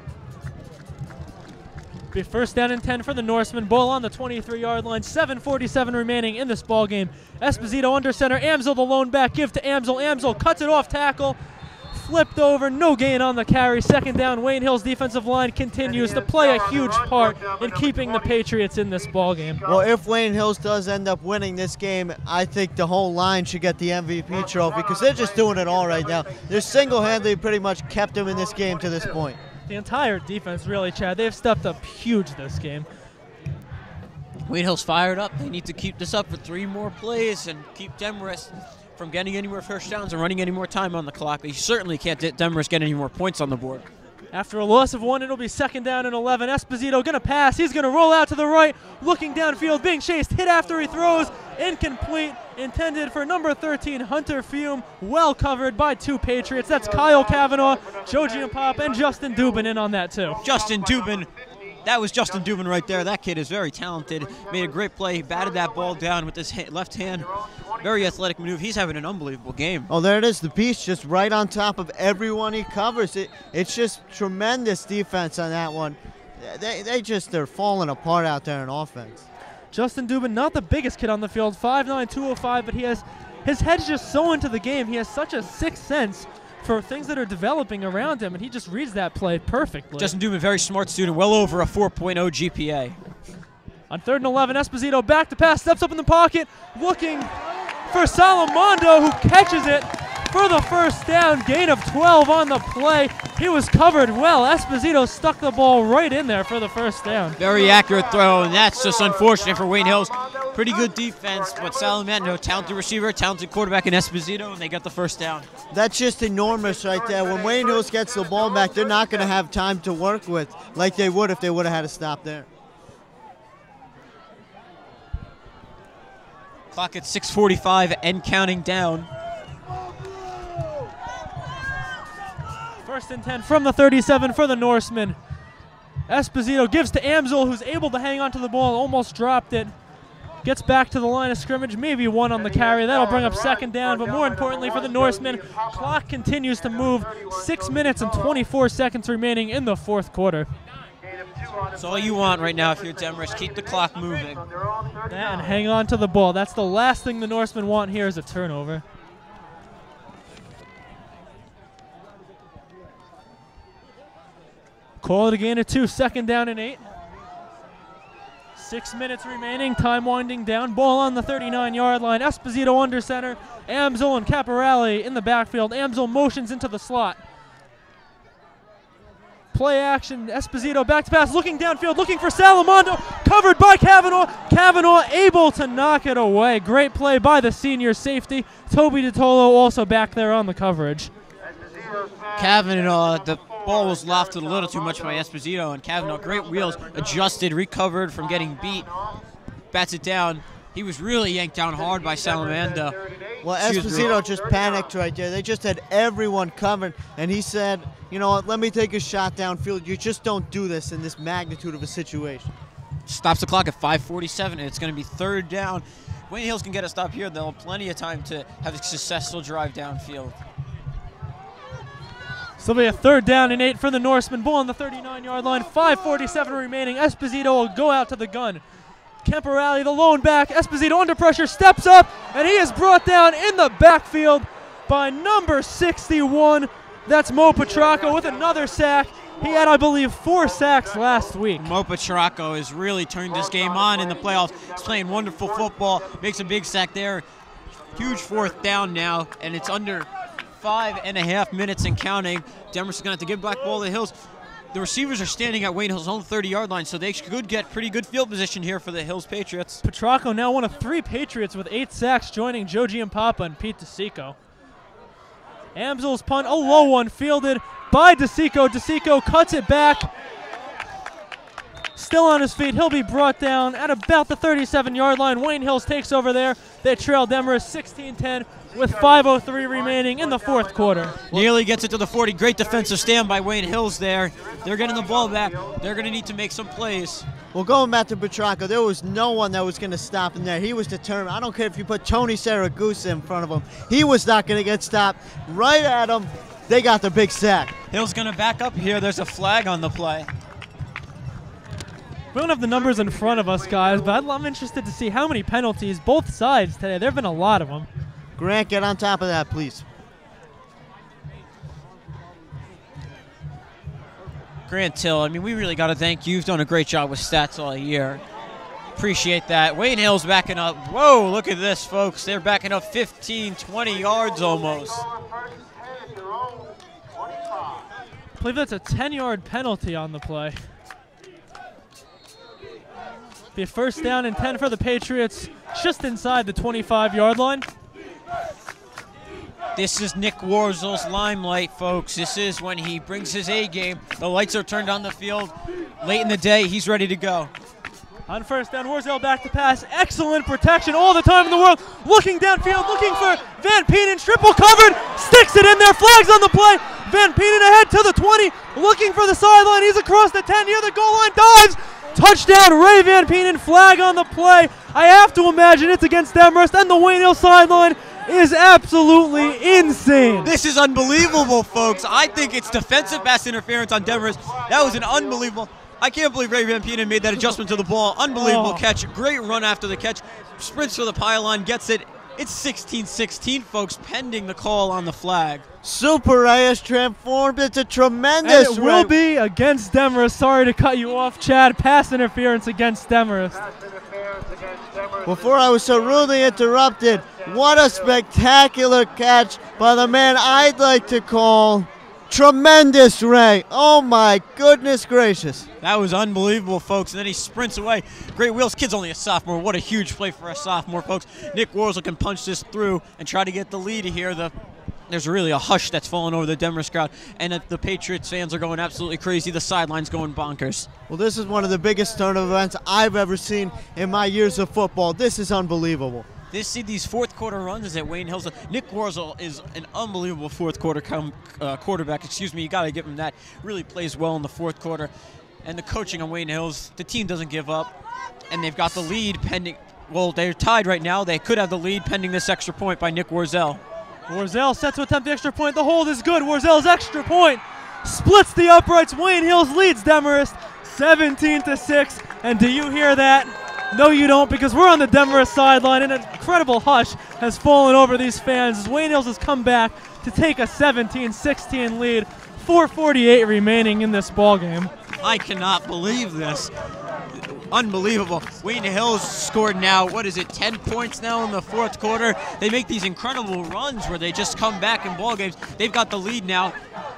Be first down and ten for the Norsemen. Ball on the twenty-three-yard line. seven forty-seven remaining in this ball game. Esposito under center. Amsel the lone back. Give to Amsel. Amsel cuts it off tackle. Flipped over. No gain on the carry. Second down. Wayne Hill's defensive line continues to play a huge part in keeping the Patriots in this ball game. Well, if Wayne Hills does end up winning this game, I think the whole line should get the M V P trophy because they're just doing it all right now. They're single-handedly pretty much kept them in this game to this point. The entire defense, really, Chad. They've stepped up huge this game. Wayne Hill's fired up. They need to keep this up for three more plays and keep Demarest from getting any more first downs and running any more time on the clock. They certainly can't let Demarest get any more points on the board. After a loss of one, it'll be second down and eleven. Esposito going to pass. He's going to roll out to the right, looking downfield, being chased, hit after he throws, incomplete, intended for number thirteen, Hunter Fume, well covered by two Patriots. That's Kyle Kavanaugh, Joe Giampop, and Justin Dubin in on that too. Justin Dubin, that was Justin Dubin right there. That kid is very talented, made a great play, he batted that ball down with his ha left hand. Very athletic maneuver. He's having an unbelievable game. Oh, there it is. The piece just right on top of everyone he covers. It, it's just tremendous defense on that one. They, they just, they're falling apart out there in offense. Justin Dubin, not the biggest kid on the field, five nine, two oh five, but he has his head's just so into the game. He has such a sixth sense for things that are developing around him, and he just reads that play perfectly. Justin Dubin, very smart student, well over a four point oh G P A. On third and eleven, Esposito back to pass, steps up in the pocket, looking for Salamondo, who catches it for the first down. Gain of twelve on the play. He was covered well. Esposito stuck the ball right in there for the first down. Very accurate throw, and that's just unfortunate for Wayne Hills. Pretty good defense, but Salamondo, talented receiver, talented quarterback in Esposito, and they got the first down. That's just enormous right there. When Wayne Hills gets the ball back, they're not going to have time to work with like they would if they would have had a stop there. Clock at six forty-five and counting down. First and ten from the thirty-seven for the Norsemen. Esposito gives to Amsel, who's able to hang on to the ball, almost dropped it. Gets back to the line of scrimmage, maybe one on the carry. That'll bring up second down, but more importantly for the Norsemen, clock continues to move. Six minutes and twenty-four seconds remaining in the fourth quarter. That's all you want right now if you're Demarest. Keep the clock moving. And hang on to the ball. That's the last thing the Norsemen want here is a turnover. Call it a gain of two, second down and eight. Six minutes remaining, time winding down. Ball on the thirty-nine-yard line. Esposito under center. Amsel and Caporale in the backfield. Amsel motions into the slot. Play action, Esposito back to pass, looking downfield, looking for Salamondo, covered by Kavanaugh. Kavanaugh able to knock it away. Great play by the senior safety. Toby DiTolo also back there on the coverage. Kavanaugh, the ball was lofted a little too much by Esposito, and Kavanaugh, great wheels, adjusted, recovered from getting beat, bats it down. He was really yanked down hard by Salamanda. Well, Esposito just panicked right there. They just had everyone covered, and he said, you know what, let me take a shot downfield. You just don't do this in this magnitude of a situation. Stops the clock at five forty-seven, and it's going to be third down Wayne Hills can get a stop here, they'll have plenty of time to have a successful drive downfield. So it'll be a third down and eight for the Norsemen. Ball on the thirty-nine yard line. five forty-seven remaining. Esposito will go out to the gun. Camporelli, the lone back. Esposito under pressure, steps up, and he is brought down in the backfield by number sixty-one. That's Mo Petracco with another sack. He had, I believe, four sacks last week. Mo Petracco has really turned this game on in the playoffs. He's playing wonderful football, makes a big sack there. Huge fourth down now, and it's under five and a half minutes and counting. Demarest is going to have to give back ball to the Hills. The receivers are standing at Wayne Hills' own thirty yard line, so they could get pretty good field position here for the Hills Patriots. Petracco now one of three Patriots with eight sacks, joining Joe Giampapa and Pete DeSico. Amsel's punt, a low one, fielded by DeSico. DeSico cuts it back. Still on his feet. He'll be brought down at about the thirty-seven yard line. Wayne Hills takes over there. They trail Demarest sixteen ten with five oh three remaining in the fourth quarter. Nearly gets it to the forty. Great defensive stand by Wayne Hills there. They're getting the ball back. They're going to need to make some plays. Well, going back to Petracco, there was no one that was going to stop him there. He was determined. I don't care if you put Tony Saragusa in front of him. He was not going to get stopped. Right at him, they got the big sack. Hill's going to back up here. There's a flag on the play. We don't have the numbers in front of us, guys, but I'm interested to see how many penalties both sides today. There have been a lot of them. Grant, get on top of that, please. Grant Till, I mean, we really got to thank you. You've done a great job with stats all year. Appreciate that. Wayne Hill's backing up. Whoa, look at this, folks. They're backing up fifteen, twenty yards almost. I believe that's a ten yard penalty on the play. Be a first down and ten for the Patriots, just inside the twenty-five yard line. This is Nick Warzel's limelight, folks. This is when he brings his A game. The lights are turned on the field. Late in the day, he's ready to go. On first down, Warzel back to pass. Excellent protection all the time in the world. Looking downfield, looking for Van Penen. Triple covered, sticks it in there. Flags on the play. Van Penen ahead to the twenty, looking for the sideline. He's across the ten, near the goal line, dives. Touchdown, Ray Van Penen. Flag on the play. I have to imagine it's against Demarest, and the Wayne Hill sideline is absolutely insane. This is unbelievable, folks. I think it's defensive pass interference on Demarest. That was an unbelievable. I can't believe Ray Van Penen made that adjustment to the ball. Unbelievable Oh. catch. Great run after the catch. Sprints for the pylon, gets it. It's sixteen sixteen, folks, pending the call on the flag. Super Ray has transformed into And tremendous. it will Ray. be against Demarest. Sorry to cut you off, Chad. Pass interference against Demarest. Before I was so rudely interrupted, what a spectacular catch by the man I'd like to call Tremendous Ray. Oh my goodness gracious. That was unbelievable, folks. And then he sprints away. Great wheels. Kid's only a sophomore. What a huge play for a sophomore, folks. Nick Warzel can punch this through and try to get the lead here. The There's really a hush that's fallen over the Demarest crowd, and uh, the Patriots fans are going absolutely crazy. The sideline's going bonkers. Well, this is one of the biggest turn of events I've ever seen in my years of football. This is unbelievable. This see these fourth quarter runs at Wayne Hills. Nick Warzel is an unbelievable fourth quarter com, uh, quarterback. Excuse me, you got to give him that. Really plays well in the fourth quarter. And the coaching on Wayne Hills, the team doesn't give up, and they've got the lead pending. Well, they're tied right now. They could have the lead pending this extra point by Nick Warzel. Warzel set to attempt the extra point. The hold is good. Warzel's extra point splits the uprights. Wayne Hills leads Demarest seventeen to six. And do you hear that? No, you don't, because we're on the Demarest sideline, and an incredible hush has fallen over these fans as Wayne Hills has come back to take a seventeen sixteen lead. four forty-eight remaining in this ball game. I cannot believe this. Unbelievable. Wayne Hills scored now, what is it, ten points now in the fourth quarter. They make these incredible runs where they just come back in ball games. They've got the lead now.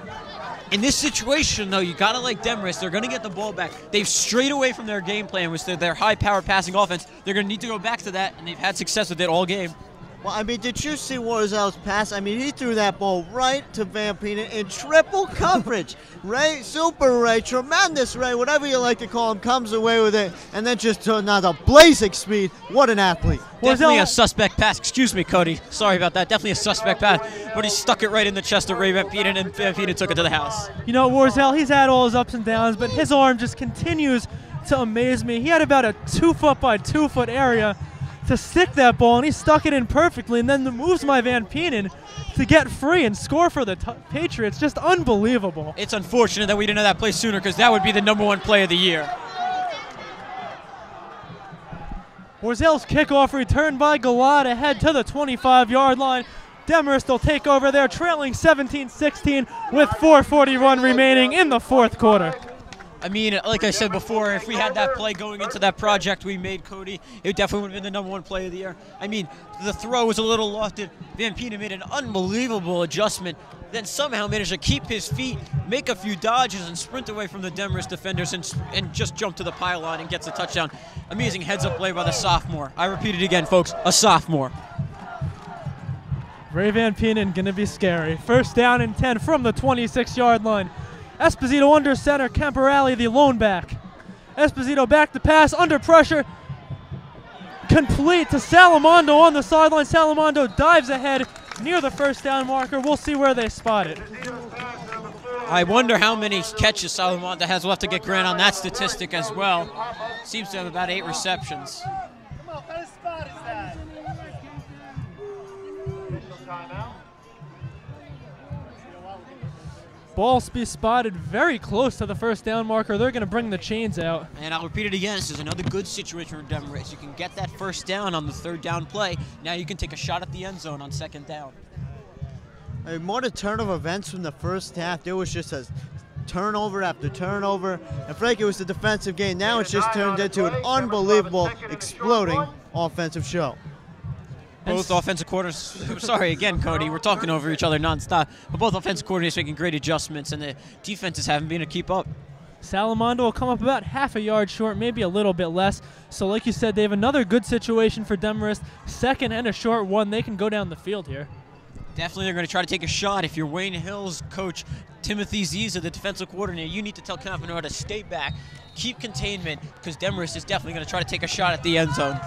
In this situation, though, you got to like Demarest. They're going to get the ball back. They've strayed away from their game plan, which is their high-powered passing offense. They're going to need to go back to that, and they've had success with it all game. Well, I mean, did you see Warzel's pass? I mean, he threw that ball right to Van Penen in triple coverage. Ray, Super Ray, Tremendous Ray, whatever you like to call him, comes away with it, and then just to another blazing speed. What an athlete. Definitely Warzel- a suspect pass. Excuse me, Cody. Sorry about that. Definitely a suspect pass. But he stuck it right in the chest of Ray Van Penen, and Van Penen took it to the house. You know, Warzel, he's had all his ups and downs, but his arm just continues to amaze me. He had about a two foot by two foot area to stick that ball, and he stuck it in perfectly, and then moves my Van Penen to get free and score for the t Patriots. Just unbelievable. It's unfortunate that we didn't know that play sooner, because that would be the number one play of the year. Warzel's kickoff returned by Gaudy ahead to the twenty-five yard line. Demarest will take over there, trailing seventeen sixteen with four forty-one remaining in the fourth quarter. I mean, like I said before, if we had that play going into that project we made, Cody, it definitely would have been the number one play of the year. I mean, the throw was a little lofted. Van Penen made an unbelievable adjustment, then somehow managed to keep his feet, make a few dodges, and sprint away from the Demarest defenders and, and just jump to the pylon and gets a touchdown. Amazing heads-up play by the sophomore. I repeat it again, folks, a sophomore. Ray Van Penen gonna be scary. First down and ten from the twenty-six yard line. Esposito under center, Camporelli the lone back. Esposito back to pass, under pressure. Complete to Salamondo on the sideline. Salamondo dives ahead near the first down marker. We'll see where they spot it. I wonder how many catches Salamondo has left to get Grant on that statistic as well. Seems to have about eight receptions. What kind of spot is that? Ball be spotted very close to the first down marker. They're going to bring the chains out. And I'll repeat it again. This is another good situation for Demarest. You can get that first down on the third down play. Now you can take a shot at the end zone on second down. I mean, more the turn of events from the first half. There was just a turnover after turnover. And frankly, it was the defensive game. Now it's just turned into an unbelievable, exploding offensive show. Both offensive coordinators, sorry again, Cody, we're talking over each other nonstop, but both offensive coordinators making great adjustments, and the defenses haven't been able to keep up. Salamondo will come up about half a yard short, maybe a little bit less. So like you said, Dave, another good situation for Demarest. Second and a short one. They can go down the field here. Definitely they're going to try to take a shot. If you're Wayne Hill's coach, Timothy Ziza, the defensive coordinator, you need to tell Cutman to stay back, keep containment, because Demarest is definitely going to try to take a shot at the end zone.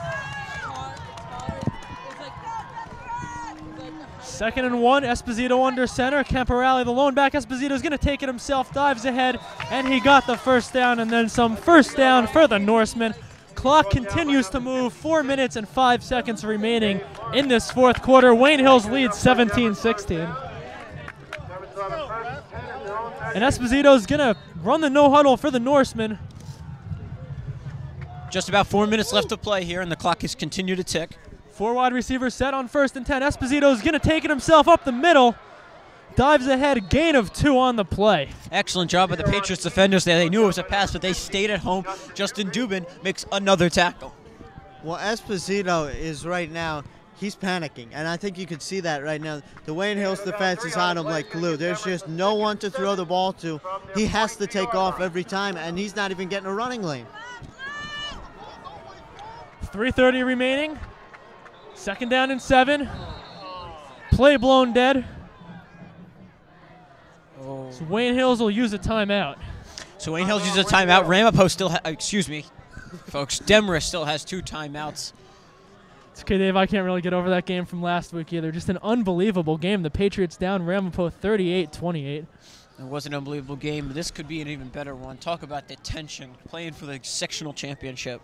Second and one, Esposito under center. Camporelli, the lone back. Esposito is going to take it himself, dives ahead, and he got the first down and then some. First down for the Norsemen. Clock continues to move. Four minutes and five seconds remaining in this fourth quarter. Wayne Hills leads seventeen sixteen. And Esposito is going to run the no huddle for the Norsemen. Just about four minutes left to play here, and the clock has continued to tick. Four wide receivers set on first and ten. Esposito is going to take it himself up the middle. Dives ahead, gain of two on the play. Excellent job by the Patriots defenders there. They knew it was a pass, but they stayed at home. Justin Dubin makes another tackle. Well, Esposito is right now, he's panicking, and I think you can see that right now. The Wayne Hills defense is on him like glue. There's just no one to throw the ball to. He has to take off every time, and he's not even getting a running lane. three thirty remaining. Second down and seven. Play blown dead. Oh. So Wayne Hills will use a timeout. So Wayne Hills uses a timeout. Ramapo still, ha excuse me, folks. Demarest still has two timeouts. It's okay, Dave. I can't really get over that game from last week either. Just an unbelievable game. The Patriots down Ramapo thirty-eight twenty-eight. It was an unbelievable game. This could be an even better one. Talk about the tension playing for the sectional championship.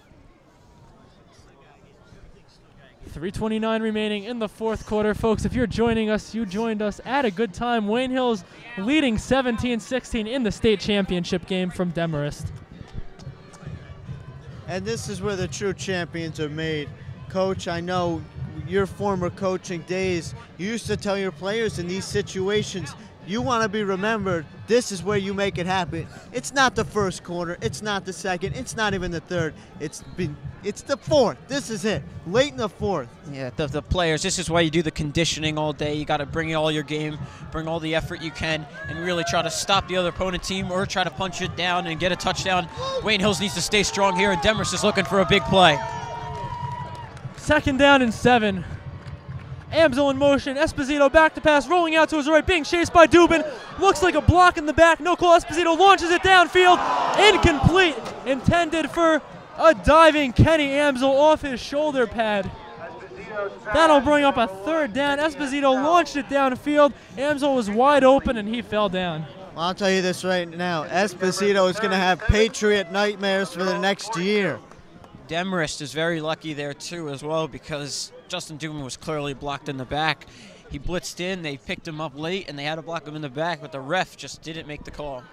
three twenty-nine remaining in the fourth quarter. Folks, if you're joining us, you joined us at a good time. Wayne Hills leading seventeen sixteen in the state championship game from Demarest. And this is where the true champions are made. Coach, I know your former coaching days, you used to tell your players in these situations, you want to be remembered, this is where you make it happen. It's not the first quarter, it's not the second, it's not even the third. It's been, it's the fourth. This is it. Late in the fourth. Yeah, the, the players, this is why you do the conditioning all day. You got to bring all your game, bring all the effort you can, and really try to stop the other opponent team or try to punch it down and get a touchdown. Wayne Hills needs to stay strong here, and Demarest is looking for a big play. Second down and seven. Amsel in motion. Esposito back to pass, rolling out to his right, being chased by Dubin. Looks like a block in the back. No call. Esposito launches it downfield. Incomplete. Intended for a diving Kenny Amsel off his shoulder pad. That'll bring up a third down. Esposito launched it downfield. Amsel was wide open and he fell down. Well, I'll tell you this right now. Esposito is going to have Patriot nightmares for the next year. Demarest is very lucky there too as well, because Justin Duman was clearly blocked in the back. He blitzed in, they picked him up late, and they had to block him in the back, but the ref just didn't make the call.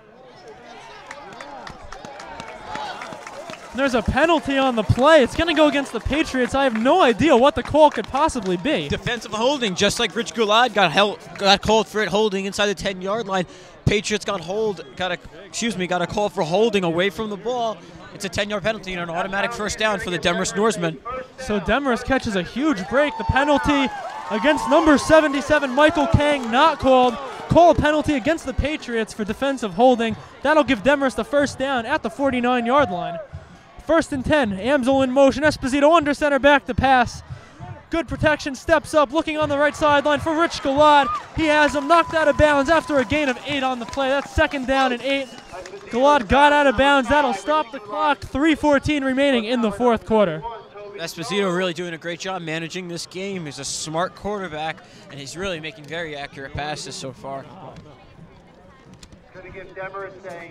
There's a penalty on the play. It's going to go against the Patriots. I have no idea what the call could possibly be. Defensive holding, just like Rich Goulad got held, got called for it holding inside the ten-yard line. Patriots got hold, got a, excuse me, got a call for holding away from the ball. It's a ten-yard penalty and an automatic first down for the Demarest Norsemen. So Demarest catches a huge break. The penalty against number seventy-seven, Michael Kang, not called. Call a penalty against the Patriots for defensive holding. That'll give Demarest the first down at the forty-nine-yard line. First and ten, Amsel in motion. Esposito under center, back to pass. Good protection, steps up, looking on the right sideline for Rich Goulad. He has him knocked out of bounds after a gain of eight on the play. That's second down and eight. Goulad got out of bounds. That'll stop the clock. three fourteen remaining in the fourth quarter. Esposito really doing a great job managing this game. He's a smart quarterback, and he's really making very accurate passes so far. Going to give Demarest a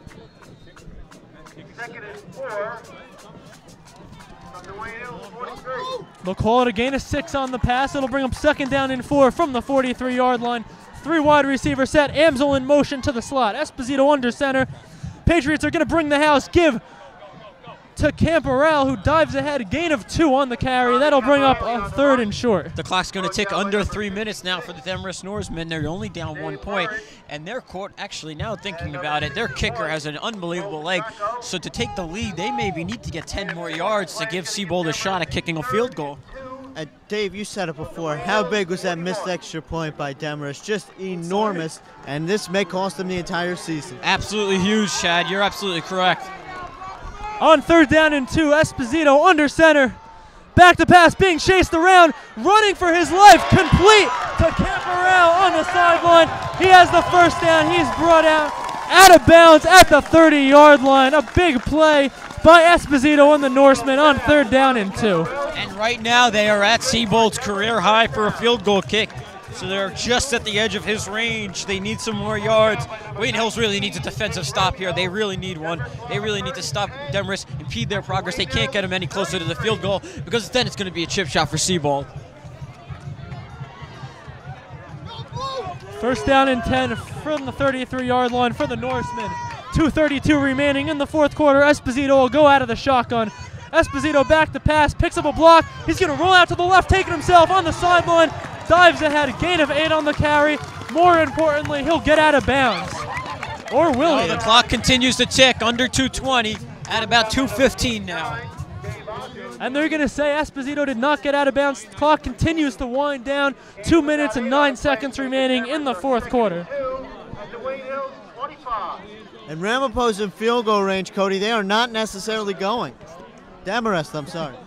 second and four. From the Wayne Hills forty-three. They'll call it a gain of six on the pass. It'll bring up second down and four from the forty-three-yard line. Three wide receiver set. Amsel in motion to the slot. Esposito under center. Patriots are going to bring the house. Give to Camporell, who dives ahead. Gain of two on the carry. That'll bring up a third and short. The clock's going to tick under three minutes now for the Demarest Norsemen. They're only down one point, and their court, actually now thinking about it, their kicker has an unbelievable leg. So to take the lead, they maybe need to get ten more yards to give Seabold a shot at kicking a field goal. Uh, Dave, you said it before. How big was that missed extra point by Demarest? Just enormous, and this may cost them the entire season. Absolutely huge, Chad. You're absolutely correct. On third down and two, Esposito under center. Back to pass, being chased around, running for his life, complete to Camporell on the sideline. He has the first down. He's brought out out of bounds at the thirty-yard line. A big play by Esposito and the Norsemen on third down and two. And right now they are at Seabold's career high for a field goal kick. So they're just at the edge of his range. They need some more yards. Wayne Hills really needs a defensive stop here. They really need one. They really need to stop Demarest, impede their progress. They can't get them any closer to the field goal, because then it's going to be a chip shot for Seabold. First down and ten from the thirty-three-yard line for the Norsemen. two thirty-two remaining in the fourth quarter. Esposito will go out of the shotgun. Esposito back to pass, picks up a block. He's going to roll out to the left, taking himself on the sideline. Dives ahead, gain of eight on the carry. More importantly, he'll get out of bounds. Or will Oh, he? the clock continues to tick, under two twenty, at about two fifteen now. And they're going to say Esposito did not get out of bounds. The clock continues to wind down. Two minutes and nine seconds remaining in the fourth quarter. At the Wayne Hills twenty-five. And Ramapo's in field goal range, Cody. They are not necessarily going. Demarest, I'm sorry.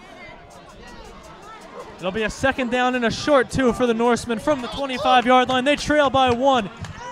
It'll be a second down and a short two for the Norsemen from the twenty-five-yard line. They trail by one.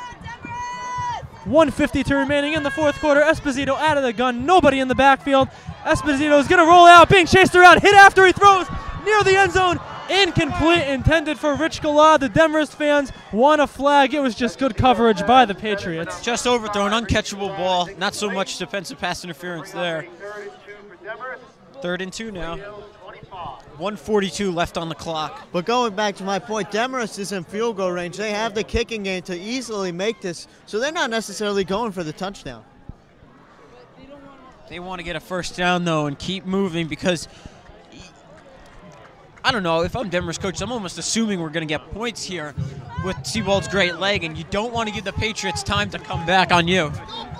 one fifty-two remaining in the fourth quarter. Esposito out of the gun. Nobody in the backfield. Esposito is going to roll out, being chased around. Hit after he throws near the end zone. Incomplete, intended for Rich Goulad. The Demarest fans want a flag. It was just good coverage by the Patriots. Just overthrown, uncatchable ball. Not so much defensive pass interference there. Third and two now. one forty-two left on the clock. But going back to my point, Demarest is in field goal range. They have the kicking game to easily make this, so they're not necessarily going for the touchdown. They want to get a first down, though, and keep moving, because I don't know, if I'm Demarest coach, I'm almost assuming we're going to get points here with Seabold's great leg, and you don't want to give the Patriots time to come back on you.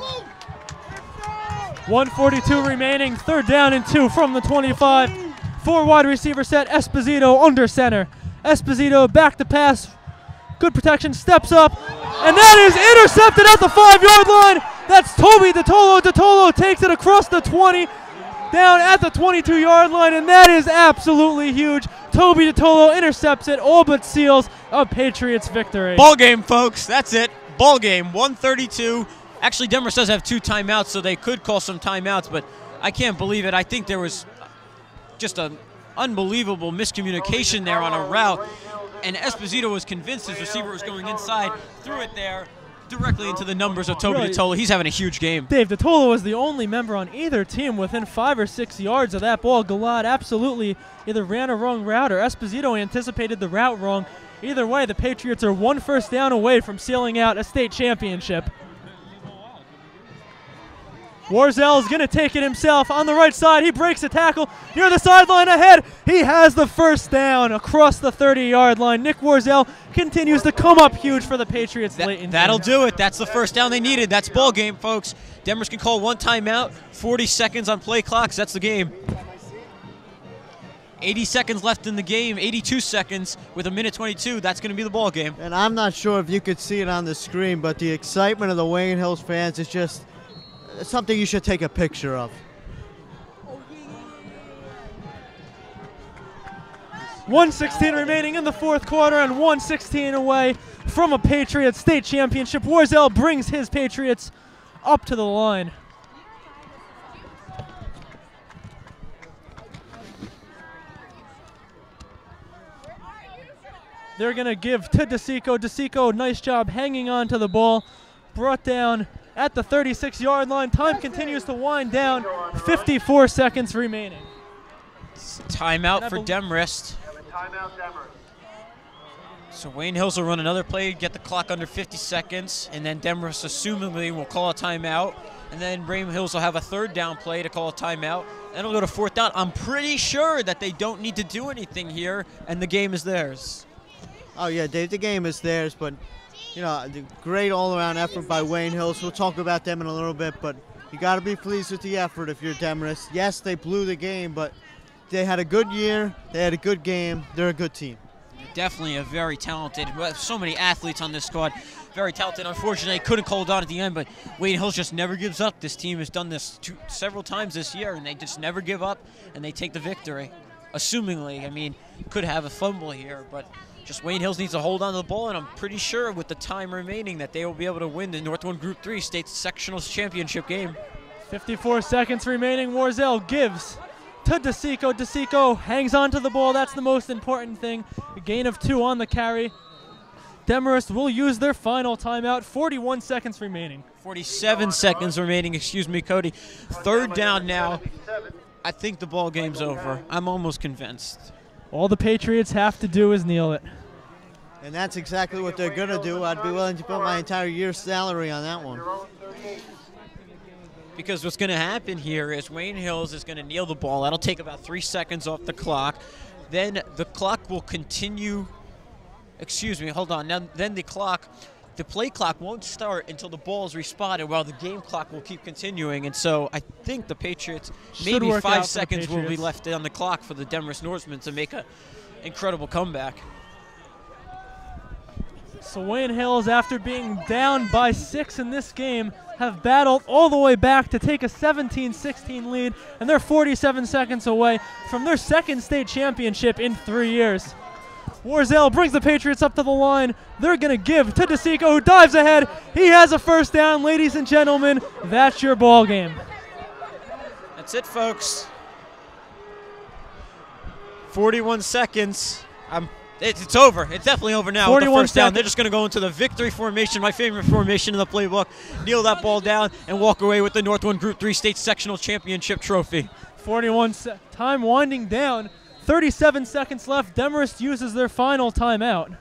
one forty-two remaining, third down and two from the twenty-five. Four wide receiver set, Esposito under center. Esposito back to pass, good protection, steps up, and that is intercepted at the five-yard line. That's Toby DeTolo. DeTolo takes it across the twenty, down at the twenty-two-yard line, and that is absolutely huge. Toby DeTolo intercepts it, all but seals a Patriots victory. Ball game, folks. That's it. Ball game, one thirty-two. Actually, Demarest does have two timeouts, so they could call some timeouts, but I can't believe it. I think there was just an unbelievable miscommunication there on a route, and Esposito was convinced his receiver was going inside, threw it there, directly into the numbers of Toby Really? DeTolo. He's having a huge game. Dave DeTolo was the only member on either team within five or six yards of that ball. Galad absolutely either ran a wrong route or Esposito anticipated the route wrong. Either way, the Patriots are one first down away from sealing out a state championship. Warzel is going to take it himself on the right side. He breaks a tackle near the sideline ahead. He has the first down across the thirty-yard line. Nick Warzel continues to come up huge for the Patriots That, late in that'll game. do it. That's the first down they needed. That's ball game, folks. Demarest can call one timeout, forty seconds on play clocks. That's the game. eighty seconds left in the game, eighty-two seconds with a minute twenty-two. That's going to be the ball game. And I'm not sure if you could see it on the screen, but the excitement of the Wayne Hills fans is just something you should take a picture of. one sixteen remaining in the fourth quarter and one sixteen away from a Patriots state championship. Warzel brings his Patriots up to the line. They're going to give to DeSico. DeSico, nice job hanging on to the ball. Brought down at the thirty-six-yard line. Time continues to wind down. fifty-four seconds remaining. Timeout for Demarest. Timeout, Demarest. So Wayne Hills will run another play, get the clock under fifty seconds, and then Demarest assumingly will call a timeout. And then Wayne Hills will have a third down play to call a timeout. Then it'll go to fourth down. I'm pretty sure that they don't need to do anything here, and the game is theirs. Oh, yeah, Dave, the game is theirs, but, you know, the great all-around effort by Wayne Hills. We'll talk about them in a little bit, but you got to be pleased with the effort if you're Demarest. Yes, they blew the game, but they had a good year. They had a good game. They're a good team. Definitely a very talented, so many athletes on this squad. Very talented. Unfortunately, couldn't hold on at the end, but Wayne Hills just never gives up. This team has done this two, several times this year, and they just never give up, and they take the victory. Assumingly, I mean, could have a fumble here, but just Wayne Hills needs to hold on to the ball, and I'm pretty sure with the time remaining that they will be able to win the North one Group three State Sectional Championship game. fifty-four seconds remaining. Warzel gives to DeSico. DeSico hangs on to the ball. That's the most important thing. A gain of two on the carry. Demarest will use their final timeout. forty-one seconds remaining. forty-seven seconds remaining, excuse me, Cody. Third down now. I think the ball game's over. I'm almost convinced. All the Patriots have to do is kneel it. And that's exactly what they're going to do. I'd be willing to put my entire year's salary on that one. Because what's going to happen here is Wayne Hills is going to kneel the ball. That'll take about three seconds off the clock. Then the clock will continue. Excuse me, hold on. Now, then the clock, the play clock won't start until the ball is respotted, while the game clock will keep continuing. And so I think the Patriots, Should maybe work out five for the seconds will be Patriots. left on the clock for the Demarest Norsemen to make an incredible comeback. So Wayne Hills, after being down by six in this game, have battled all the way back to take a seventeen sixteen lead, and they're forty-seven seconds away from their second state championship in three years. Warzel brings the Patriots up to the line. They're going to give to DeSico, who dives ahead. He has a first down, ladies and gentlemen. That's your ball game. That's it, folks. forty-one seconds. I'm, it's, it's over. It's definitely over now with the forty-one first down. seconds. They're just going to go into the victory formation, my favorite formation in the playbook, kneel that ball down, and walk away with the North one Group three State Sectional Championship trophy. forty-one se- time winding down. thirty-seven seconds left. Demarest uses their final timeout.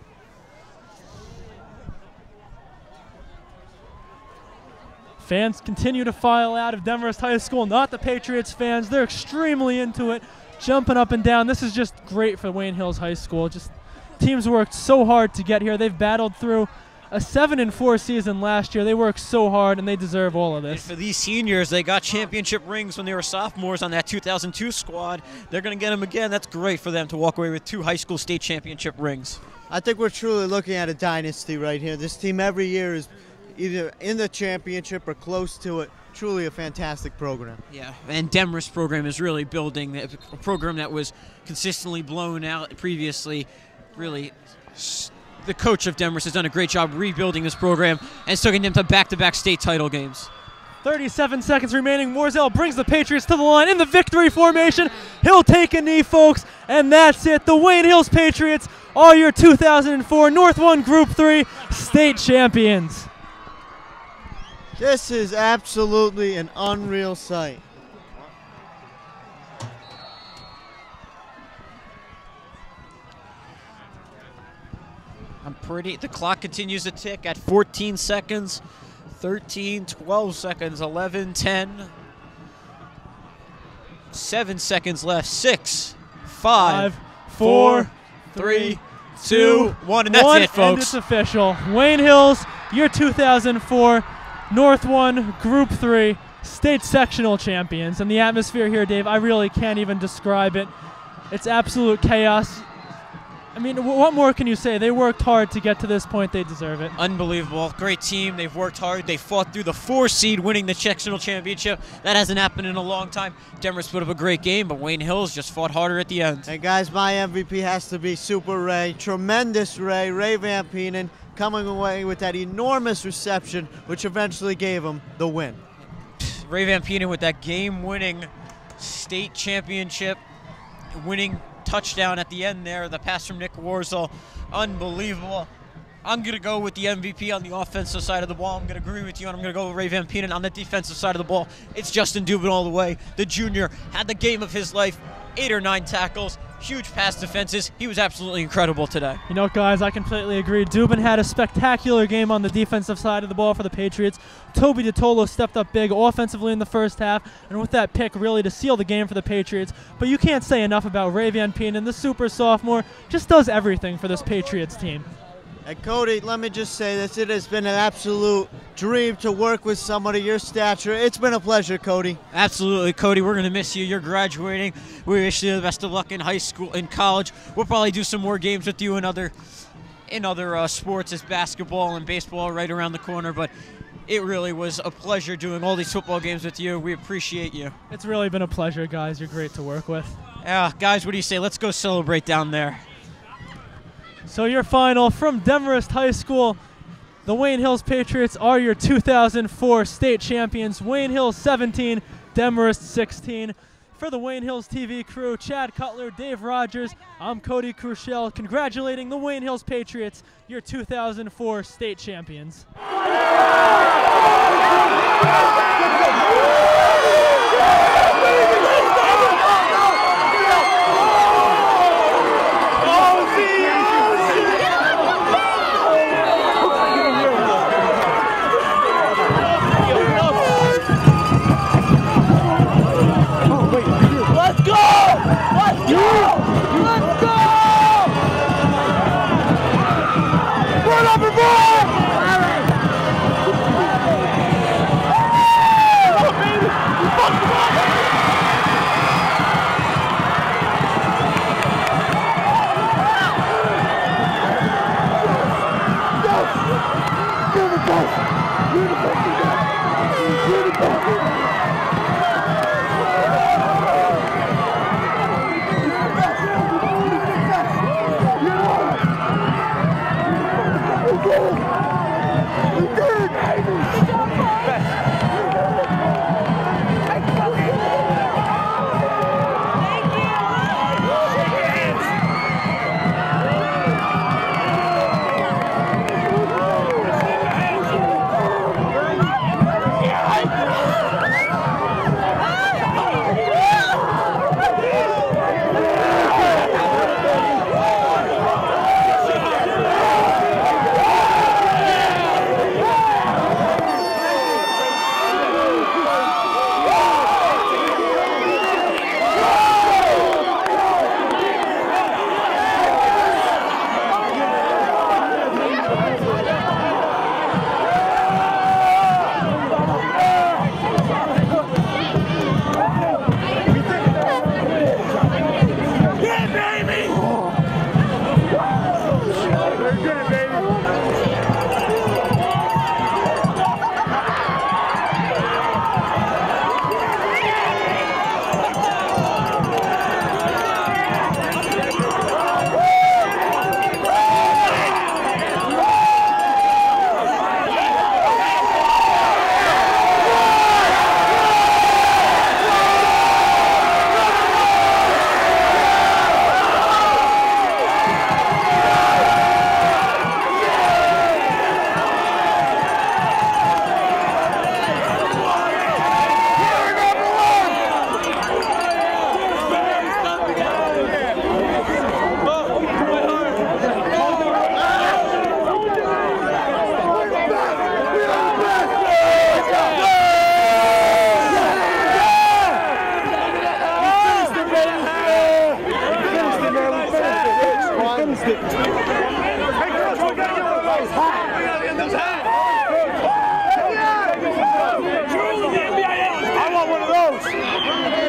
Fans continue to file out of Demarest High School, not the Patriots fans. They're extremely into it, jumping up and down. This is just great for Wayne Hills High School. Just teams worked so hard to get here. They've battled through a seven and four season last year. They worked so hard, and they deserve all of And this. for these seniors, they got championship rings when they were sophomores on that two thousand two squad. They're going to get them again. That's great for them to walk away with two high school state championship rings. I think we're truly looking at a dynasty right here. This team every year is either in the championship or close to it. Truly a fantastic program. Yeah, and Demarest program is really building a program that was consistently blown out previously. Really, the coach of Demarest has done a great job rebuilding this program and taking them to back-to-back state title games. thirty-seven seconds remaining. Warzel brings the Patriots to the line in the victory formation. He'll take a knee, folks, and that's it. The Wayne Hills Patriots are your two thousand four North one Group three state champions. This is absolutely an unreal sight. I'm pretty, the clock continues to tick at fourteen seconds, thirteen, twelve seconds, eleven, ten, seven seconds left, six, five, Five, four, four, three, two, one, and that's one, it, And folks. it's official. Wayne Hills, your two thousand four North one Group three State Sectional Champions. And the atmosphere here, Dave, I really can't even describe it. It's absolute chaos. I mean, wh- what more can you say? They worked hard to get to this point. They deserve it. Unbelievable. Great team. They've worked hard. They fought through the four seed, winning the sectional championship. That hasn't happened in a long time. Demarest put up a great game, but Wayne Hills just fought harder at the end. And guys, my M V P has to be Super Ray. Tremendous Ray, Ray Van Penen, coming away with that enormous reception, which eventually gave him the win. Ray Van Penen with that game-winning state championship, winning touchdown at the end there, the pass from Nick Warzel, unbelievable. I'm going to go with the M V P on the offensive side of the ball. I'm going to agree with you, and I'm going to go with Ray Van Penen on the defensive side of the ball. It's Justin Dubin all the way. The junior had the game of his life, eight or nine tackles, huge pass defenses. He was absolutely incredible today. You know, guys, I completely agree. Dubin had a spectacular game on the defensive side of the ball for the Patriots. Toby DeTolo stepped up big offensively in the first half, and with that pick really to seal the game for the Patriots. But you can't say enough about Ray Van Penen, the super sophomore, just does everything for this Patriots team. And Cody, let me just say this. It has been an absolute dream to work with somebody your stature. It's been a pleasure, Cody. Absolutely, Cody. We're going to miss you. You're graduating. We wish you the best of luck in high school, in college. We'll probably do some more games with you in other, in other uh, sports as basketball and baseball right around the corner. But it really was a pleasure doing all these football games with you. We appreciate you. It's really been a pleasure, guys. You're great to work with. Yeah, guys, what do you say? Let's go celebrate down there. So your final from Demarest High School, the Wayne Hills Patriots are your two thousand four state champions. Wayne Hills seventeen, Demarest sixteen. For the Wayne Hills T V crew, Chad Cutler, Dave Rogers, I'm Cody Chrusciel, congratulating the Wayne Hills Patriots, your two thousand four state champions. All right.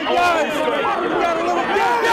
guys! We got a little guy!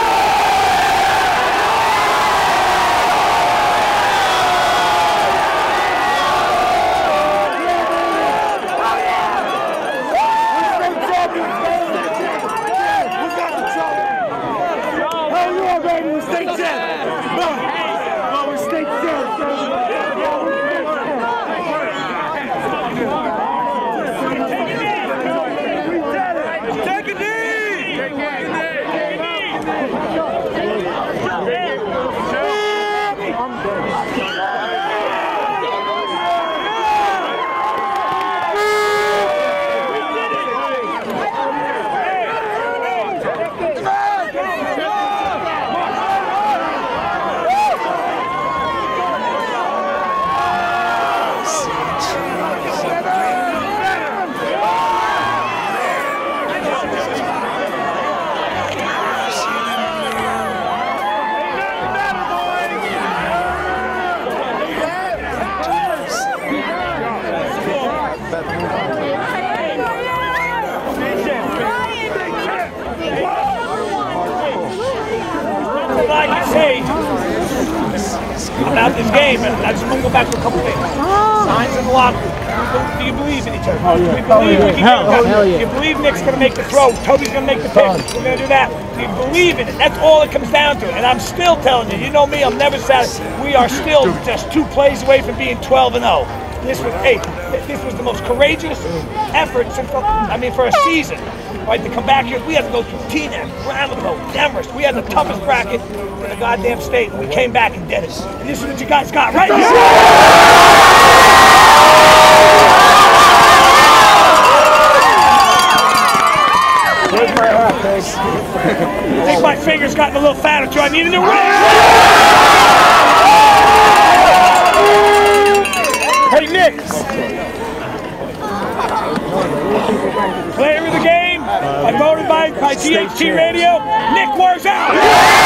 About this game, and I just want to go back to a couple things. Signs in the locker room. Do you believe in each other? Oh, yeah. Do you believe we can get it done? Do you believe Nick's going to make the throw? Toby's going to make the pick. We're going to do that. Do you believe in it? That's all it comes down to. And I'm still telling you, you know me, I'm never satisfied. We are still just two plays away from being twelve and oh. This was, hey, this was the most courageous effort since, I mean, for a season. Right, to come back here, we had to go through T N A C, Ramapo, Demarest. We had the toughest bracket in the goddamn state, and we came back and did it. And this is what you guys got right here. I think my finger's gotten a little fatter, so I need a new ring. Hey, Nick. Player of the game, uh, voted by, by G H T Radio, Nick Wars out!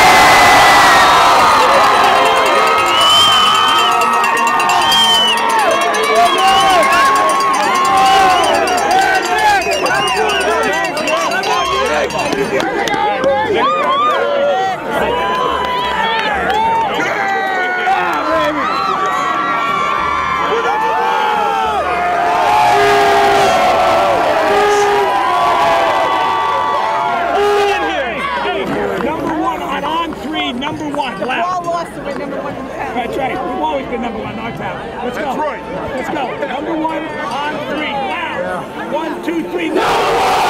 That's right. We've always been number one in our town. Let's go. That's right. Let's go. Number one on three. Loud. One, two, three. Number one!